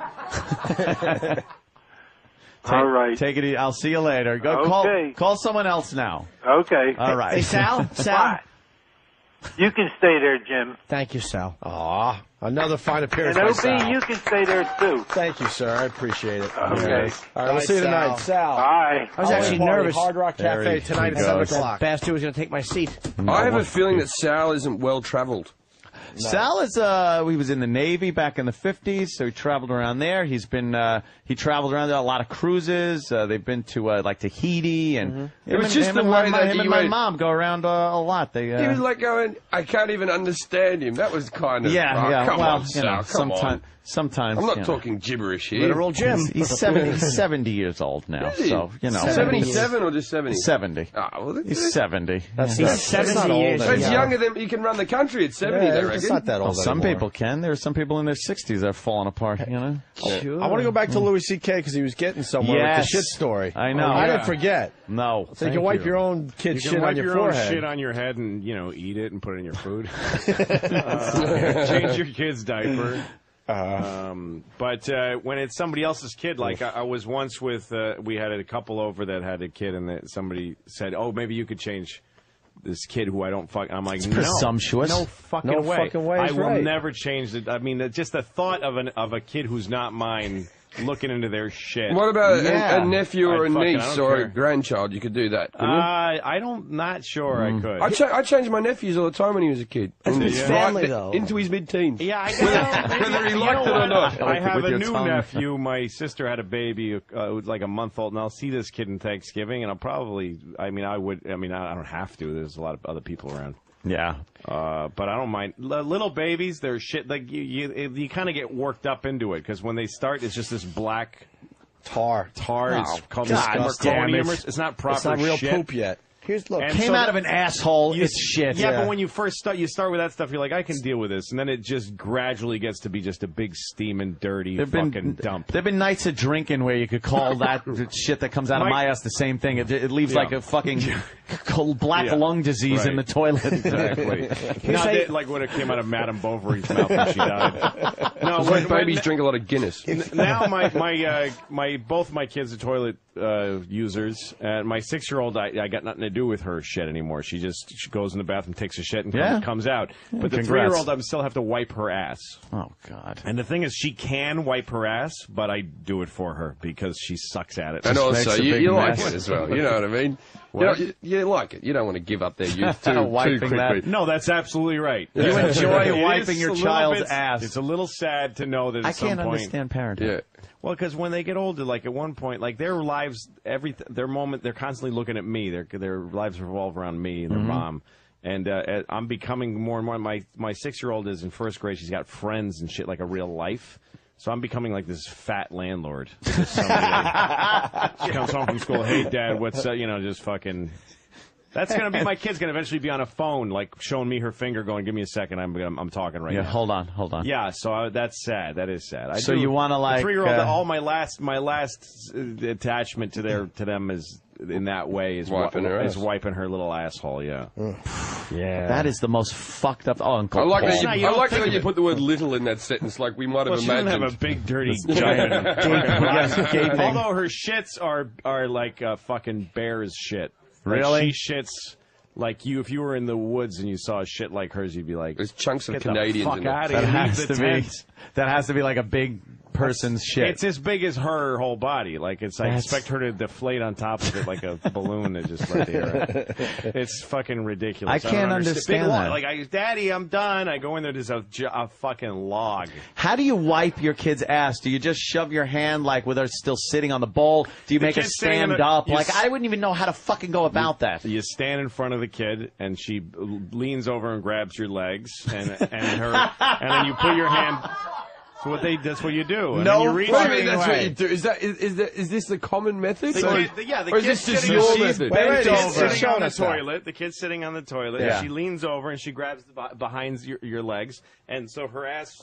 All right. Take it easy. I'll see you later. Go call someone else now. Okay. All right. Hey, Sal? Sal? You can stay there, Jim. Thank you, Sal. Aw, another fine appearance And by OB, Sal. you can stay there, too. Thank you, sir. I appreciate it. Okay. All right, we'll see you tonight. Sal. Bye. I was actually nervous. Hard Rock Cafe tonight at 7 o'clock. Bastard was going to take my seat. I have a feeling that Sal isn't well traveled. Sal is he was in the Navy back in the 50s, so he traveled around there. He traveled around there, a lot of cruises. They've been to like Tahiti, and It was just the way that him he and my went. mom go around a lot. They He was like going, I can't even understand him. That was kind of Come well, on, Sal, come on. Sometimes I'm not talking gibberish here. Literal Jim. He's 70 years old now, Is he? so 77 or just 70? 70. Well, He's 70. He's 70 years That's young. younger than he can run the country at 70. they reckon. It's not that old Some anymore. people can. There are some people in their 60s that are falling apart. You know. Sure. I want to go back to Louis C.K. because he was getting somewhere with the shit story. I know. I didn't forget. No. So you can wipe your own kid's shit on your forehead. Own shit on your head and eat it and put it in your food. Change your kid's diaper. But when it's somebody else's kid, like I was once with, we had a couple over that had a kid, and somebody said, "Oh, maybe you could change this kid who I don't fuck." I'm like, It's presumptuous. No fucking No way. fucking way I is will right. never change it. I mean, just the thought of a kid who's not mine looking into their shit. What about Yeah. a nephew or I a fucking- I niece don't or care. a grandchild? You could do that, couldn't you? Not sure I could. I changed my nephews all the time when he was a kid. That's his family, though. Into his mid-teens. Yeah, I Whether he liked it or not. I have With a your new tongue. nephew. My sister had a baby, like a month old, and I'll see this kid in Thanksgiving, and I'll probably, I don't have to. There's a lot of other people around. Yeah. But I don't mind. Little babies, they're shit. Like you kind of get worked up into it because when they start, it's just this black tar. It's called God damn it. It's not proper It's not real shit. poop yet. And Came so out of an asshole. It's shit. Yeah, but when you first start, you start with that stuff. You're like, I can deal with this, and then it just gradually gets to be just a big steaming, dirty fucking dump. There've been nights of drinking where you could call that shit that comes out of my ass the same thing. It leaves like a fucking black lung disease in the toilet. Exactly. Like when it came out of Madame Bovary's mouth when she died. No, When babies drink a lot of Guinness. Now both my kids are toilet users, and my 6-year-old, I got nothing to do with her shit anymore. She goes in the bathroom, takes a shit, and comes out. But the Congrats. 3-year-old, I still have to wipe her ass. Oh God! And the thing is, she can wipe her ass, but I do it for her because she sucks at it. And also, you like mess. it as well. You know what I mean? You like it. You don't want to give up their youth too quickly. No, that's absolutely right. You enjoy It wiping is your a little child's bit- ass. It's a little sad to know that at I some can't point, understand parenting. Yeah. Well, because when they get older, like at one point, like their lives, their moment, they're constantly looking at me. Their lives revolve around me and their mom. And I'm becoming more and more. My 6-year-old is in first grade. She's got friends and shit like a real life. So I'm becoming like this fat landlord. Just somebody- she comes home from school. Hey, Dad, what's just fucking. That's gonna be my kid's gonna eventually be on a phone, like showing me her finger, going, "Give me a second, I'm talking right now." Yeah, hold on. Yeah, so that's sad. That is sad. So you want to like the 3-year-old? All my last attachment to them is in that way is wiping her little asshole. Yeah, yeah. That is the most fucked up. Oh, Uncle I like Paul. that you put the word "little" in that sentence, like we might have she doesn't imagined. have a big, dirty, giant. Although her shits are like fucking bear's shit. Like, Really? she shits like you. If you were in the woods and you saw a shit like hers, you'd be like, There's chunks of "Get Canadians the fuck in it." out That of here! has Leave to the be. tent." That has to be like a big person's shit. It's as big as her whole body. Like I expect her to deflate on top of it like a balloon that just let the air out. It's fucking ridiculous. I can't don't understand Big log. that. Like, Daddy, I'm done. I go in there, there's a fucking log. How do you wipe your kid's ass? Do you just shove your hand like with her still sitting on the bowl? Do you make her kid's sitting stand in a- up? you Like s- I wouldn't even know how to fucking go about that. You stand in front of the kid, and she leans over and grabs your legs, and then you put your hand. That's what you do. And then you reach Wait a her minute, that's way. what you do. Is this the common method? The or is kid's this just sitting- your she's method? bent over. sitting on the us that. toilet. The kid's sitting on the toilet. Yeah. And she leans over and she grabs behind your legs, and so her ass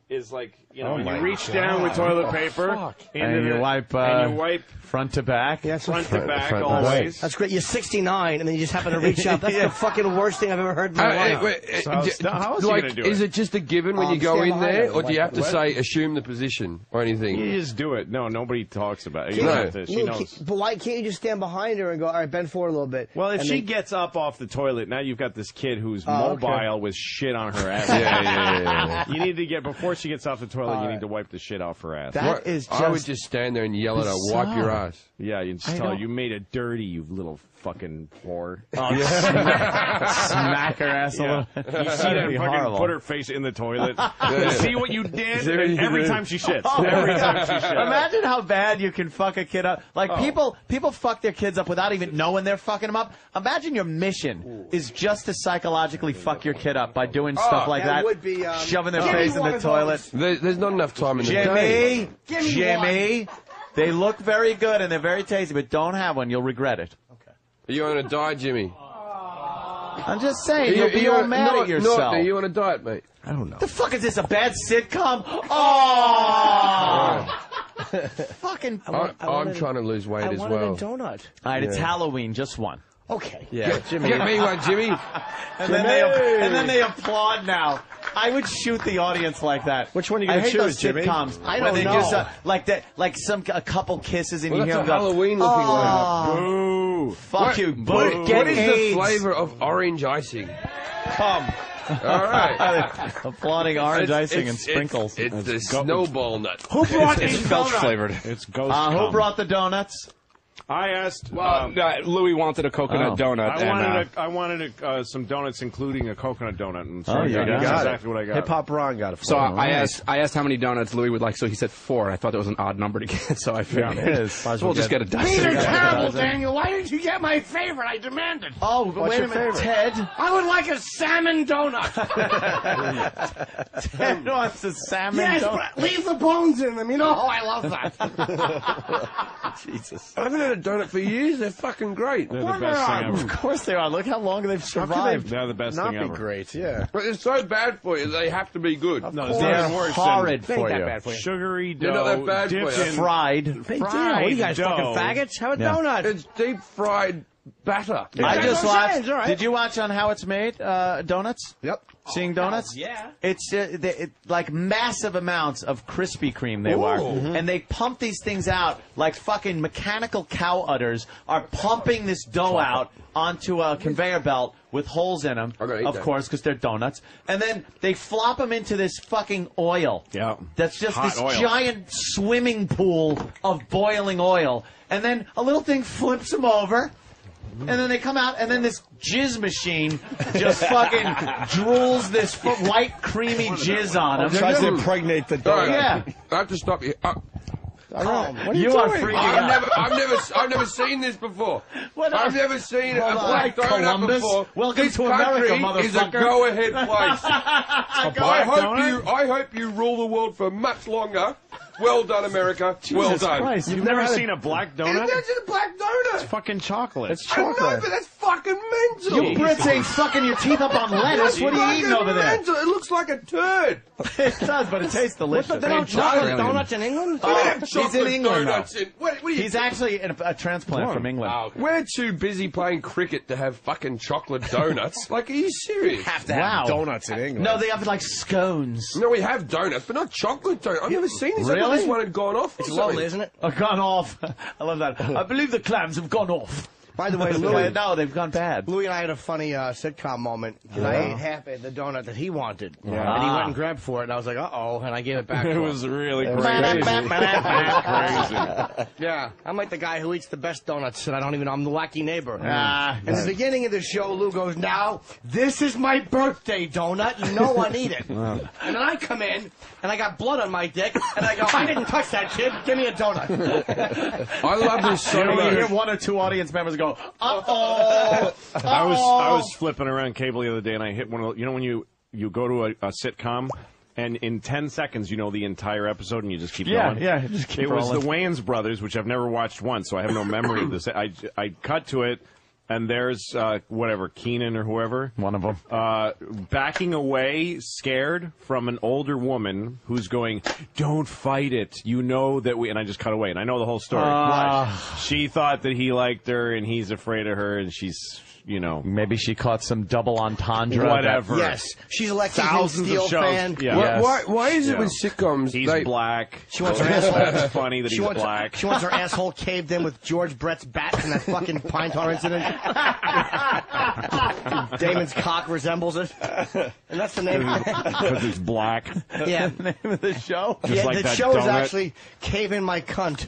is like, you know, you reach down with toilet paper and you wipe front to back. Yeah, front to back always. That's great. You're 69, and then you just happen to reach out. That's the fucking worst thing I've ever heard in my life. How else are you going to do it? Is it just a given when you go in there, or do you have to say assume the position or anything? You just do it. No, nobody talks about it. She knows. But why can't you just stand behind her and go, all right, bend forward a little bit? Well, if she gets up off the toilet, now you've got this kid who's mobile with shit on her ass. Yeah. You need to get, before she gets off the toilet, you need to wipe the shit off her ass. I would just stand there and yell at her, wipe your ass. Yeah, you just tell her, you made it dirty, you little fucking whore. Smack her ass a little. You see that fucking put her face in the toilet. See what you did? Every time she shits. Every time she shits. Imagine how bad you can fuck a kid up. Like, people fuck their kids up without even knowing they're fucking them up. Imagine your mission is just to psychologically fuck your kid up by doing stuff like that. Would be, shoving their face in the toilet. There's not enough time in the day. Jimmy, they look very good and they're very tasty, but don't have one. You'll regret it. Are you on a diet, Jimmy? I'm just saying, you'll be all mad at yourself. Are you on a diet, mate? I don't know. The fuck is this, a bad sitcom? Oh! Fucking... I'm trying to lose weight as well. I wanted a donut. All right, it's Halloween, just one. Okay. Yeah, Jimmy. Get me one, Jimmy. And then they applaud now. I would shoot the audience like that. Which one are you going to choose, Jimmy? Sitcoms I don't know. Just, like that, like a couple kisses and you hear them go, Halloween looking like. Boo. Fuck you. Boo. What is the flavor of orange icing? Come. All right. Applauding orange icing and sprinkles. It's the snowball nut. Who brought these Felch donuts? flavored. It's ghost Who brought the donuts? I asked. Louis wanted a coconut donut. I wanted some donuts, including a coconut donut. And so you got exactly what I got. Hip Hop Ron got it. So I asked how many donuts Louis would like. So he said 4. I thought that was an odd number to get. So I figured it is. So we'll just get a dozen. These are terrible, Daniel. Why didn't you get my favorite? I demanded. Oh, wait a minute, Ted. I would like a salmon donut. Ted wants a salmon donut. But leave the bones in them. You know how I love that. Jesus. I haven't had a donut for years. They're fucking great. They're the best thing ever. Of course they are. Look how long they've survived. They're the best thing ever. Not be great, yeah. But it's so bad for you. They have to be good. No, they're horrid for you. Bad for you. Sugary dough. They're not that bad for you. Fried. What are you guys, fucking faggots? How a donut? It's deep fried batter. I just watched. Did you watch on How It's Made? Donuts? Yep. Seeing donuts? Yeah. It's like massive amounts of Krispy Kreme they were. And they pump these things out like fucking mechanical cow udders are pumping this dough out onto a conveyor belt with holes in them, of course, because they're donuts. And then they flop them into this fucking oil. Yeah. That's just Hot this oil. giant swimming pool of boiling oil. And then a little thing flips them over. And then they come out, and then this jizz machine just fucking drools this white, creamy jizz on them. Tries to impregnate the donut. Yeah. I have to stop you. What are you are freaking out. I've never seen this before. I've never seen a black donut Columbus. before. Welcome this to America, country is a motherfucker. go-ahead place. I hope you rule the world for much longer. Well done, America. Well done. Christ, you've never seen a black donut? You've never seen a black donut? It's fucking chocolate. It's chocolate. I know, but that's fucking mental. You Brits ain't fucking your teeth up on lettuce. What are you eating over there? Mental. It looks like a turd. It does, but it tastes delicious. They don't chocolate donuts in England? He's in England now. What are you? He's actually a transplant from England. We're too busy playing cricket to have fucking chocolate donuts. Like, are you serious? Have to have donuts in England. No, they have like scones. No, we have donuts, but not chocolate donuts. I've never seen this. Really? I thought this one had gone off. It's lovely, isn't it? Gone off. I love that. I believe the clams have gone off. By the way, Louis, no, they've gone bad. Louis and I had a funny sitcom moment because I ate half of the donut that he wanted, and he Ah. went and grabbed for it, and I was like, "Uh-oh," and I gave it back. It to him. was really crazy. Yeah, I'm like the guy who eats the best donuts, and I'm the wacky neighbor. Ah. In the beginning of the show, Lou goes, "Now, this is my birthday donut. You know I need it." And then I come in, and I got blood on my dick, and I go, "I didn't touch that, kid. Give me a donut." I love this so You much. hear one or two audience members go, "Uh-oh." I was flipping around cable the other day, and I hit one of the, you know when you go to a sitcom, and in 10 seconds you know the entire episode, and you just keep going. Yeah, just keep It was rolling. the Wayans brothers, which I've never watched once, so I have no memory of this. I cut to it, and there's whatever, Keenan or whoever. One of them. Backing away, scared from an older woman who's going, "Don't fight it. You know that we..." And I just cut away, and I know the whole story. She thought that he liked her, and he's afraid of her, and she's... You know, maybe she caught some double entendre. Whatever. Yes, she's a Lexington Steel fan. Yeah. Why is it with sitcoms? He's black. She wants her asshole. It's funny that he's black. She wants her asshole caved in with George Brett's bat in that fucking pine tar incident. Damon's cock resembles it, and that's the name. Because he's black. Yeah, the name of the show. Just like the that show is donut. actually Cave in My Cunt.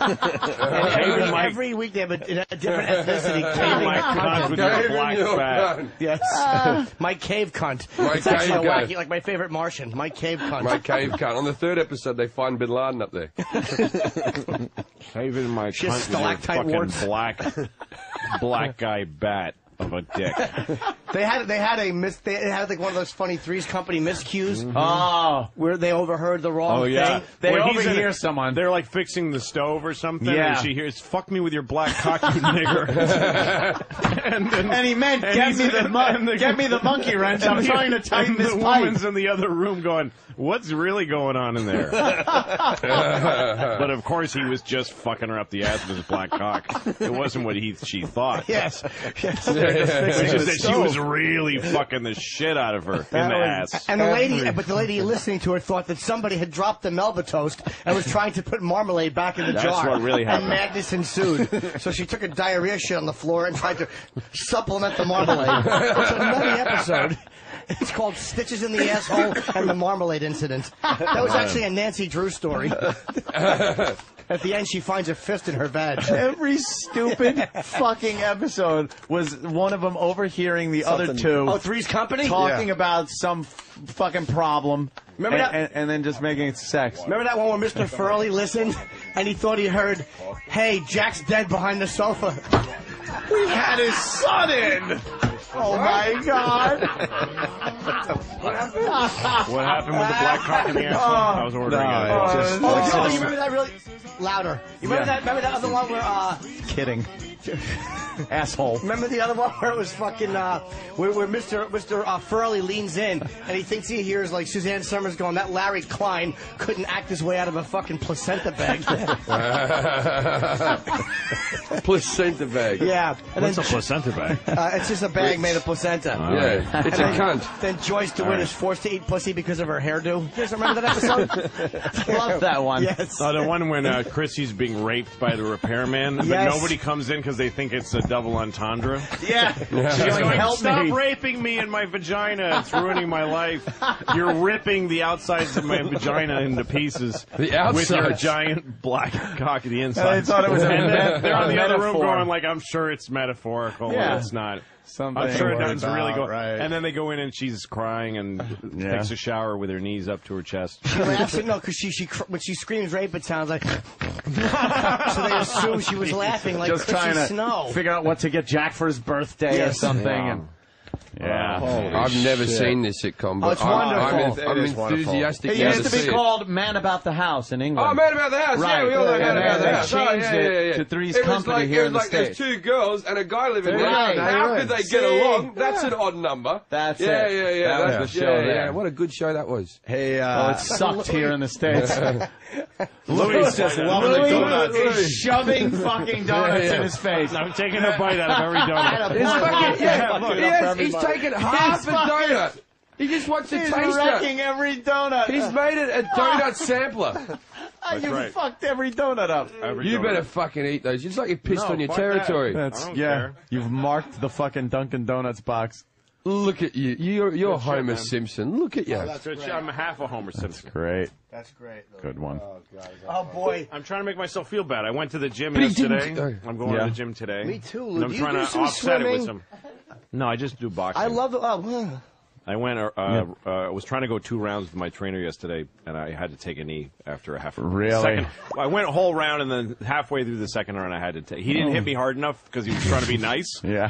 Every week they have a different ethnicity. Cave in My Cunt with your black bat. Yes, My Cave Cunt. My It's actually cave a guy. wacky, like my favorite Martian. My Cave Cunt. My cave cunt. On the 3rd episode, they find Bin Laden up there. Cave in my She has cunt with your stalactite fucking warts. black guy bat of a dick. They had like one of those funny Three's Company miscues. Oh, where they overheard the wrong thing. They When he's overhear in- someone. They're like fixing the stove or something, Yeah. and she hears, "Fuck me with your black cock, you nigger." and he meant, get me the monkey wrench. I'm trying to tighten this the pipe. woman's in the other room going, "What's really going on in there?" But of course, he was just fucking her up the ass with his black cock. It wasn't what she thought. Yes. Which is that she was really fucking the shit out of her in the ass. And the lady listening to it thought that somebody had dropped the Melba toast and was trying to put marmalade back in the That's jar. what really happened. And madness ensued. So she took a diarrhea shit on the floor and tried to supplement the marmalade. It's a nutty episode. It's called Stitches in the Asshole and the Marmalade Incident. That was actually a Nancy Drew story. At the end, she finds a fist in her vag. Every stupid fucking episode was one of them overhearing the other two. Oh, Three's Company? Talking about some fucking problem. Remember that? And then just making it sex. Remember that one where Mr. Furley listened and he thought he heard, "Hey, Jack's dead behind the sofa." We had his son in. Oh my God! What happened with the black cock in the asshole? I was ordering it. You remember that really louder? You remember that? Remember that other one where? Kidding. Asshole. Remember the other one where it was fucking where Mr. Furley leans in and he thinks he hears like Suzanne Summers going, "That Larry Klein couldn't act his way out of a fucking placenta bag." Placenta bag. Yeah. And What's a placenta bag? It's just a bag made of placenta. Yeah, it's a cunt. Then Joyce DeWitt is forced to eat pussy because of her hairdo. You guys remember that episode? Love that one. Yes. The one when Chrissy's being raped by the repairman, but Yes. nobody comes in because they think it's a double entendre. Yeah. She's going, Help "Stop me." raping me in my vagina. It's ruining my life. You're ripping the outsides of my vagina into pieces The with your outsides. giant black cock at the inside." And they thought it was a they're on the other room metaphor. going like, "I'm sure it's metaphorical. Yeah. It's not. Something I'm sure nothing's about, really going." right. And then they go in and she's crying and takes a shower with her knees up to her chest. She laughs at, no, because when she screams rape, it sounds like. So they assume she was laughing like just Chrissy trying to Snow. figure out what to get Jack for his birthday or Yes. something. Yeah. And I've never seen this sitcom, but Oh, it's wonderful. I'm It is enthusiastic it now used to be see it. called Man About the House in England. Oh, Man About the House. Right. Yeah, we all know Man And About they the House. changed Oh, it to Three's It was Company like, here it in was the like there's States. two girls and a guy living there. Right. How could they get See? along? That's an odd number. That's yeah, it. Yeah, yeah, That was That's the show yeah, there. yeah. What a good show that was. Hey, it sucked here in the States. Louis just loving the donuts. Louis. He's shoving fucking donuts in his face. I'm taking a bite out of every donut. It's fucking, Yeah, he's taken half a donut. He just wants to He's taste wrecking it. every donut. He's made it a donut sampler. You right. fucked every donut up. You better fucking eat those. It's like you pissed on your fuck that. territory. That's I don't yeah. care. You've marked the fucking Dunkin' Donuts box. Look at you. You're shit, Homer man. Simpson. Look at you. I'm half a Homer Simpson. Great. That's great. Good one. Oh, boy. I'm trying to make myself feel bad. I went to the gym But he yesterday. didn't- I'm going Yeah. to the gym today. Me too, And Lou. I'm Do you trying do to some offset it with swimming? some. No, I just do boxing. I love it. I went. I was trying to go 2 rounds with my trainer yesterday, and I had to take a knee after a half. Really? Second, I went a whole round, and then halfway through the second round, I had to take. He didn't hit me hard enough because he was trying to be nice. Yeah.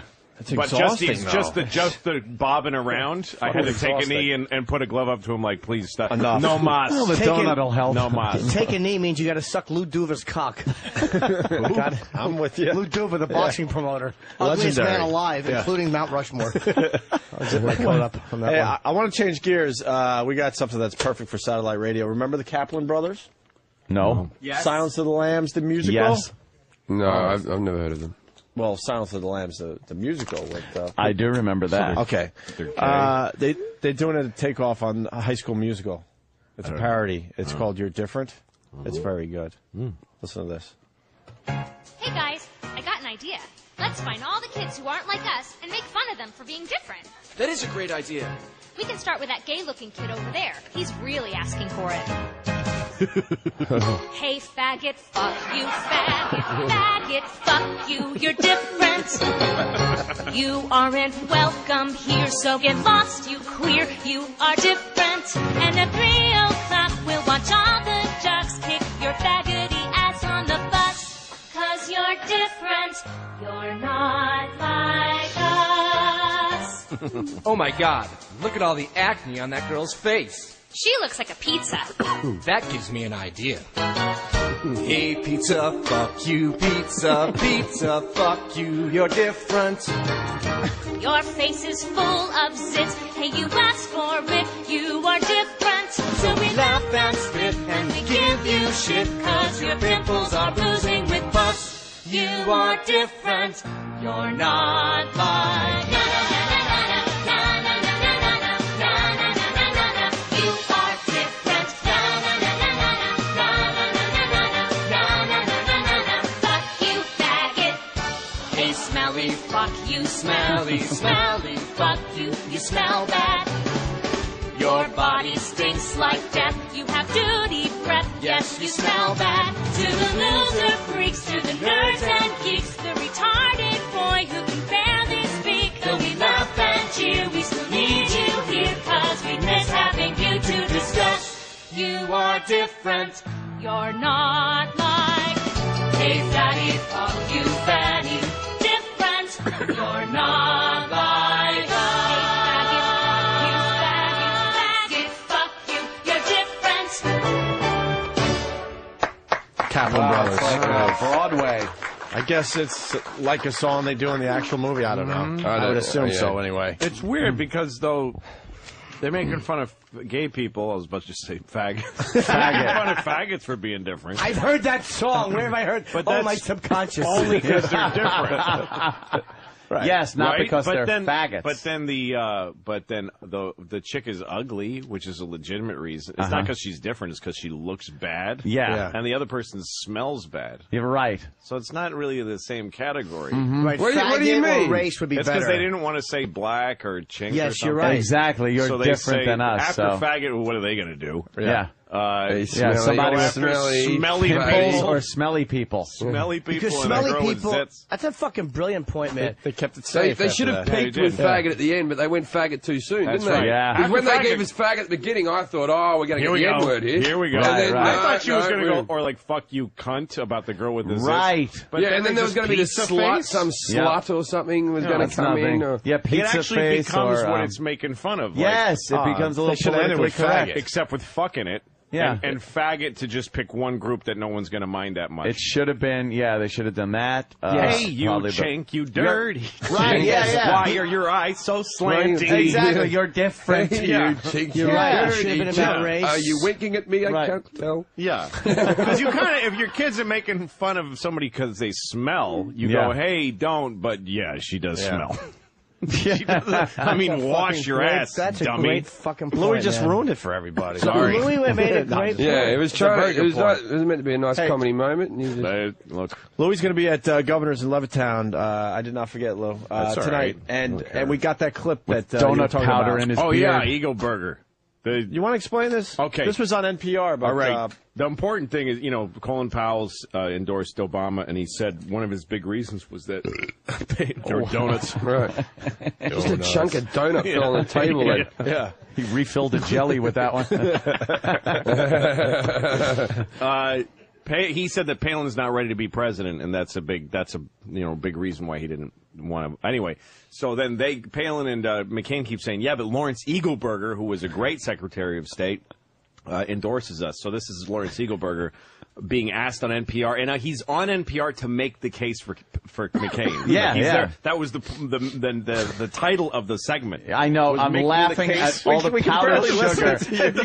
But just the bobbing around, I had to take a knee and put a glove up to him like, please stop. Enough. No mas. Well, the donut will help. No mas. Take a knee means you got to suck Lou Duva's cock. I'm with you. Lou Duva, the boxing promoter. Ugliest Legendary. man alive, Yeah. including Mount Rushmore. I'll zip my coat up on that Hey, one. I want to change gears. We got something that's perfect for satellite radio. Remember the Kaplan brothers? No. Yes. Silence of the Lambs, the musical? Yes. No, I've never heard of them. Well, Silence of the Lambs, the musical. With, I do remember that. Okay. They're doing a takeoff on High School Musical. It's a parody. It's called You're Different. It's very good. Listen to this. Hey guys, I got an idea. Let's find all the kids who aren't like us and make fun of them for being different. That is a great idea. We can start with that gay-looking kid over there. He's really asking for it. Hey faggot, fuck you, faggot, faggot, fuck you, you're different. You aren't welcome here, so get lost, you queer, you are different. And at 3 o'clock we'll watch all the jocks kick your faggoty ass on the bus. 'Cause you're different, you're not like us. Oh my god, look at all the acne on that girl's face. She looks like a pizza. That gives me an idea. Hey pizza, fuck you, pizza, pizza, fuck you, you're different. Your face is full of zits. Hey, you asked for it, you are different. So we laugh and spit and we give you shit. 'Cause your pimples are bruising with pus. You are different, you're not like us. Fuck you, smelly, smelly, fuck you, you smell bad. Your body stinks like death, you have dirty breath, yes, you smell bad. To the loser freaks, to the nerds and geeks, the retarded boy who can barely speak. Though we laugh and cheer, we still need you here, 'cause we miss having you to discuss. You are different, you're not like. Hey fatty, fuck you, fatty. You're not like us. Faggot, fuck you, you're different. Kaplan Brothers. Broadway. I guess it's like a song they do in the actual movie. I don't know. I would assume so anyway. It's weird because, though, they're making fun of gay people. I was about to say faggots. Making fun of faggots for being different. I've heard that song. Where have I heard? But Oh, my that's subconscious. only because they're different. Right. Yes, not Right? because But they're then- faggots. But then the chick is ugly, which is a legitimate reason. It's not because she's different; it's because she looks bad. Yeah. and the other person smells bad. You're right. So it's not really the same category. Right, What do you faggot or mean? race would be It's better. because they didn't want to say black or chink. or Yes, you're something. right. Exactly. You're So they different say, than us. After So. faggot, what are they going to do? Yeah. go Somebody with after smelly pimples people. or smelly people. Smelly people Because and smelly a girl with people, zits. that's a fucking brilliant point, man. They kept it They safe. should have after that. peaked Yeah, with they did. faggot at the end, but they went faggot too soon, That's didn't right. they? Yeah. Because when After they gave faggot- us faggot at the beginning, I thought, oh, we're going to Here get we the go. N-word here. Here we go. And then, Right. I thought she was going to we're- go, or like, fuck you, cunt, about the girl with the zits. Right. But yeah, and then they there was just going to be this pizza slut, face? some Yeah. slut or something was No, going to it's come nothing. in. Or, Yeah, It pizza actually face becomes or, what it's making fun of. Yes, it becomes a little they should have ended politically with correct. faggot. Except with fucking it. Yeah. And faggot to just pick one group that no one's going to mind that much. It should have been, they should have done that. Hey, you probably, but- chink, you dirty. Right, yeah. Why are your eyes so slanty? Exactly, you're different. Yeah. You chink, You're you right. It dirty should have been chink. about race. Are you winking at me? I Right. can't tell. Yeah. Because you kind of, if your kids are making fun of somebody because they smell, you Yeah. go, hey, don't, but yeah, she does Yeah. smell. She doesn't- I mean, wash your ass, That's a dummy. great fucking point, Louis just man. ruined it for everybody. Sorry. Louis made a great Yeah, it was trying. very It good was, point. it was meant to be a nice Hey. comedy moment. And you just, Look, Louis going to be at Governor's in Levittown. I did not forget, Lou, That's all tonight. right. And we got that clip With that you were donut talking powder about. in his oh beard. yeah, Eagle Burger. You want to explain this? Okay. This was on NPR. But, All right. The important thing is, Colin Powell's endorsed Obama, and he said one of his big reasons was that there were donuts. right. Just a chunk of donut fell on the table. And, yeah. He refilled the jelly with that one. He said that Palin's not ready to be president, and that's a big reason why he didn't want to. Anyway, so then Palin and McCain keep saying, yeah, but Lawrence Eagleburger, who was a great Secretary of State, endorses us. So this is Lawrence Eagleburger being asked on NPR, and he's on NPR to make the case for McCain. Yeah. That was the title of the segment. I know. I'm laughing at all the powdered sugar.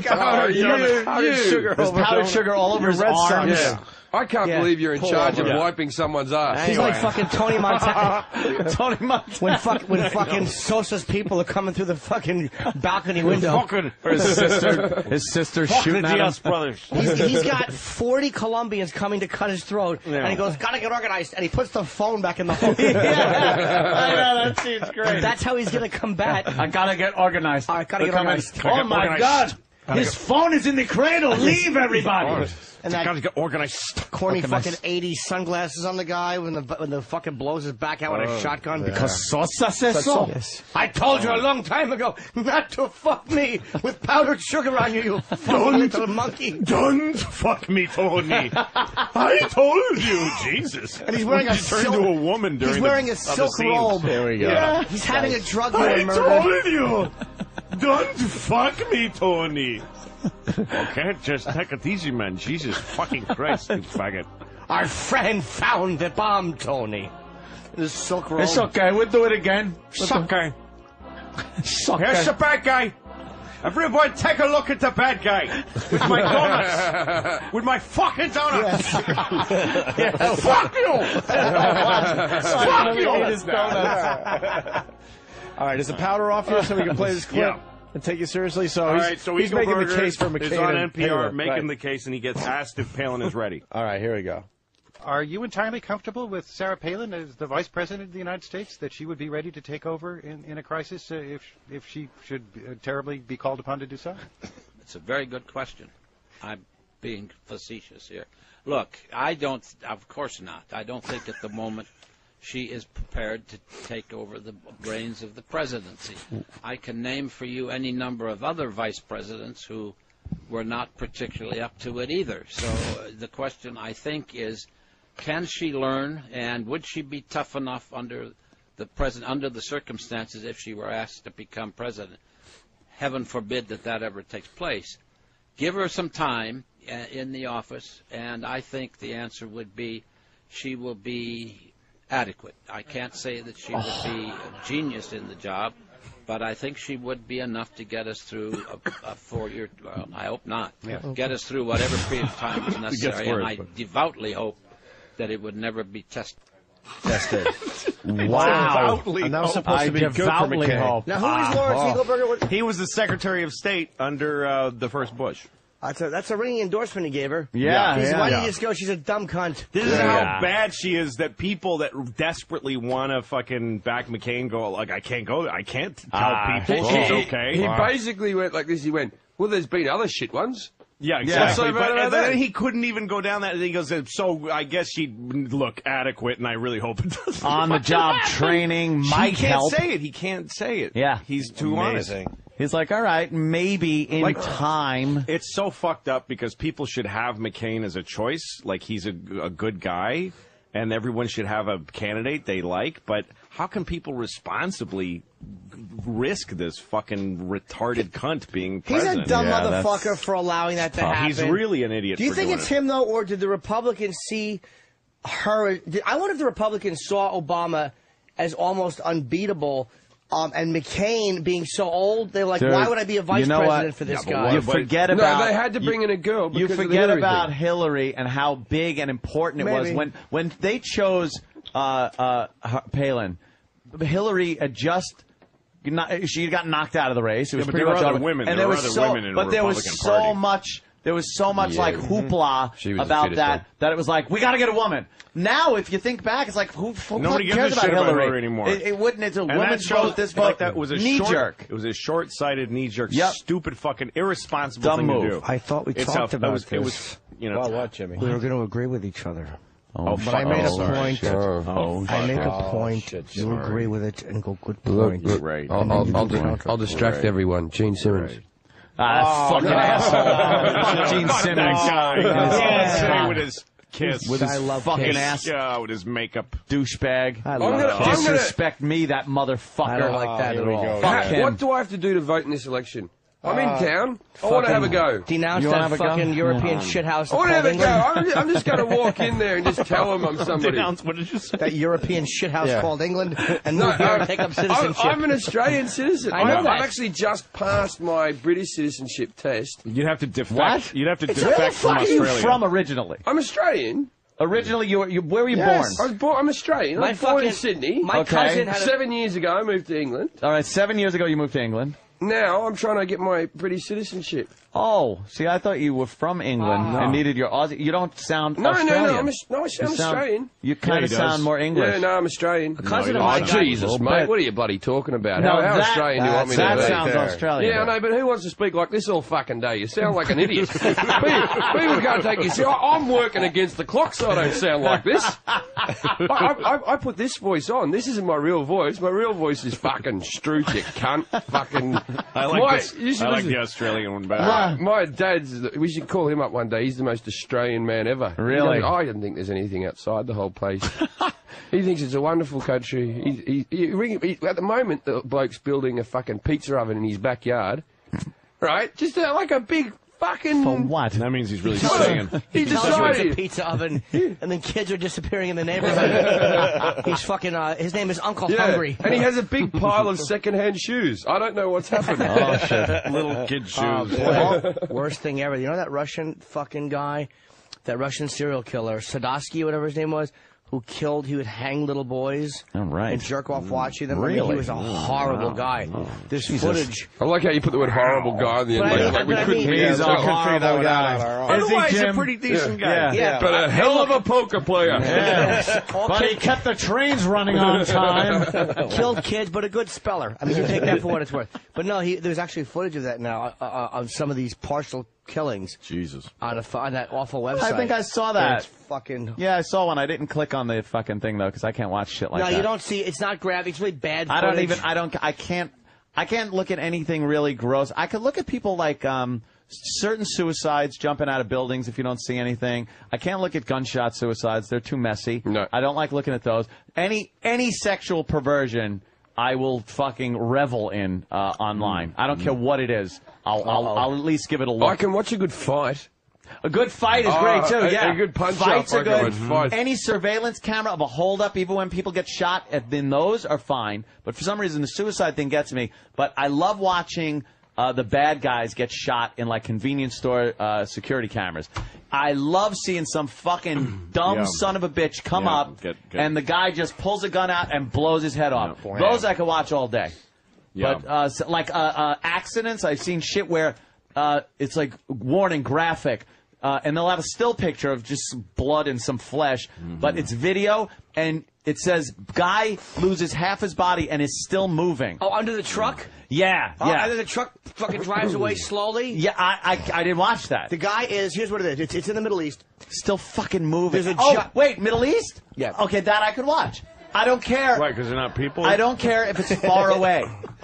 There's powdered sugar all over his arms. Yeah. I can't believe you're in charge of wiping someone's ass. He's like fucking Tony Montana. When fucking Sosa's people are coming through the fucking balcony window. Or his sister shooting at him. Brothers. He's got 40 Colombians coming to cut his throat, and he goes, gotta get organized, and he puts the phone back in the hole. I know, that seems great. That's how he's gonna combat. I gotta get organized. I gotta get organized. Oh my God! His phone is in the cradle. Leave everybody. And that gotta get organized. Corny fucking 80s sunglasses on the guy when the fucking blows his back out with a shotgun. Because Sosa says so. Yes. I told you a long time ago not to fuck me with powdered sugar on you, you fucking little monkey. Don't fuck me, Tony. I told you, Jesus. And he's wearing a turned into a woman during He's wearing a silk robe. There we go. Yeah. He's having a drug I murder. told you. Don't fuck me, Tony. Okay, just take it easy, man. Jesus fucking Christ, you faggot. Our friend found the bomb, Tony. The silk robe. It's okay. We'll do it again. It's okay. Here's the bad guy. Everybody take a look at the bad guy. With my donuts. With my fucking donuts. Fuck you. Fuck you. All right, is the powder off here so we can play this clip? Yeah. And take you seriously. So he's Making making the case for McCain. Is on and NPR Palin. making Right. the case, and he gets asked if Palin is ready. All right, here we go. Are you entirely comfortable with Sarah Palin as the Vice President of the United States, that she would be ready to take over in a crisis if she should terribly be called upon to do so? It's a very good question. I'm being facetious here. Look, of course not. I don't think at the moment she is prepared to take over the reins of the presidency. I can name for you any number of other vice presidents who were not particularly up to it either. So the question, I think, is, can she learn, and would she be tough enough under the circumstances if she were asked to become president? Heaven forbid that ever takes place. Give her some time in the office, and I think the answer would be she will be adequate. I can't say that she would be a genius in the job, but I think she would be enough to get us through a 4-year, well, I hope not, get us through whatever period of time is necessary, and I devoutly hope that it would never be tested. Wow. And that was supposed to be good for McCain. Now, who is Lawrence Eagleburger? He was the Secretary of State under the first Bush. That's a ringing endorsement he gave her. Yeah. Why did you just go? She's a dumb cunt. This is how bad she is that people that desperately want to fucking back McCain go, like, I can't go. I can't tell people she's okay. He basically went like this. He went, well, there's been other shit ones. Yeah, exactly. But then he couldn't even go down that. He goes, so I guess she'd look adequate, and I really hope it doesn't. On-the-job training might help. He can't say it. Yeah. He's too honest. He's like, all right, maybe in time. It's so fucked up because people should have McCain as a choice. Like, he's a good guy, and everyone should have a candidate they like. But how can people responsibly risk this fucking retarded cunt being president? He's a dumb motherfucker for allowing that to happen. He's really an idiot. Do you think it's him, though, or did the Republicans see her? I wonder if the Republicans saw Obama as almost unbeatable. And McCain being so old, they're like, why would I be a vice president for this guy? You forget about. No, they had to bring in a girl. You forget about Hillary and how big and important it was when they chose Palin. Hillary had just. She got knocked out of the race. It was pretty much other women. And there was so much. There was so much like hoopla about that it was like, we got to get a woman. Now, if you think back, it's like, who cares about Hillary anymore? It wouldn't. It's a woman's vote. This vote. That was a knee-jerk. It was a short-sighted, knee-jerk, stupid, fucking irresponsible Dumb thing move. to do. I thought we talked about this. It was, you know. Well, what, Jimmy? We were going to agree with each other. But I made a point. I make a point. You agree with it and go, good point. Look, I'll distract everyone. Gene Simmons. Fucking asshole. Fuck Gene Simmons. With his kiss. With his fucking Kiss. ass. Yeah, with his makeup. Douchebag. I love it. Disrespect me, that motherfucker. I don't like that at all. Fuck him. What do I have to do to vote in this election? I'm in town. I want to have a go. Denounce that fucking European shithouse. I want to have a called go. England. I'm just going to walk in there and just tell them I'm somebody. Denounce, what did you say? That European shithouse Yeah. called England and move here and take up citizenship. I'm an Australian citizen. I know that. I've actually just passed my British citizenship test. You'd have to defect. What? You'd have to Where the defect from fuck are you Australia. from originally? I'm Australian. Originally, where were you Yes. born? I'm Australian. My I was born in fucking- Sydney. my cousin had a- 7 years ago, I moved to England. All right, 7 years ago you moved to England. Now I'm trying to get my British citizenship. Oh, see, I thought you were from England and needed your Aussie. You don't sound No, Australian. no, I sound Australian. You kind of sound more English. Yeah, no, I'm Australian. cousin of mine got- Jesus, mate, what are you bloody talking about? No, how that- Australian do you want me to be? that sounds Australian. Yeah, I know, but who wants to speak like this all fucking day? You sound like an idiot. People can't take you. See, I'm working against the clock, so I don't sound like this. I put this voice on. This isn't my real voice. My real voice is fucking Stroot, you cunt. Fucking. I like the Australian one better. My dad's. We should call him up one day. He's the most Australian man ever. Really? I don't think there's anything outside the whole place. He thinks it's a wonderful country. At the moment, the bloke's building a fucking pizza oven in his backyard. Right? Just like a big fucking. For what? That means he's really He staying. tells you it's decided. a pizza oven, and then kids are disappearing in the neighborhood. He's fucking. His name is Uncle Hungry. And he has a big pile of second-hand shoes. I don't know what's happened. Oh, shit. Little kid shoes. Boy, worst thing ever. You know that Russian fucking guy, that Russian serial killer, Sadowski, whatever his name was, who killed, he would hang little boys All right. and jerk off watching them. I mean, he Really? was a horrible guy. There's footage. I like how you put the word horrible guy on the end. But I- Like we but I couldn't mean- be He's a out. horrible guy. Is he, Otherwise, a Jim? pretty decent guy. Yeah. Yeah. But a hell of a poker player. But he kept the trains running on time. Killed kids, but a good speller. I mean, you take that for what it's worth. But no, there's actually footage of that now of some of these partial killings Jesus. on that awful website. I think I saw that. It's fucking. Yeah, I saw one. I didn't click on the fucking thing though, because I can't watch shit like No, that. you don't see. It's not graphic. It's really bad. I Footage. I can't look at anything really gross. I could look at people like certain suicides jumping out of buildings if you don't see anything. I can't look at gunshot suicides. They're too messy. No. I don't like looking at those. Any sexual perversion I will fucking revel in online. I don't care what it is. I'll at least give it a look. I can watch a good fight. A good fight is great too. Yeah, a good punch fights up. are I can good. watch fights. Any surveillance camera of a holdup, even when people get shot, then those are fine. But for some reason, the suicide thing gets me. But I love watching the bad guys get shot in like convenience store security cameras. I love seeing some fucking dumb Yeah. son of a bitch come Yeah, up get- and the guy just pulls a gun out and blows his head off. Yeah. Those I could watch all day. Yeah. But like accidents, I've seen shit where it's like warning graphic, and they'll have a still picture of just some blood and some flesh, but it's video, and it says guy loses half his body and is still moving. Oh, under the truck? Yeah, Oh, yeah. and then the truck fucking drives away slowly? Yeah, I didn't watch that. The guy is, here's what it is. It's in the Middle East. Still fucking moving. There's a wait, Middle East? Yeah. Okay, that I could watch. I don't care. Right, because they're not people? I don't care if it's far away.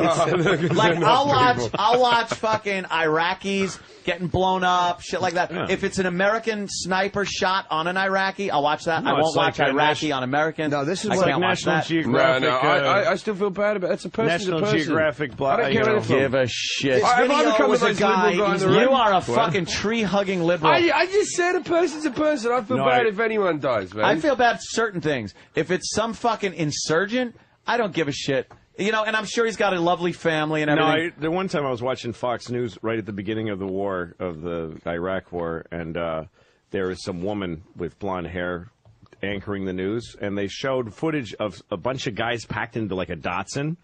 Like I'll watch fucking Iraqis getting blown up, shit like that. Yeah. If it's an American sniper shot on an Iraqi, I'll watch that. No, I won't it's like watch a Iraqi on American. No, this is I what- can't like watch National that. Geographic. No, I still feel bad about it. It's a person National to person. Geographic. I don't care you know. anything. Give a shit. This If I video become was the a most guy. liberal guy in the room- You are a What? fucking tree-hugging liberal. I just said a person's a person. I feel No, bad I- if anyone dies, man. I feel bad for certain things. If it's some fucking insurgent, I don't give a shit. You know, and I'm sure he's got a lovely family and everything. The one time I was watching Fox News right at the beginning of the war, of the Iraq war, and there was some woman with blonde hair anchoring the news, and they showed footage of a bunch of guys packed into like a Datsun.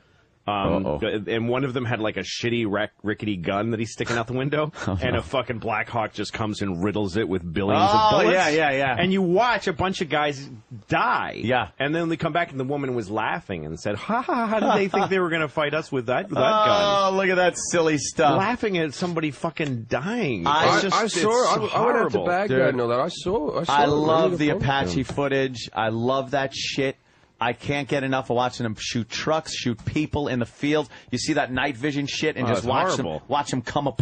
And one of them had like a shitty rickety gun that he's sticking out the window, and a fucking Black Hawk just comes and riddles it with billions of bullets. yeah. And you watch a bunch of guys die. Yeah. And then they come back and the woman was laughing and said, "Ha ha! How did they think they were going to fight us with that gun?" Oh, look at that silly stuff. Laughing at somebody fucking dying. I It's saw. I went out to horrible. Baghdad Dude. and all that. I saw. I it. love the Really Apache footage. I love that shit. I can't get enough of watching them shoot trucks, shoot people in the field. You see that night vision shit and Oh, just it's watch horrible. them come apart.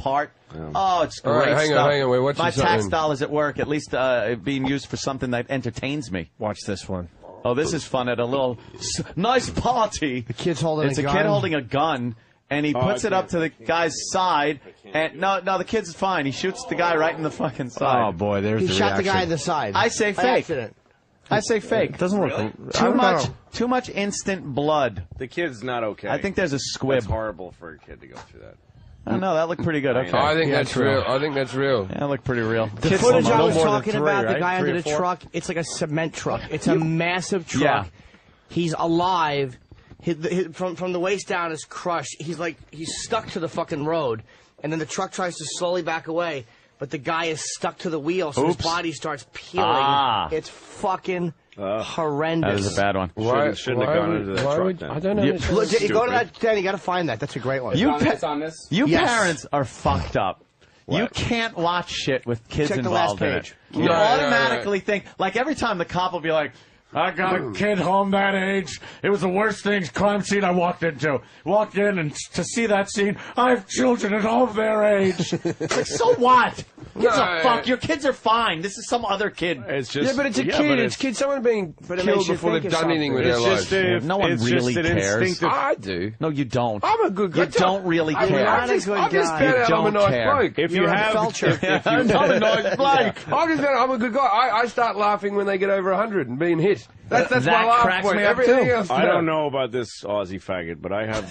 Oh, it's All right, great hang on, stuff. hang on, we're watching My tax something. dollars at work, at least being used for something that entertains me. Watch this one. Oh, this is fun at a little nice party. The kid's holding It's a a gun. kid holding a gun, and he puts it up to the guy's side. And no, the kid's fine. He shoots the guy right in the fucking side. Oh boy, there's He the shot the reaction. guy in the side. I say By fake. accident. I say fake. It doesn't look I Too don't much. know. Too much instant blood. The kid's not okay. I think there's a squib. It's horrible for a kid to go through that. I don't know. That looked pretty good. Okay. I think that's real. I think that's real. Yeah, that looked pretty real. The Kids footage slow-mo. I was more than talking three, about, right? the guy 3 under or the 4? truck, it's like a cement truck. It's a massive truck. Yeah. He's alive. From the waist down is crushed. He's stuck to the fucking road. And then the truck tries to slowly back away. But the guy is stuck to the wheel, so his body starts peeling. Ah. It's fucking horrendous. That is a bad one. Shouldn't have gone into that truck then. I don't know. Look, go to that, Dan, you gotta find that. That's a great one. It's on this? You Yes. parents are fucked up. You can't watch shit with kids Check the last involved in it. page. You No, automatically think, like every time the cop will be like, I got a kid home that age. It was the worst crime scene I walked into. Walked in, and to see that scene, I have children at home their age. like, so what? Gives No, a fuck. Your kids are fine. This is some other kid. It's just Yeah, but it's a yeah, kid. but It's kids. Someone being But it killed makes you before think they've of done anything with something. their It's lives. just No one it's really just an cares. instinctive. I do. No, you don't. I'm a good guy. You don't really I mean, care. I'm just You're not a found good out guy. I'm a You nice don't care. bloke. If You're you a have, felcher. if you I'm a nice bloke. I'm just saying, I'm a good guy. I start laughing when they get over 100 and being hit. That's That my laugh cracks point. me up, Everything too. else, I no. don't know about this Aussie faggot, but I have.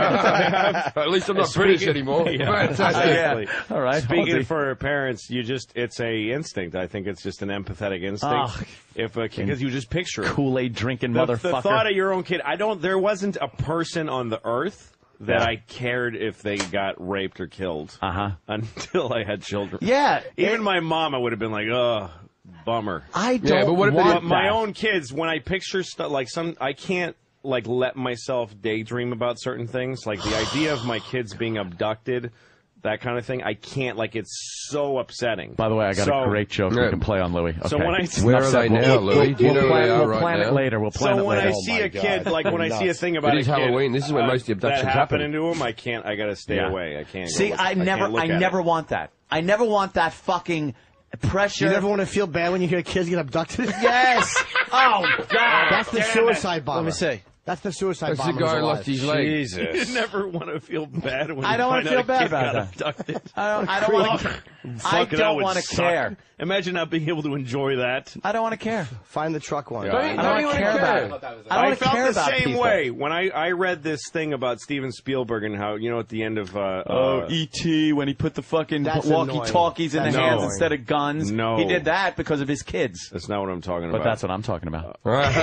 At least I'm not British anymore. Yeah, Fantastic. exactly. All right. Speaking Aussie. for parents, it's a instinct. I think it's just an empathetic instinct. Ah, If a kid, because you just picture it. Kool-Aid drinking the motherfucker. thought of your own kid. There wasn't a person on the earth that I cared if they got raped or killed. Until I had children. Yeah. Even my mom, I would have been like, ugh. Bummer. I don't but what if want my that. own kids, when I picture stuff like I can't like let myself daydream about certain things. Like the idea of my kids being abducted, that kind of thing. I can't. Like it's so upsetting. By the way, I got a great joke we can play on Louis. Okay. So when I Where are they now, Louis? Do you know where they are We'll plan right it now? later. We'll plan So it when later. I see a kid, like when I see a thing about It is a kid, Halloween. This is when most of the abductions that happen. happen into him, I can't. I gotta stay Yeah. away. I can't. See, go look, I can't never look at it. want that. I never want that fucking pressure. You never want to feel bad when you hear kids get abducted? Yes. Oh God. That's the damn suicide bomber. Let me see. That's the suicide That's the bomber. guy who lost his leg. You never want to feel bad when I don't want to feel bad about got that. abducted. I don't want to. I don't want to care. Imagine not being able to enjoy that. I don't want to care. Find the truck one. I don't want to care about it. I don't felt care the about same people. way when I read this thing about Steven Spielberg and how, at the end of E.T. when he put the fucking That's walkie-talkies in the That's hands annoying. instead of guns. No. He did that because of his kids. That's not what I'm talking But about. that's what I'm talking about.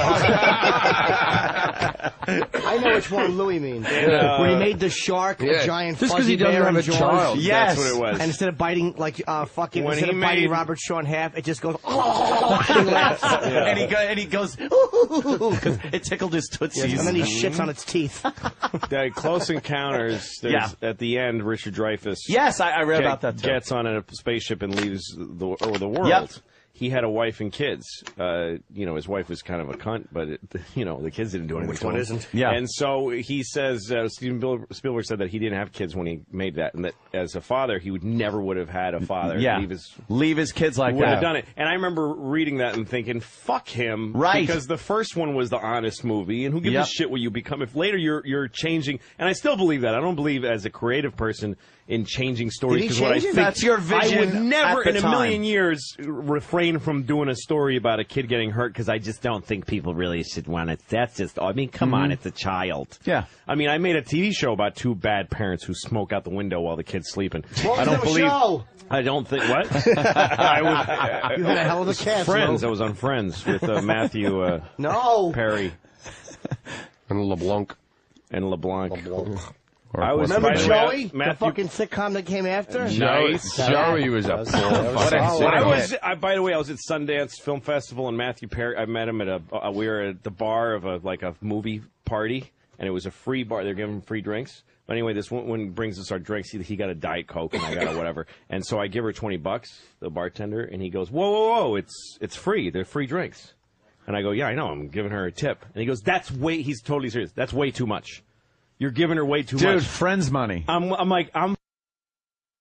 I know which one Louis means. Yeah. When he made the shark Yeah. a giant Just 'cause fuzzy he doesn't bear have in a Jaws. child. Yes. That's what it was. And instead of biting When instead he of biting made- Robert Shaw in half, it just goes. And he laughs. And he goes because it tickled his tootsies. And then he shits on its teeth. That Close Encounters, there's, at the end, Richard Dreyfuss Yes, I read about that too. gets on a spaceship and leaves the world. Yep. He had a wife and kids. His wife was kind of a cunt, but the kids didn't do anything. Which one isn't? Yeah. And so he says, Steven Spielberg said that he didn't have kids when he made that, and that as a father, he would have had a father. Yeah. Leave his kids like would that. have done it. And I remember reading that and thinking, fuck him. Right. Because the first one was the honest movie, and who gives Yep. a shit what you become if later you're changing. And I still believe that. I don't believe as a creative person in changing stories. Did he 'cause what I change it? think, That's your vision I would never at the in a time. million years refrain from doing a story about a kid getting hurt because I just don't think people really should want it. That's just, come on, it's a child. Yeah. I mean, I made a TV show about two bad parents who smoke out the window while the kid's sleeping. What I was don't that believe. show? I don't think what. I was, You had a hell of a cast. Friends. Mo. I was on Friends with Matthew No. Perry And LeBlanc. and LeBlanc. I was Remember by the way, Joey? The Matthew- fucking sitcom that came after? Joey was up. By the way, I was at Sundance Film Festival and Matthew Perry. I met him at we were at the bar of a movie party, and it was a free bar. They're giving free drinks. But anyway, this one brings us our drinks. He got a Diet Coke and I got a whatever. And so I give her $20, the bartender, and he goes, "Whoa! It's free. They're free drinks." And I go, "Yeah, I know. I'm giving her a tip." And he goes, He's totally serious. That's way too much. You're giving her way too much. Dude, friends money. I'm like,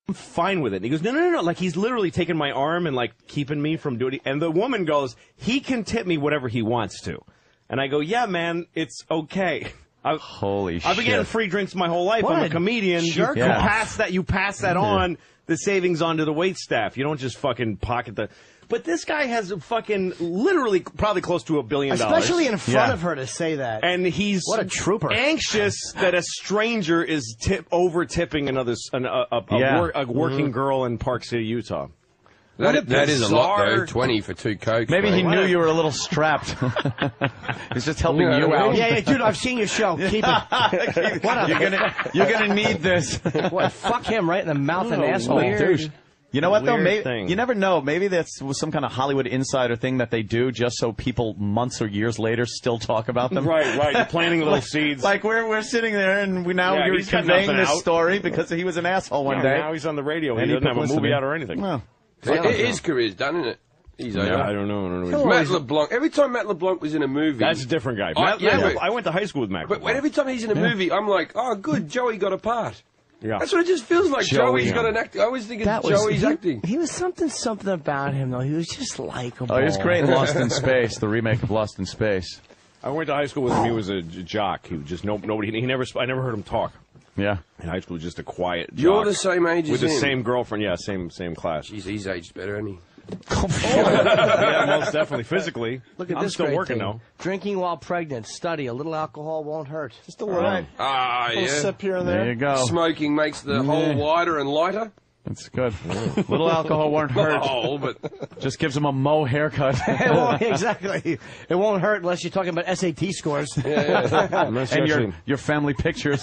I'm fine with it. And he goes, no. Like, he's literally taking my arm and, like, keeping me from doing it. And the woman goes, he can tip me whatever he wants to. And I go, yeah, man, it's okay. Holy shit. I've been getting free drinks my whole life. What I'm a a comedian. jerk You off. pass that on, the savings onto the wait staff. You don't just fucking pocket the... But this guy has a fucking, literally, probably close to $1 billion. Especially in front of her to say that. And he's what a trooper. Anxious that a stranger is over tipping a working girl in Park City, Utah. That is a lot, though. 20 for 2 Cokes. Maybe he mate. knew you were a little strapped. He's just helping you out. Yeah, dude, I've seen your show. Keep it. What You're gonna need this. What? Fuck him right in the mouth and asshole. Douche. You know what, though? Weird Maybe, you never know. Maybe that's some kind of Hollywood insider thing that they do just so people months or years later still talk about them. Right. You're planting little seeds. Like we're sitting there and you're he's got conveying nothing this out. story because he was an asshole one day. Now he's on the radio. And He doesn't have a publicity. movie out or anything. Well, His career's done, isn't it? He's over. I don't know. Matt LeBlanc. Every time Matt LeBlanc was in a movie... That's a different guy. I went to high school with Matt. But every time he's in a movie, I'm like, oh, good, Joey got a part. Yeah. That's what it just feels like. Joey's got an act. I always think it's Joey's acting. He was something about him, though. He was just likable. Oh, he was great in Lost in Space, the remake of Lost in Space. I went to high school with him. He was a jock. He was just nobody. I never heard him talk. Yeah. In high school, just a quiet jock. You're the same age as with the him. same girlfriend. Yeah, same class. Jeez, he's aged better, isn't he? Yeah, most definitely. Physically. Look at I'm this still great working, thing. though. Drinking while pregnant. Study. A little alcohol won't hurt. Just a little. Ah, little yeah. sip here and there. There you go. Smoking makes the hole wider and lighter. That's good. Little alcohol won't hurt. Oh, but just gives him a Mo haircut. It won't, exactly. It won't hurt unless you're talking about SAT scores. And your family pictures.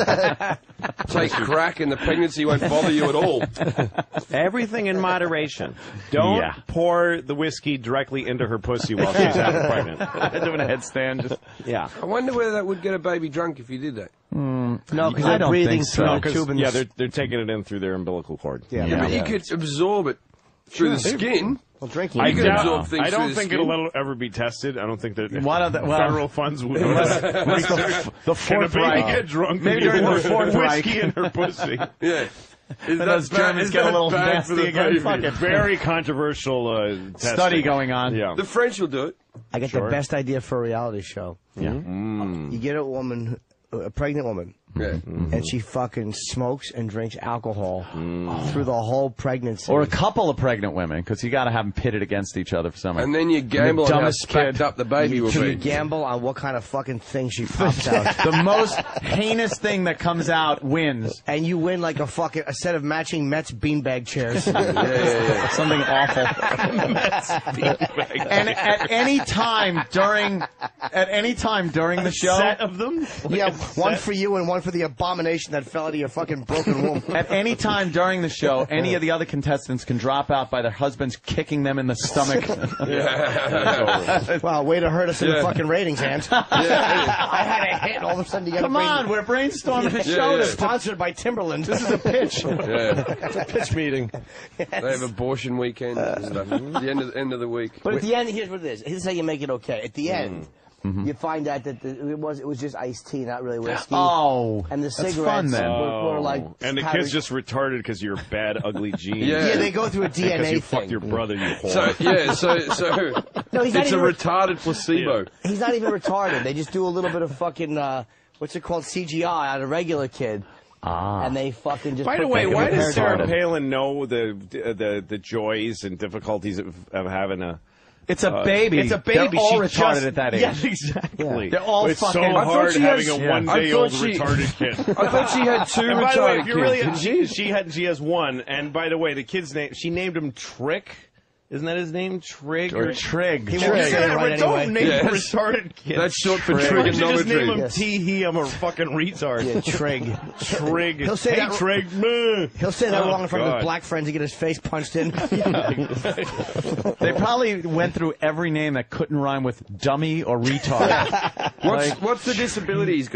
Take crack and the pregnancy won't bother you at all. Everything in moderation. Don't pour the whiskey directly into her pussy while she's pregnant. Doing a headstand. Just I wonder whether that would get a baby drunk if you did that. No, because I they're don't breathing think so. through the tube. Yeah, they're taking it in through their umbilical cord. Yeah, but you could absorb it through the skin. Well, drinking. You can absorb things I don't through the think skin. it'll ever be tested. I don't think that federal funds would the Fourth Reich Reich. get drunk. Maybe during the Fourth Reich. Whiskey in her pussy. Yeah. And those Germans get a little nasty again. Fuck it. Very controversial study going on. Yeah. The French will do it. I got the best idea for a reality show. Yeah. You get a woman, a pregnant woman, and she fucking smokes and drinks alcohol through the whole pregnancy. Or a couple of pregnant women, because you got to have them pitted against each other for some reason. And then you gamble on how dumbest spacked kid. up the baby will So be. you gamble on what kind of fucking thing she pops out. The most heinous thing that comes out wins. And you win like a set of matching Mets beanbag chairs. Something awful. And at any time during the show, Set of them? Yeah, one for you and one for the abomination that fell out of your fucking broken womb. at any time during the show, any of the other contestants can drop out by their husbands kicking them in the stomach. Wow, way to hurt us in the fucking ratings, Ant. I had a hit, all of a sudden you got Come on, we're brainstorming a show that's sponsored by Timberland. This is a pitch. It's a pitch meeting. They have abortion weekend and stuff. The end of the week. But at the end, here's what it is. Here's how you make it okay. At the end, you find out that it was just iced tea, not really whiskey. Oh, and the that's cigarettes fun, then. were like. And the kid's just retarded because you're bad, ugly genes. Yeah, they go through a DNA because you thing. fucked your brother, you whore. So No, he's not it's a even retarded placebo. He's not even retarded. They just do a little bit of fucking what's it called, CGI on a regular kid. And they fucking just. By the way, why does Sarah Palin know the joys and difficulties of having a? It's a baby. It's a baby. They're all She retarded just- at that age. Yes, exactly. They're all it's fucking. so hard having a I one-day-old thought she- retarded kid. I thought she had two And by the way, retarded if you really, kids. she has one. And by the way, the kid's name, she named him Trick. Isn't that his name? Trig Or Trig. He won't say it right Don't anyway. name a retarded kid. That's short for Why don't you just name trigonometry. him Yes. T-he, I'm a fucking retard. Yeah, Trig. Trig. He'll say hey, that- Trig. Meh. He'll say that Oh, wrong in front of God. his black friends and get his face punched in. They probably went through every name that couldn't rhyme with dummy or retard. What's the disability he's got?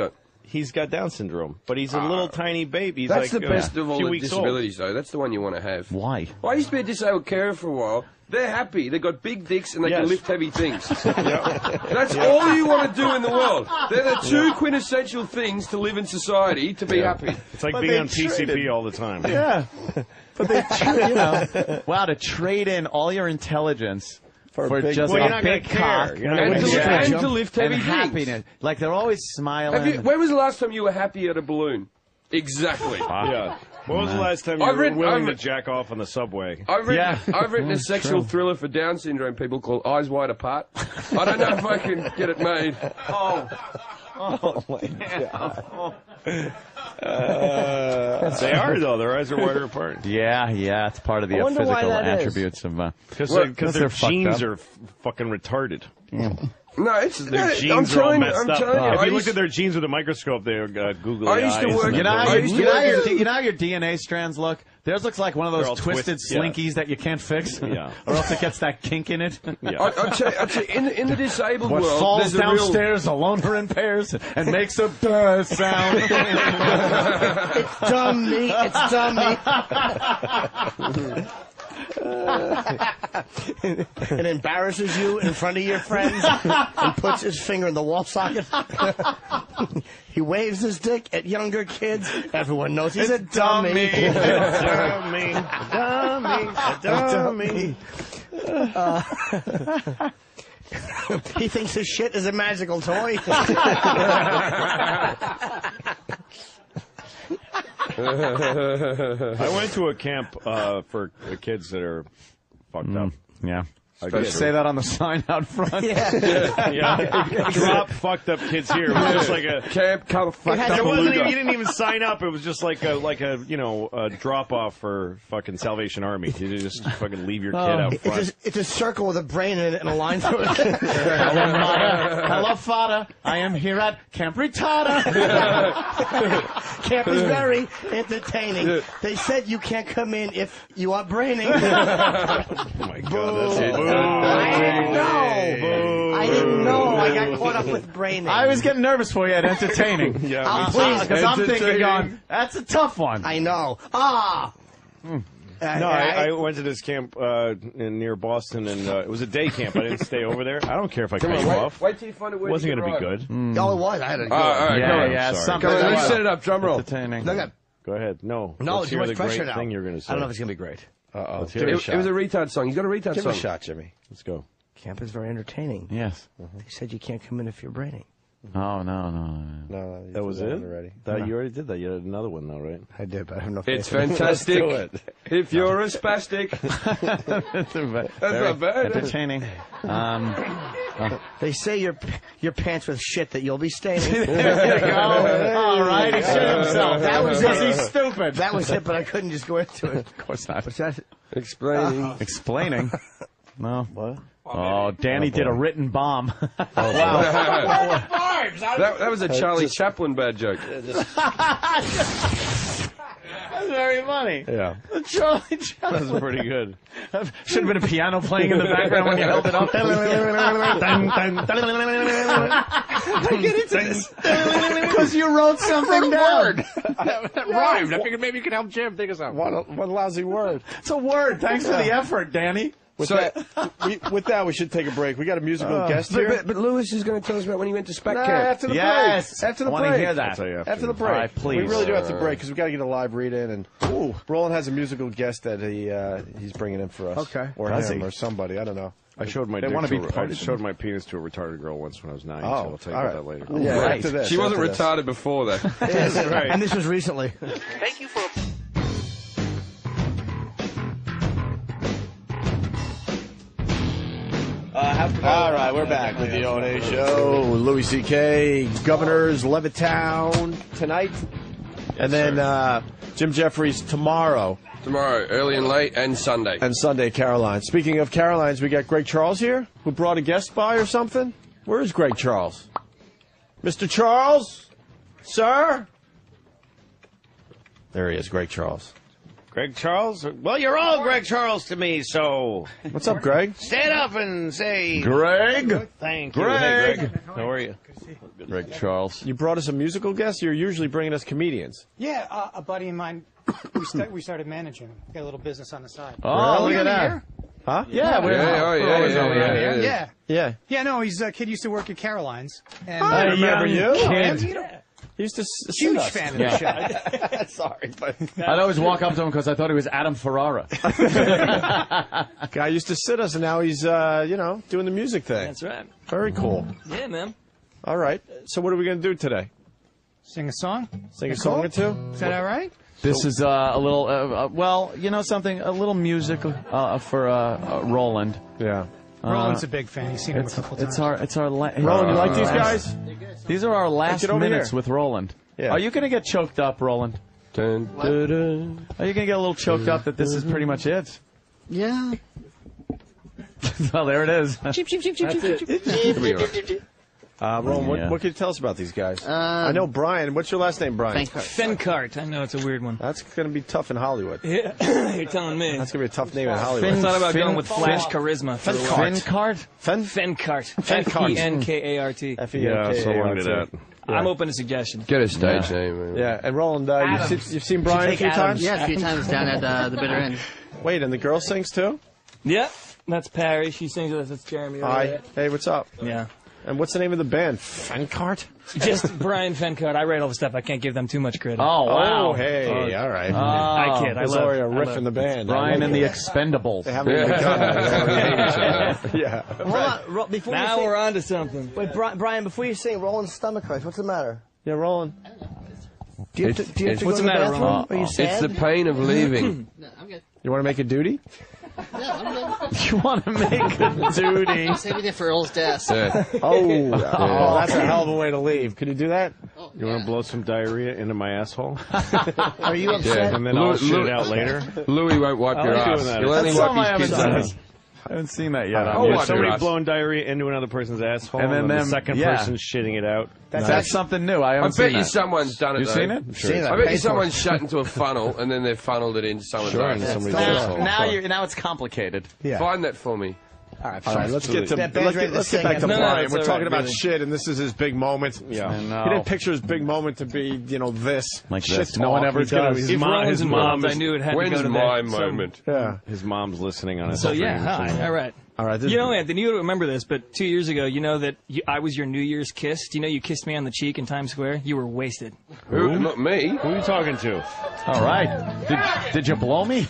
he's got Down syndrome, but he's a little tiny baby. He's That's like, the best of all the weeks disabilities, though. That's the one you want to have. Why? Well, I used to be a disabled carer for a while. They're happy. They've got big dicks and they can lift heavy things. That's all you want to do in the world. They're the two quintessential things to live in society to be happy. It's like being on PCP all the time. Yeah. But they, wow, to trade in all your intelligence for just a big cock and to lift heavy and things. happiness. Like they're always smiling. When was the last time you were happy at a balloon? Exactly. Yeah. When was the last time you were willing to jack off on the subway? I've written a sexual thriller for Down syndrome people called Eyes Wide Apart. I don't know if I can get it made. Oh my God. They are, though. Their eyes are wider apart. Yeah, it's part of the physical attributes of... Because their genes are fucking retarded. No, it's their genes are all messed up. If you looked at their genes with a microscope, they're googly eyes. I used to work. You know how your DNA strands look? Theirs looks like one of those twisted slinkies that you can't fix. Yeah. Or else it gets that kink in it. Yeah. I'll tell you, in the disabled what world, falls there's downstairs alone or in pairs and makes a duh sound. It's dumb me. It's dumb me. It embarrasses you in front of your friends and puts his finger in the wall socket. He waves his dick at younger kids. Everyone knows he's a dummy. Dummy. He thinks his shit is a magical toy. I went to a camp for kids that are fucked up. Yeah. Say that on the sign out front. Yeah. Drop fucked up kids here. It was just like a camp fucked up. You didn't even sign up. It was just like a drop off for fucking Salvation Army. You just fucking leave your kid out front. It's a circle with a brain in it and a line through it. Hello, Fada. I am here at Camp Retada. Camp is very entertaining. They said you can't come in if you are braining. Oh my God, that's it. I didn't know. I got caught up with braining. I was getting nervous for you at entertaining. Please, because I'm thinking, that's a tough one. I know. I went to this camp near Boston, and it was a day camp. I didn't stay over there. I don't care if I cut you off. Wait till you find a way. It wasn't going to be good. Oh, it was. I had a good. All right, Sorry. Let's set it up. Drum roll. Go ahead. No. It's too much pressure now. Thing you're going to say. I don't know if it's going to be great. Uh-oh. It was a retard song. He's got a retard song. Give it a shot, Jimmy. Let's go. Camp is very entertaining. Yes. They said you can't come in if you're braining. Oh, no. No, that was it? Already. You already did that. You had another one, though, right? I did, but I don't know if it's fantastic. If you're a spastic. That's not bad. Entertaining. They say your pants with shit that you'll be staining. There you go. All right, he shit himself. That was it. He's stupid. That was it, but I couldn't just go into it. Of course not. What's that? Explaining. Explaining? No. What? Oh, Danny did a written bomb. Wow. That was a Charlie Chaplin bad joke. That's very funny. Yeah. Charlie Chaplin. That was pretty good. Should have been a piano playing in the background when you held it up. I get into this. Because you wrote something down. That rhymed. I figured maybe you could help Jim think of something. One lousy word. It's a word. Thanks for the effort, Danny. With that, we should take a break. We got a musical guest here. But Lewis is going to tell us about when he went to Spec Camp. After the break. After the I want break. to hear that. After the break. All right, please. We really do have to break because we got to get a live read in. And Roland has a musical guest that he's bringing in for us. Okay. Or Does him he? or somebody. I don't know. I showed my I showed my penis to a retarded girl once when I was 9. So I'll tell you about that later. Yeah, right. After this. She wasn't retarded before that. Right. And this was recently. Thank you for... All right, we're back with the O&A Show. Louis C.K., Governors, Levittown tonight. And then Jim Jeffries tomorrow. Tomorrow, early and late, and Sunday. And Sunday, Caroline. Speaking of Carolines, we got Greg Charles here, who brought a guest by or something. Where is Greg Charles? Mr. Charles? Sir? There he is, Greg Charles. Greg Charles? Well, you're all Greg Charles to me, so... What's up, Greg? Stand up and say... Greg. Thank you. Greg. Hey, Greg. How are you? Greg Charles. You brought us a musical guest? You're usually bringing us comedians. Yeah, a buddy of mine, we started managing him. Got a little business on the side. Oh, Really? look at that. Here? Huh? Yeah, no, he's a kid used to work at Caroline's. And, I remember you. Kid. He used to Huge fan of the show. Sorry, but I'd always walk up to him because I thought he was Adam Ferrara. Guy used to sit us, and now he's, doing the music thing. That's right. Very cool. Yeah, man. All right. So what are we going to do today? Sing a song? Sing a song or two? Is that all right? This is a little, well, you know something, a little music for Roland. Yeah. Roland's a big fan. He's seen him a couple times. It's our Roland, you like these guys? These are our last Get over minutes here. with Roland. Yeah. Are you going to get choked up, Roland? Dun, dun, dun. Are you going to get a little choked up that this is pretty much it? Yeah. Well, there it is. Cheep, cheep, cheep, cheep, cheep, cheep, cheep. Roland, what can you tell us about these guys? I know Brian. What's your last name, Brian? Fencart. I know it's a weird one. That's going to be tough in Hollywood. Yeah, you're telling me. That's going to be a tough name in Hollywood. I thought about going with Flash Charisma. Fencart? Fencart. Fencart. Fenkart. Yeah, so long did that. I'm open to suggestions. Get a stage name. Man. Yeah, and Roland, you've seen Brian a few times? Yeah, a few times down at the bitter end. Wait, and the girl sings too? Yep. That's Perry. She sings with us. That's Jeremy. Hi. Hey, what's up? Yeah. And what's the name of the band? Fencart? Just Brian Fencart. I write all the stuff. I can't give them too much credit. Oh, wow. Oh, hey, all right. I kid. There's already a riff in the band. Brian and the Expendables. They haven't even begun. Yeah. Hold on, before Now you sing, we're on to something. Wait, Brian, before you sing, Roland's stomach hurts. What's the matter? Yeah, Roland. Do you have to, go what's to the the matter, bathroom? Roland? Are you sad? It's the pain of leaving. No, I'm good. You want to make a duty? No, I'm good. You want to make a duty? Saving it for Earl's desk. Yeah. Oh, that's a hell of a way to leave. Could you do that? You want to blow some diarrhea into my asshole? Are you upset? And then I'll shit it out later? Louis won't wipe your like ass. doing that. He'll only That's something I wipe his haven't kids' done. ass. I haven't seen that yet. Oh, Yeah, wipe somebody your ass. blowing diarrhea into another person's asshole, And then the them- second yeah. person shitting it out. That's something new. I I haven't bet seen you that. someone's done it. You though. seen it? Sure. I bet you someone's shut into a funnel and then they've funneled it into someone's Sure, ass. into somebody's Now, asshole. now it's complicated. Yeah. Find that for me. All right, let's get to That band's ready to let's get sing. back to No, Brian. it's We're all talking right, about really. shit, and this is his big moment. Yeah. I know. He didn't picture his big moment to be, this. Like shit this. No one talk. ever He's gonna- does. If Roland's his involved, mom I knew it had to When's go to my that. So- moment? Yeah. His mom's listening on his So phone. yeah, hi. All right. All right. This You know, Anthony, you don't remember this, but 2 years ago, you know that I was your New Year's kiss. Do you know you kissed me on the cheek in Times Square? You were wasted. Who? Not me. Who are you talking to? All right. Did you blow me?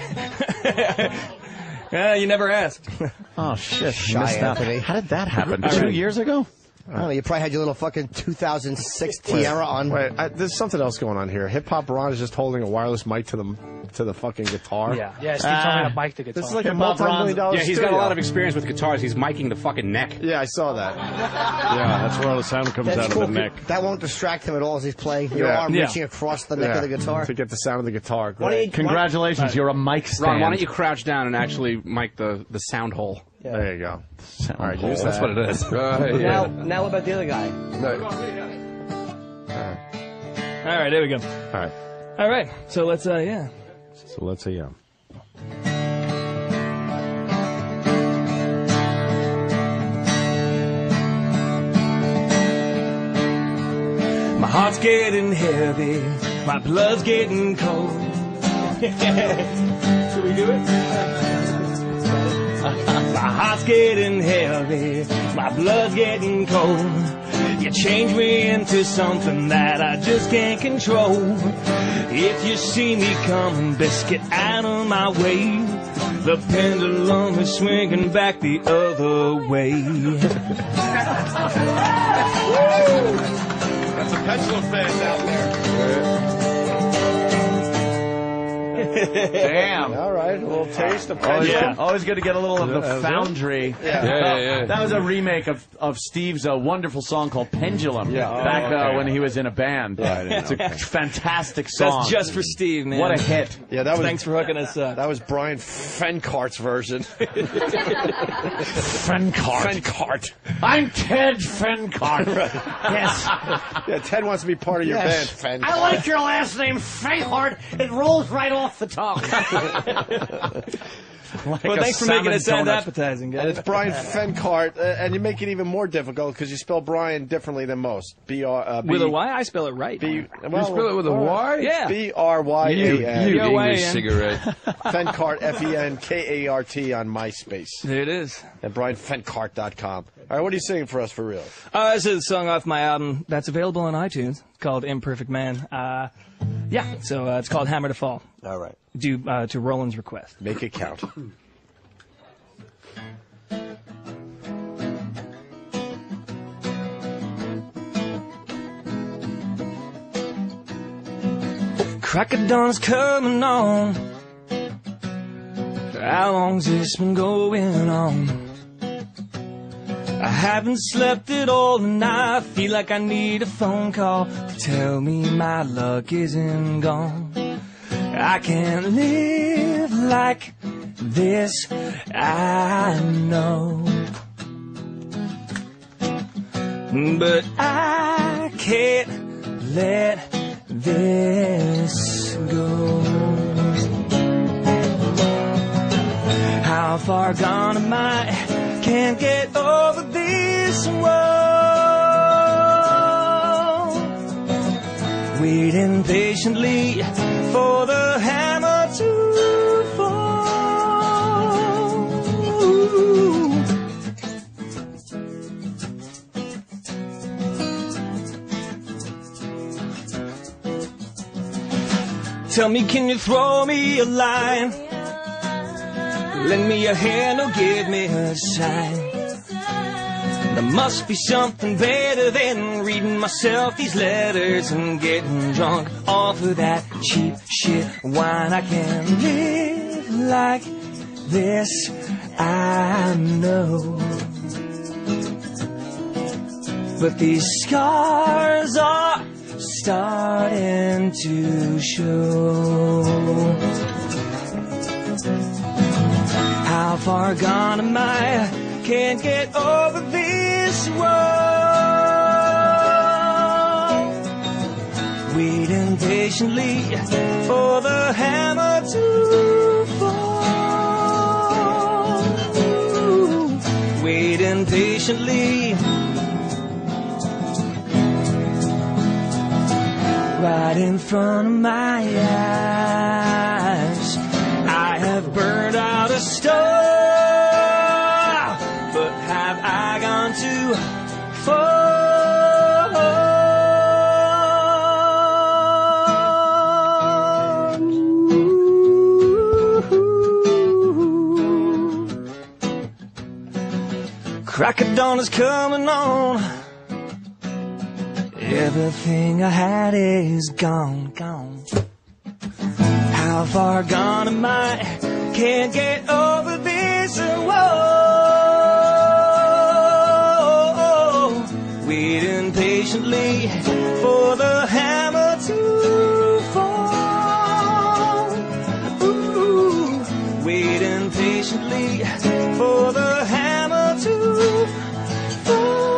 You never asked. Oh, shit. Shy Missed out. Anthony. How did that happen? All 2 right. years ago? I don't know. You probably had your little fucking 2006 tiara on. Wait, there's something else going on here. Hip Hop Ron is just holding a wireless mic to the fucking guitar. Yeah, Steve told me to mic the guitar. This is like a Hip-Hop multi-million-dollar Yeah, he's got a lot of experience with guitars. He's miking the fucking neck. Yeah, I saw that. Yeah, that's where all the sound comes That's out cool. of the neck. That won't distract him at all as he's playing. Your Yeah. arm Yeah. reaching across the neck of the guitar. To get the sound of the guitar. Why don't you- Congratulations, you're a mic stand. Ron, why don't you crouch down and actually mic the sound hole? There you go. Sound All right, hole. use That's that. what it is. Now what about the other guy? No. All right, there we go. All right. All right, so let's, yeah. So let's say yeah. My heart's getting heavy, my blood's getting cold. Should we do it? My heart's getting heavy, my blood's getting cold. You change me into something that I just can't control. If you see me coming, best get out of my way. The pendulum is swinging back the other way. That's a pencil fan out there. Damn. All right. Well, little taste of Always, Pendulum. always good to get a little of the Foundry. That was a remake of Steve's wonderful song called Pendulum. Back when he was in a band. It's a fantastic song. That's just for Steve, man. What a hit. Yeah, that was. Thanks for hooking us up. That was Brian Fenkart's version. Fencart. I'm Ted Fencart. Yes. Yeah, Ted wants to be part of your band, Fencart. I like your last name, Fencart. It rolls right off the tongue. Well, thanks for making it sound appetizing, guys. And it's Brian Fencart, and you make it even more difficult because you spell Brian differently than most. With a Y? I spell it right. You spell it with a Y? Yeah. B-R-Y-A-N. You gave me a cigarette. Fencart, F-E-N-K-A-R-T on MySpace. There it is. And BrianFencart.com. All right, what are you singing for us for real? This is a song off my album that's available on iTunes. It's called Imperfect Man. So it's called Hammer to Fall. All right. Due to Roland's request. Make it count. Crack of dawn's coming on. How long's this been going on? I haven't slept at all and I feel like I need a phone call to tell me my luck isn't gone. I can't live like this, I know. But I can't let this go. How far gone am I? Can't get over this world. Waiting patiently for the hammer to fall. Tell me, can you throw me a line? Lend me a hand or give me a sign. There must be something better than reading myself these letters and getting drunk off of that cheap shit wine. I can't live like this, I know. But these scars are starting to show. How far gone am I? Can't get over this world. Waiting patiently for the hammer to fall. Waiting patiently. Right in front of my eyes, I have burned out a star, but have I gone too far? Crack of dawn is coming on. Everything I had is gone, gone. How far gone am I? Can't get over this wall. Waiting patiently for the hammer to fall. Ooh, waiting patiently for the hammer to fall.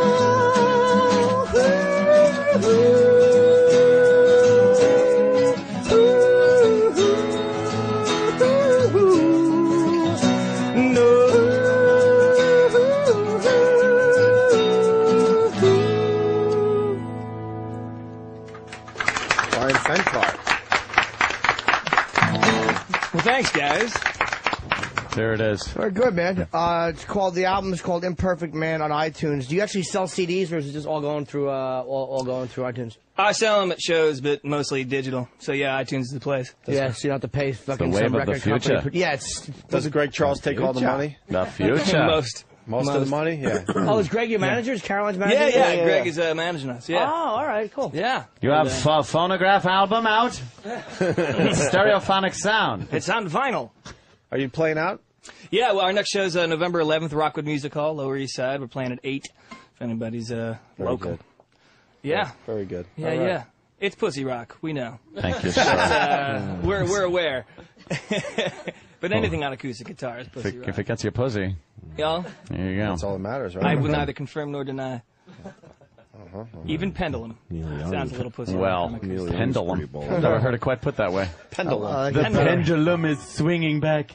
Thanks, guys. There it is. Very good, man. The album is called Imperfect Man on iTunes. Do you actually sell CDs, or is it just all going through all going through iTunes? I sell them at shows, but mostly digital. So yeah, iTunes is the place. So you don't have to pay fucking wave some of the record future. company. Yeah, it's Doesn't Greg Charles take all the money? The future. Most of the money? Yeah. Oh, is Greg your manager? Is Caroline's manager? Yeah. Greg is managing us. Yeah. Oh, all right, cool. Yeah. You have a phonograph album out? Stereophonic sound. It's on vinyl. Are you playing out? Yeah, well, our next show is November 11th, Rockwood Music Hall, Lower East Side. We're playing at 8, if anybody's local. Good. Yeah. Very good. Yeah, All right. yeah. It's Pussy Rock. We know. Thank you, But, sir. we're aware. But anything on acoustic guitar is Pussy Rock. If it gets you pussy, Y'all? there you go. That's all that matters, right? I would neither confirm nor deny. Uh-huh. Even Pendulum. Sounds a little Pussy Well, Rock. on acoustic. pendulum. Never heard it quite put that way. Pendulum. The pendulum is swinging back.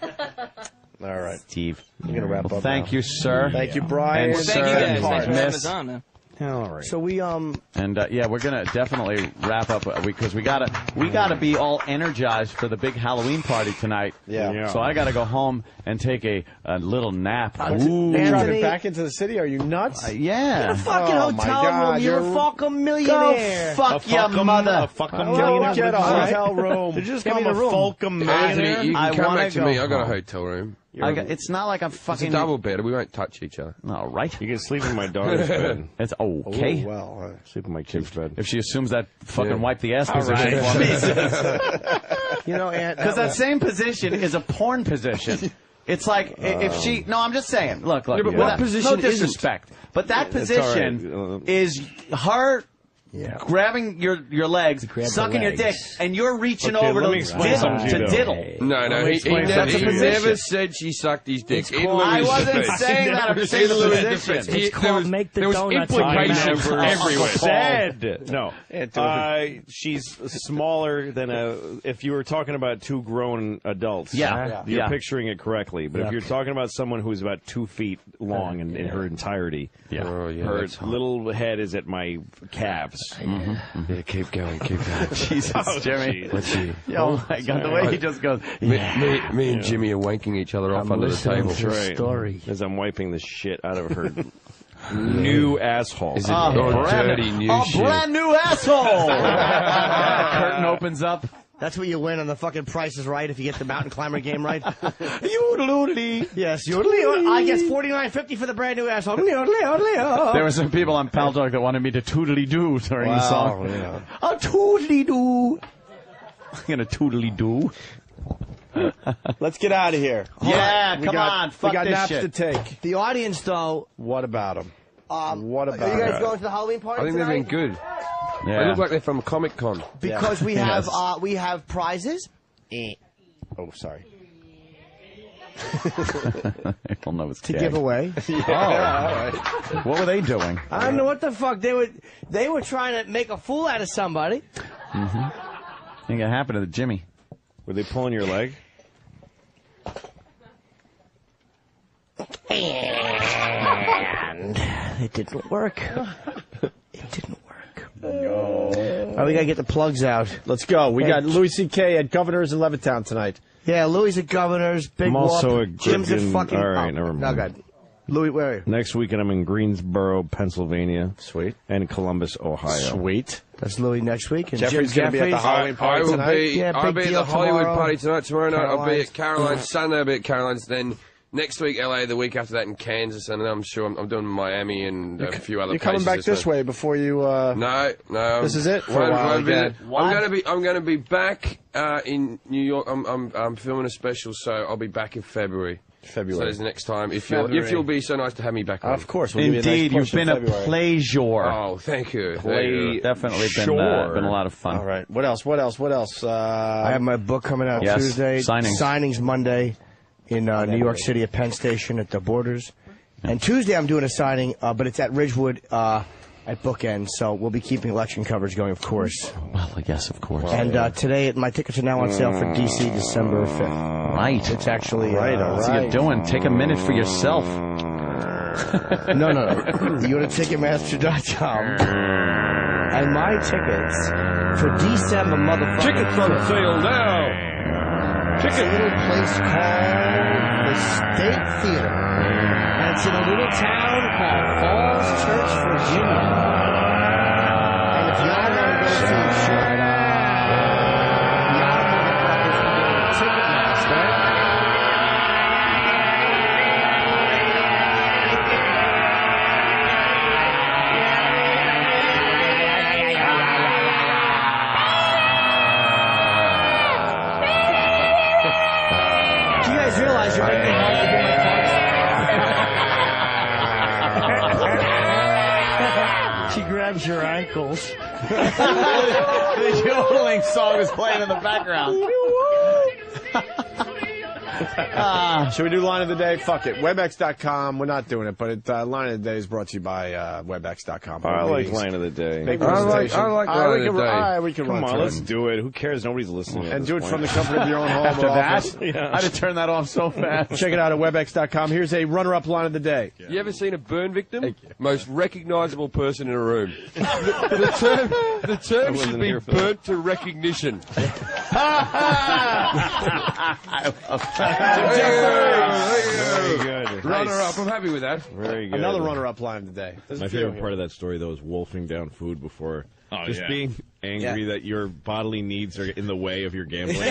All right. Steve. We're going to wrap up Thank now. you, sir. Thank you, Brian. And Well, sir, thank you guys. and Thanks for having miss. us on, man. All right. So we And yeah, we're gonna definitely wrap up because we gotta be all energized for the big Halloween party tonight. Yeah. So I gotta go home and take a little nap. Ooh, driving back into the city? Are you nuts? Yeah. Get a fucking Oh, my hotel God, room. You're a fucking millionaire. Go fuck your mother. Go get a hotel room. They just Give got me a the Fulcum Anthony, you I can come wanna back to go me. I got a home. hotel room. It's not like I'm It's fucking. a double bed. We won't touch each other. All right. You can sleep in my daughter's bed. It's okay. Oh, well. Sleep in my kid's bed. If she assumes that fucking Yeah. wipe the ass All position right. for me. You know, Because that same position is a porn position. It's like if she. No, I'm just saying. Look. Yeah, but what without- position No isn't? disrespect, but that It's all position right. is her. Grabbing your legs, Grab the sucking your dick, legs. and you're reaching Okay, over let to me explain something to you, though. diddle. No, Let no, me he explain never, something to you. never said she sucked his dick. In I Louis' wasn't defense. saying that. I'm just saying the In Louis' position. defense. It's There called was- make the there was donuts implications on everywhere. Said no. She's smaller than if you were talking about two grown adults. Yeah. You're Yeah. picturing it correctly. But if you're talking about someone who's about 2 feet long in her entirety, Oh, yeah, her that's hot. little head is at my calves. Yeah, keep going, keep going. Jesus, Jimmy. Let's see. Oh my God, the way he just goes. Me and Jimmy are wanking each other off under the table. That's right. story. As I'm wiping the shit out of her new asshole. Is it dirty new shit? Brand new asshole. Curtain opens up. That's what you win on the fucking Price is Right if you get the mountain climber game right. Yoodle-oodly. Yes, yoodle-oodly. I guess $49.50 for the brand new asshole. Yoodle-oodly. There were some people on Pal Talk that wanted me to toodly do during the song. Yeah. A toodly doo. I'm gonna toodly do. Let's get out of here. Yeah, We come got- on, We fuck got this naps shit. to take. The audience, though. What about them? What Are about you guys 'em? going to the Halloween party I think they've been tonight? good. They look like they're from Comic Con. Because we have we have prizes. Oh, sorry. He'll know it's To gay. give away. What were they doing? I don't know what the fuck they were trying to make a fool out of somebody. I think it happened to Jimmy. Were they pulling your leg? And it didn't work. It didn't work. All right, we gotta get the plugs out. Let's go. We got Louis C.K. at Governor's in Levittown tonight. Yeah, Louis at Governor's. Big I'm also whoop. at Jim's at Griffin- fucking. all right, never mind. No, good. Louis, where are you? Next weekend, I'm in Greensboro, Pennsylvania. Sweet. And Columbus, Ohio. Sweet. That's Louis next week. And Jeffrey's Jim going to be at the Jeffries. Halloween I party will tonight. be. Yeah, I'll big be at deal the Hollywood tomorrow. party tonight. Tomorrow night I'll be Caroline's. at Caroline's. Sunday I'll be at Caroline's. Then next week LA. The week after that in Kansas, and then I'm sure I'm doing Miami and a few other. You're coming back places this way before you. No. This is it for a while again. I'm going to be back in New York. I'm filming a special, so I'll be back in February. So there's the next time. If you'll be so nice to have me back on. Of course, we'll give you a Indeed, nice push you've been in a February. pleasure. Oh, thank you. Definitely been a lot of fun. All right. What else? I have my book coming out Yes, Tuesday. signings. Monday in New York City at Penn Station at the Borders. And Tuesday I'm doing a signing, but it's at Ridgewood at Bookend. So we'll be keeping election coverage going, of course. Well, yes, of course. And today, my tickets are now on sale for D.C. December 5th. Right. It's actually... What's he doing? Take a minute for yourself. No. You go to Ticketmaster.com. And my tickets for December, motherfucker. Tickets on sale now. It's a little place called the State Theater. And it's in a little town called Falls Church, Virginia. And if y'all want to go see a show, y'all motherfuckers can go to Ticketmaster. guys realize you're making hard to get my She grabs your ankles. The yodeling song is playing in the background. Should we do line of the day? Fuck it. Webex.com. We're not doing it, but line of the day is brought to you by Webex.com. I like line of the day. Big I like presentation. line of the day. We can Come run on, through let's it. do it. Who cares? Nobody's listening. And do it from the comfort of your own home After or that? office. Yeah. I'd have turned that off so fast. Check it out at Webex.com. Here's a runner-up line of the day. You ever seen a burn victim? Most recognisable person in a room. The term should be burnt to recognition. I love that. Very good. Runner up. I'm happy with that. Very good. Another runner-up line of the day. There's My a few favorite here. part of that story, though, is wolfing down food before. Just being angry that your bodily needs are in the way of your gambling.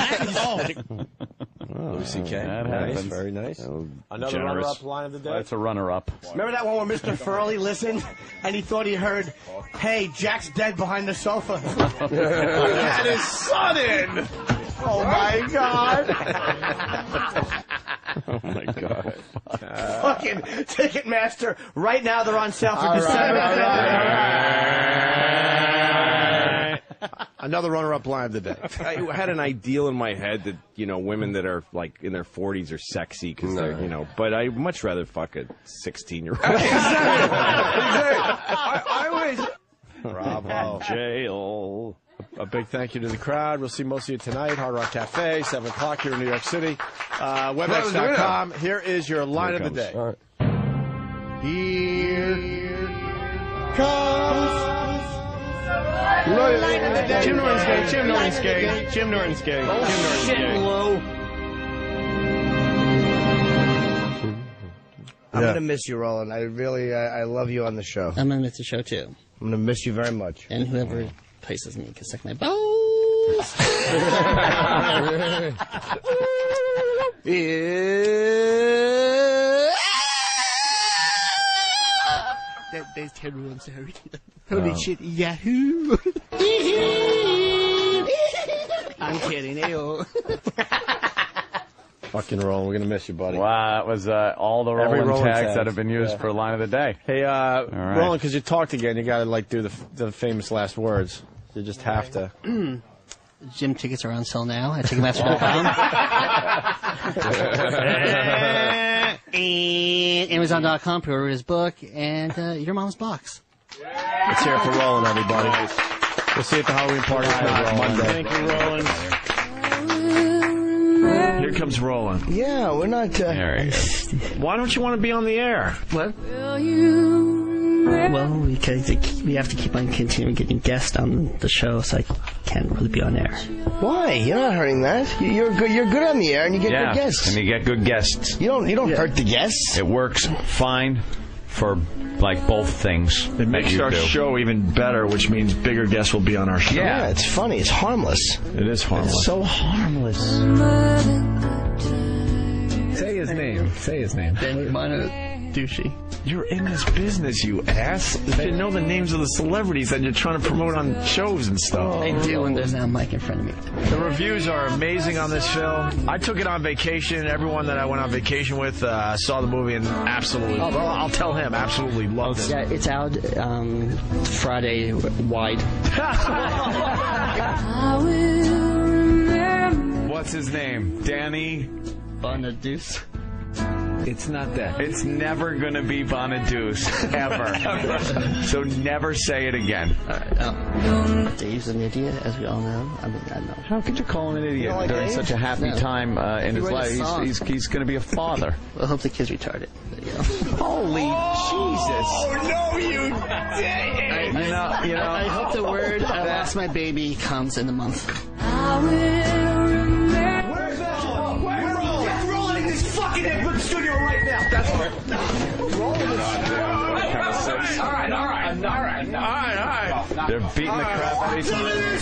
Louis C.K. That Nice, happens. very nice. Another generous. runner-up line of the day. That's a runner-up. Remember that one where Mr. Furley listened and he thought he heard, "Hey, Jack's dead behind the sofa." Had his son in. Oh my God! Oh my God! Fucking Ticketmaster! Right now they're on sale for All December. Another runner-up line of the day. I had an ideal in my head that, women that are like in their 40s are sexy because they're, but I'd much rather fuck a 16-year-old. I always. Bravo. Jail. A big thank you to the crowd. We'll see most of you tonight. Hard Rock Cafe, 7 o'clock here in New York City. Webex.com. Here is your line of the day. All right. Here comes Line of the day. Jim Norton's Jim Norton's gay. Jim Norton's gay. Oh, shit, Lou. I'm going to miss you, Roland. I really, I love you on the show. I'm going to miss the show, too. I'm going to miss you very much. And whoever places me can suck my balls. There's 10 rules, sorry. Holy shit, Yahoo! I'm kidding, ayo. Fucking Roland, we're going to miss you, buddy. Wow, that was all the Every Roland Roland tags tags. that have been used for line of the day. Hey, right. Roland, because you talked again, you got to do the famous last words. You just have to. Gym tickets are on sale now at Ticketmaster.com. And Amazon.com, pre-order his book, and Your Mom's Box. Let's hear it for Roland, everybody. We'll see you at the Halloween party Monday. Thank you, Roland. Here comes Roland. Yeah, we're not. There he is. Why don't you want to be on the air? What? Well, because we have to keep on continuing getting guests on the show, so I can't really be on air. Why? You're not hurting that. You're good. You're good on the air, and you get good guests. And you get good guests. You don't hurt the guests. It works fine for both things. It makes our show even better, which means bigger guests will be on our show. Yeah, it's funny. It's harmless. It is harmless. It's so harmless. Say his name. Say his name. Danny Douchey. You're in this business, you ass. You should know the names of the celebrities that you're trying to promote on shows and stuff. I do, and there's now a mic in front of me. The reviews are amazing on this film. I took it on vacation. Everyone that I went on vacation with saw the movie and absolutely, well, I'll tell him, absolutely loved it. Yeah, it's out Friday wide. What's his name? Danny Bonaduce. It's not that. It's never going to be Bonaduce, ever. So never say it again. Dave's an idiot, as we all know. I mean, I know. How could you call him an idiot like during Dave? such a happy No. time in his He wrote a life? song. He's going to be a father. Well, I hope the kid's retarded. There you go. Holy Jesus. Oh, no, you didn't. I hope the word "I lost my baby" comes in the month. We're rolling in this fucking Edward studio right now. That's right. All right. They're beating the crap out of each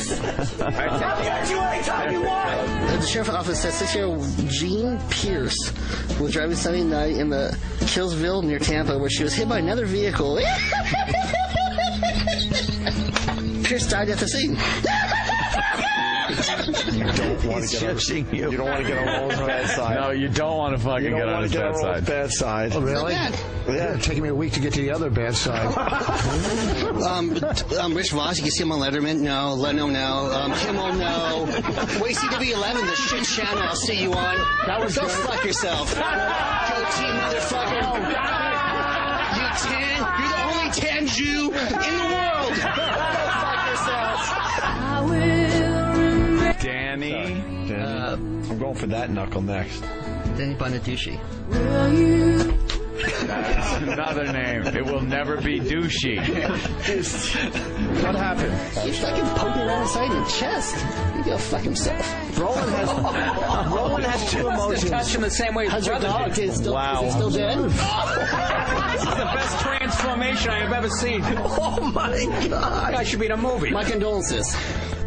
other. The sheriff's office says 6-year-old Jean Pierce was driving Sunday night in the Killsville near Tampa, where she was hit by another vehicle. Pierce died at the scene. You don't want to get on. You don't want to get on Roland's bad side. No, you don't want to fucking get on his bad side. Bad side. Oh, really? Yeah, taking me a week to get to the other bad side. Rich Voss, you can see him on Letterman. No. Leno, no. Kimmel, no. Wait, CW11, the shit channel. I'll see you on. That was Go good. fuck yourself. Go team, motherfucker. You tan. You're the only tan Jew in the world. Go fuck yourselves. Danny. I'm going for that knuckle next. Danny Bonaducci. That's another name. It will never be douchey. What happened? He's fucking poking around inside in the chest. He go fuck himself. Roland has two emotions. Touch him the same way his brother did. Is he still dead? This is the best transformation I have ever seen. Oh my god. Guy should be in a movie. My condolences.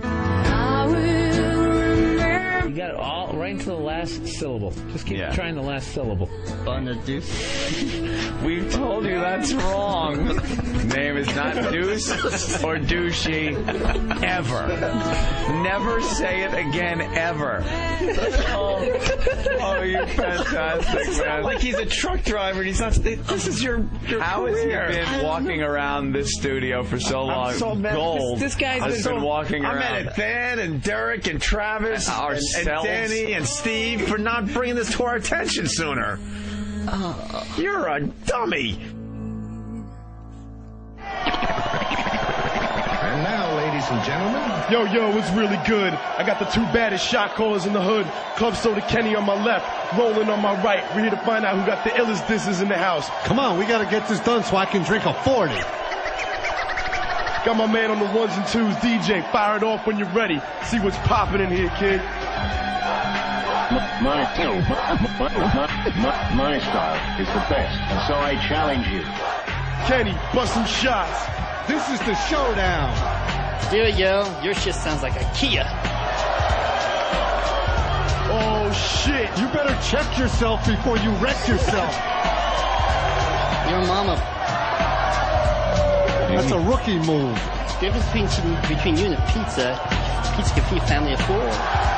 You got it all right into the last syllable. Just keep trying the last syllable. We've told you that's wrong. Name is not Deuce or Douchey ever. Never say it again ever. Oh, you fantastic, man. Like he's a truck driver and he's not. This is your How has he career. been walking around this studio for so long? I'm so mad. Gold This guy's has been walking I'm around. mad at Dan and Derek and Travis and Ourselves. Danny and Steve for not bringing this to our attention sooner. You're a dummy. And now, ladies and gentlemen, Yo, it's really good. I got the two baddest shot callers in the hood. Club Soda Kenny on my left, Roland on my right. We're here to find out who got the illest disses in the house. come on, we got to get this done so I can drink a 40. Got my man on the ones and twos, DJ. Fire it off when you're ready. See what's popping in here, kid. My style is the best, and so I challenge you. Kenny, bust some shots. This is the showdown. Dude, yo, your shit sounds like a Kia. Oh, shit. You better check yourself before you wreck yourself. Your mama. That's a rookie move. The difference between you and a pizza can feed a family of 4.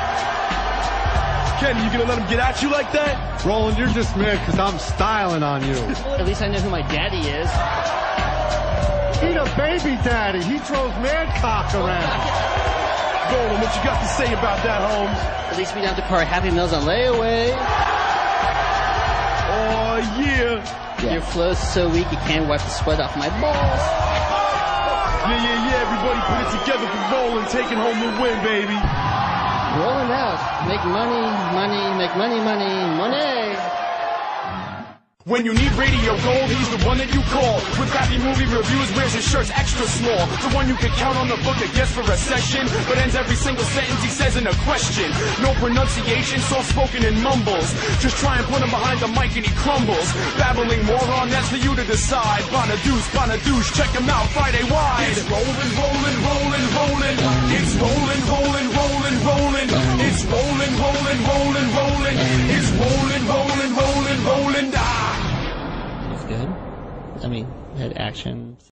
Kenny, you gonna let him get at you like that? Roland, you're just mad because I'm styling on you. At least I know who my daddy is. He a baby daddy. He throws mad cock around. Roland, what you got to say about that, Holmes? At least we don't have to pour Happy Meals on layaway. Oh, yeah. Your flow's so weak you can't wipe the sweat off my balls. Yeah. Everybody put it together for Roland, taking home the win, baby. Rolling out. Make money, make money. When you need Radio Gold, he's the one that you call. With crappy movie reviews, wears his shirts extra small. The one you can count on the book that gets for a session, but ends every single sentence he says in a question. No pronunciation, soft-spoken and mumbles. Just try and put him behind the mic and he crumbles. Babbling moron, that's for you to decide. Bonadouche, check him out Friday wide. It's rolling. It's rolling. It's rolling. It's rolling. It's good. I mean, had action.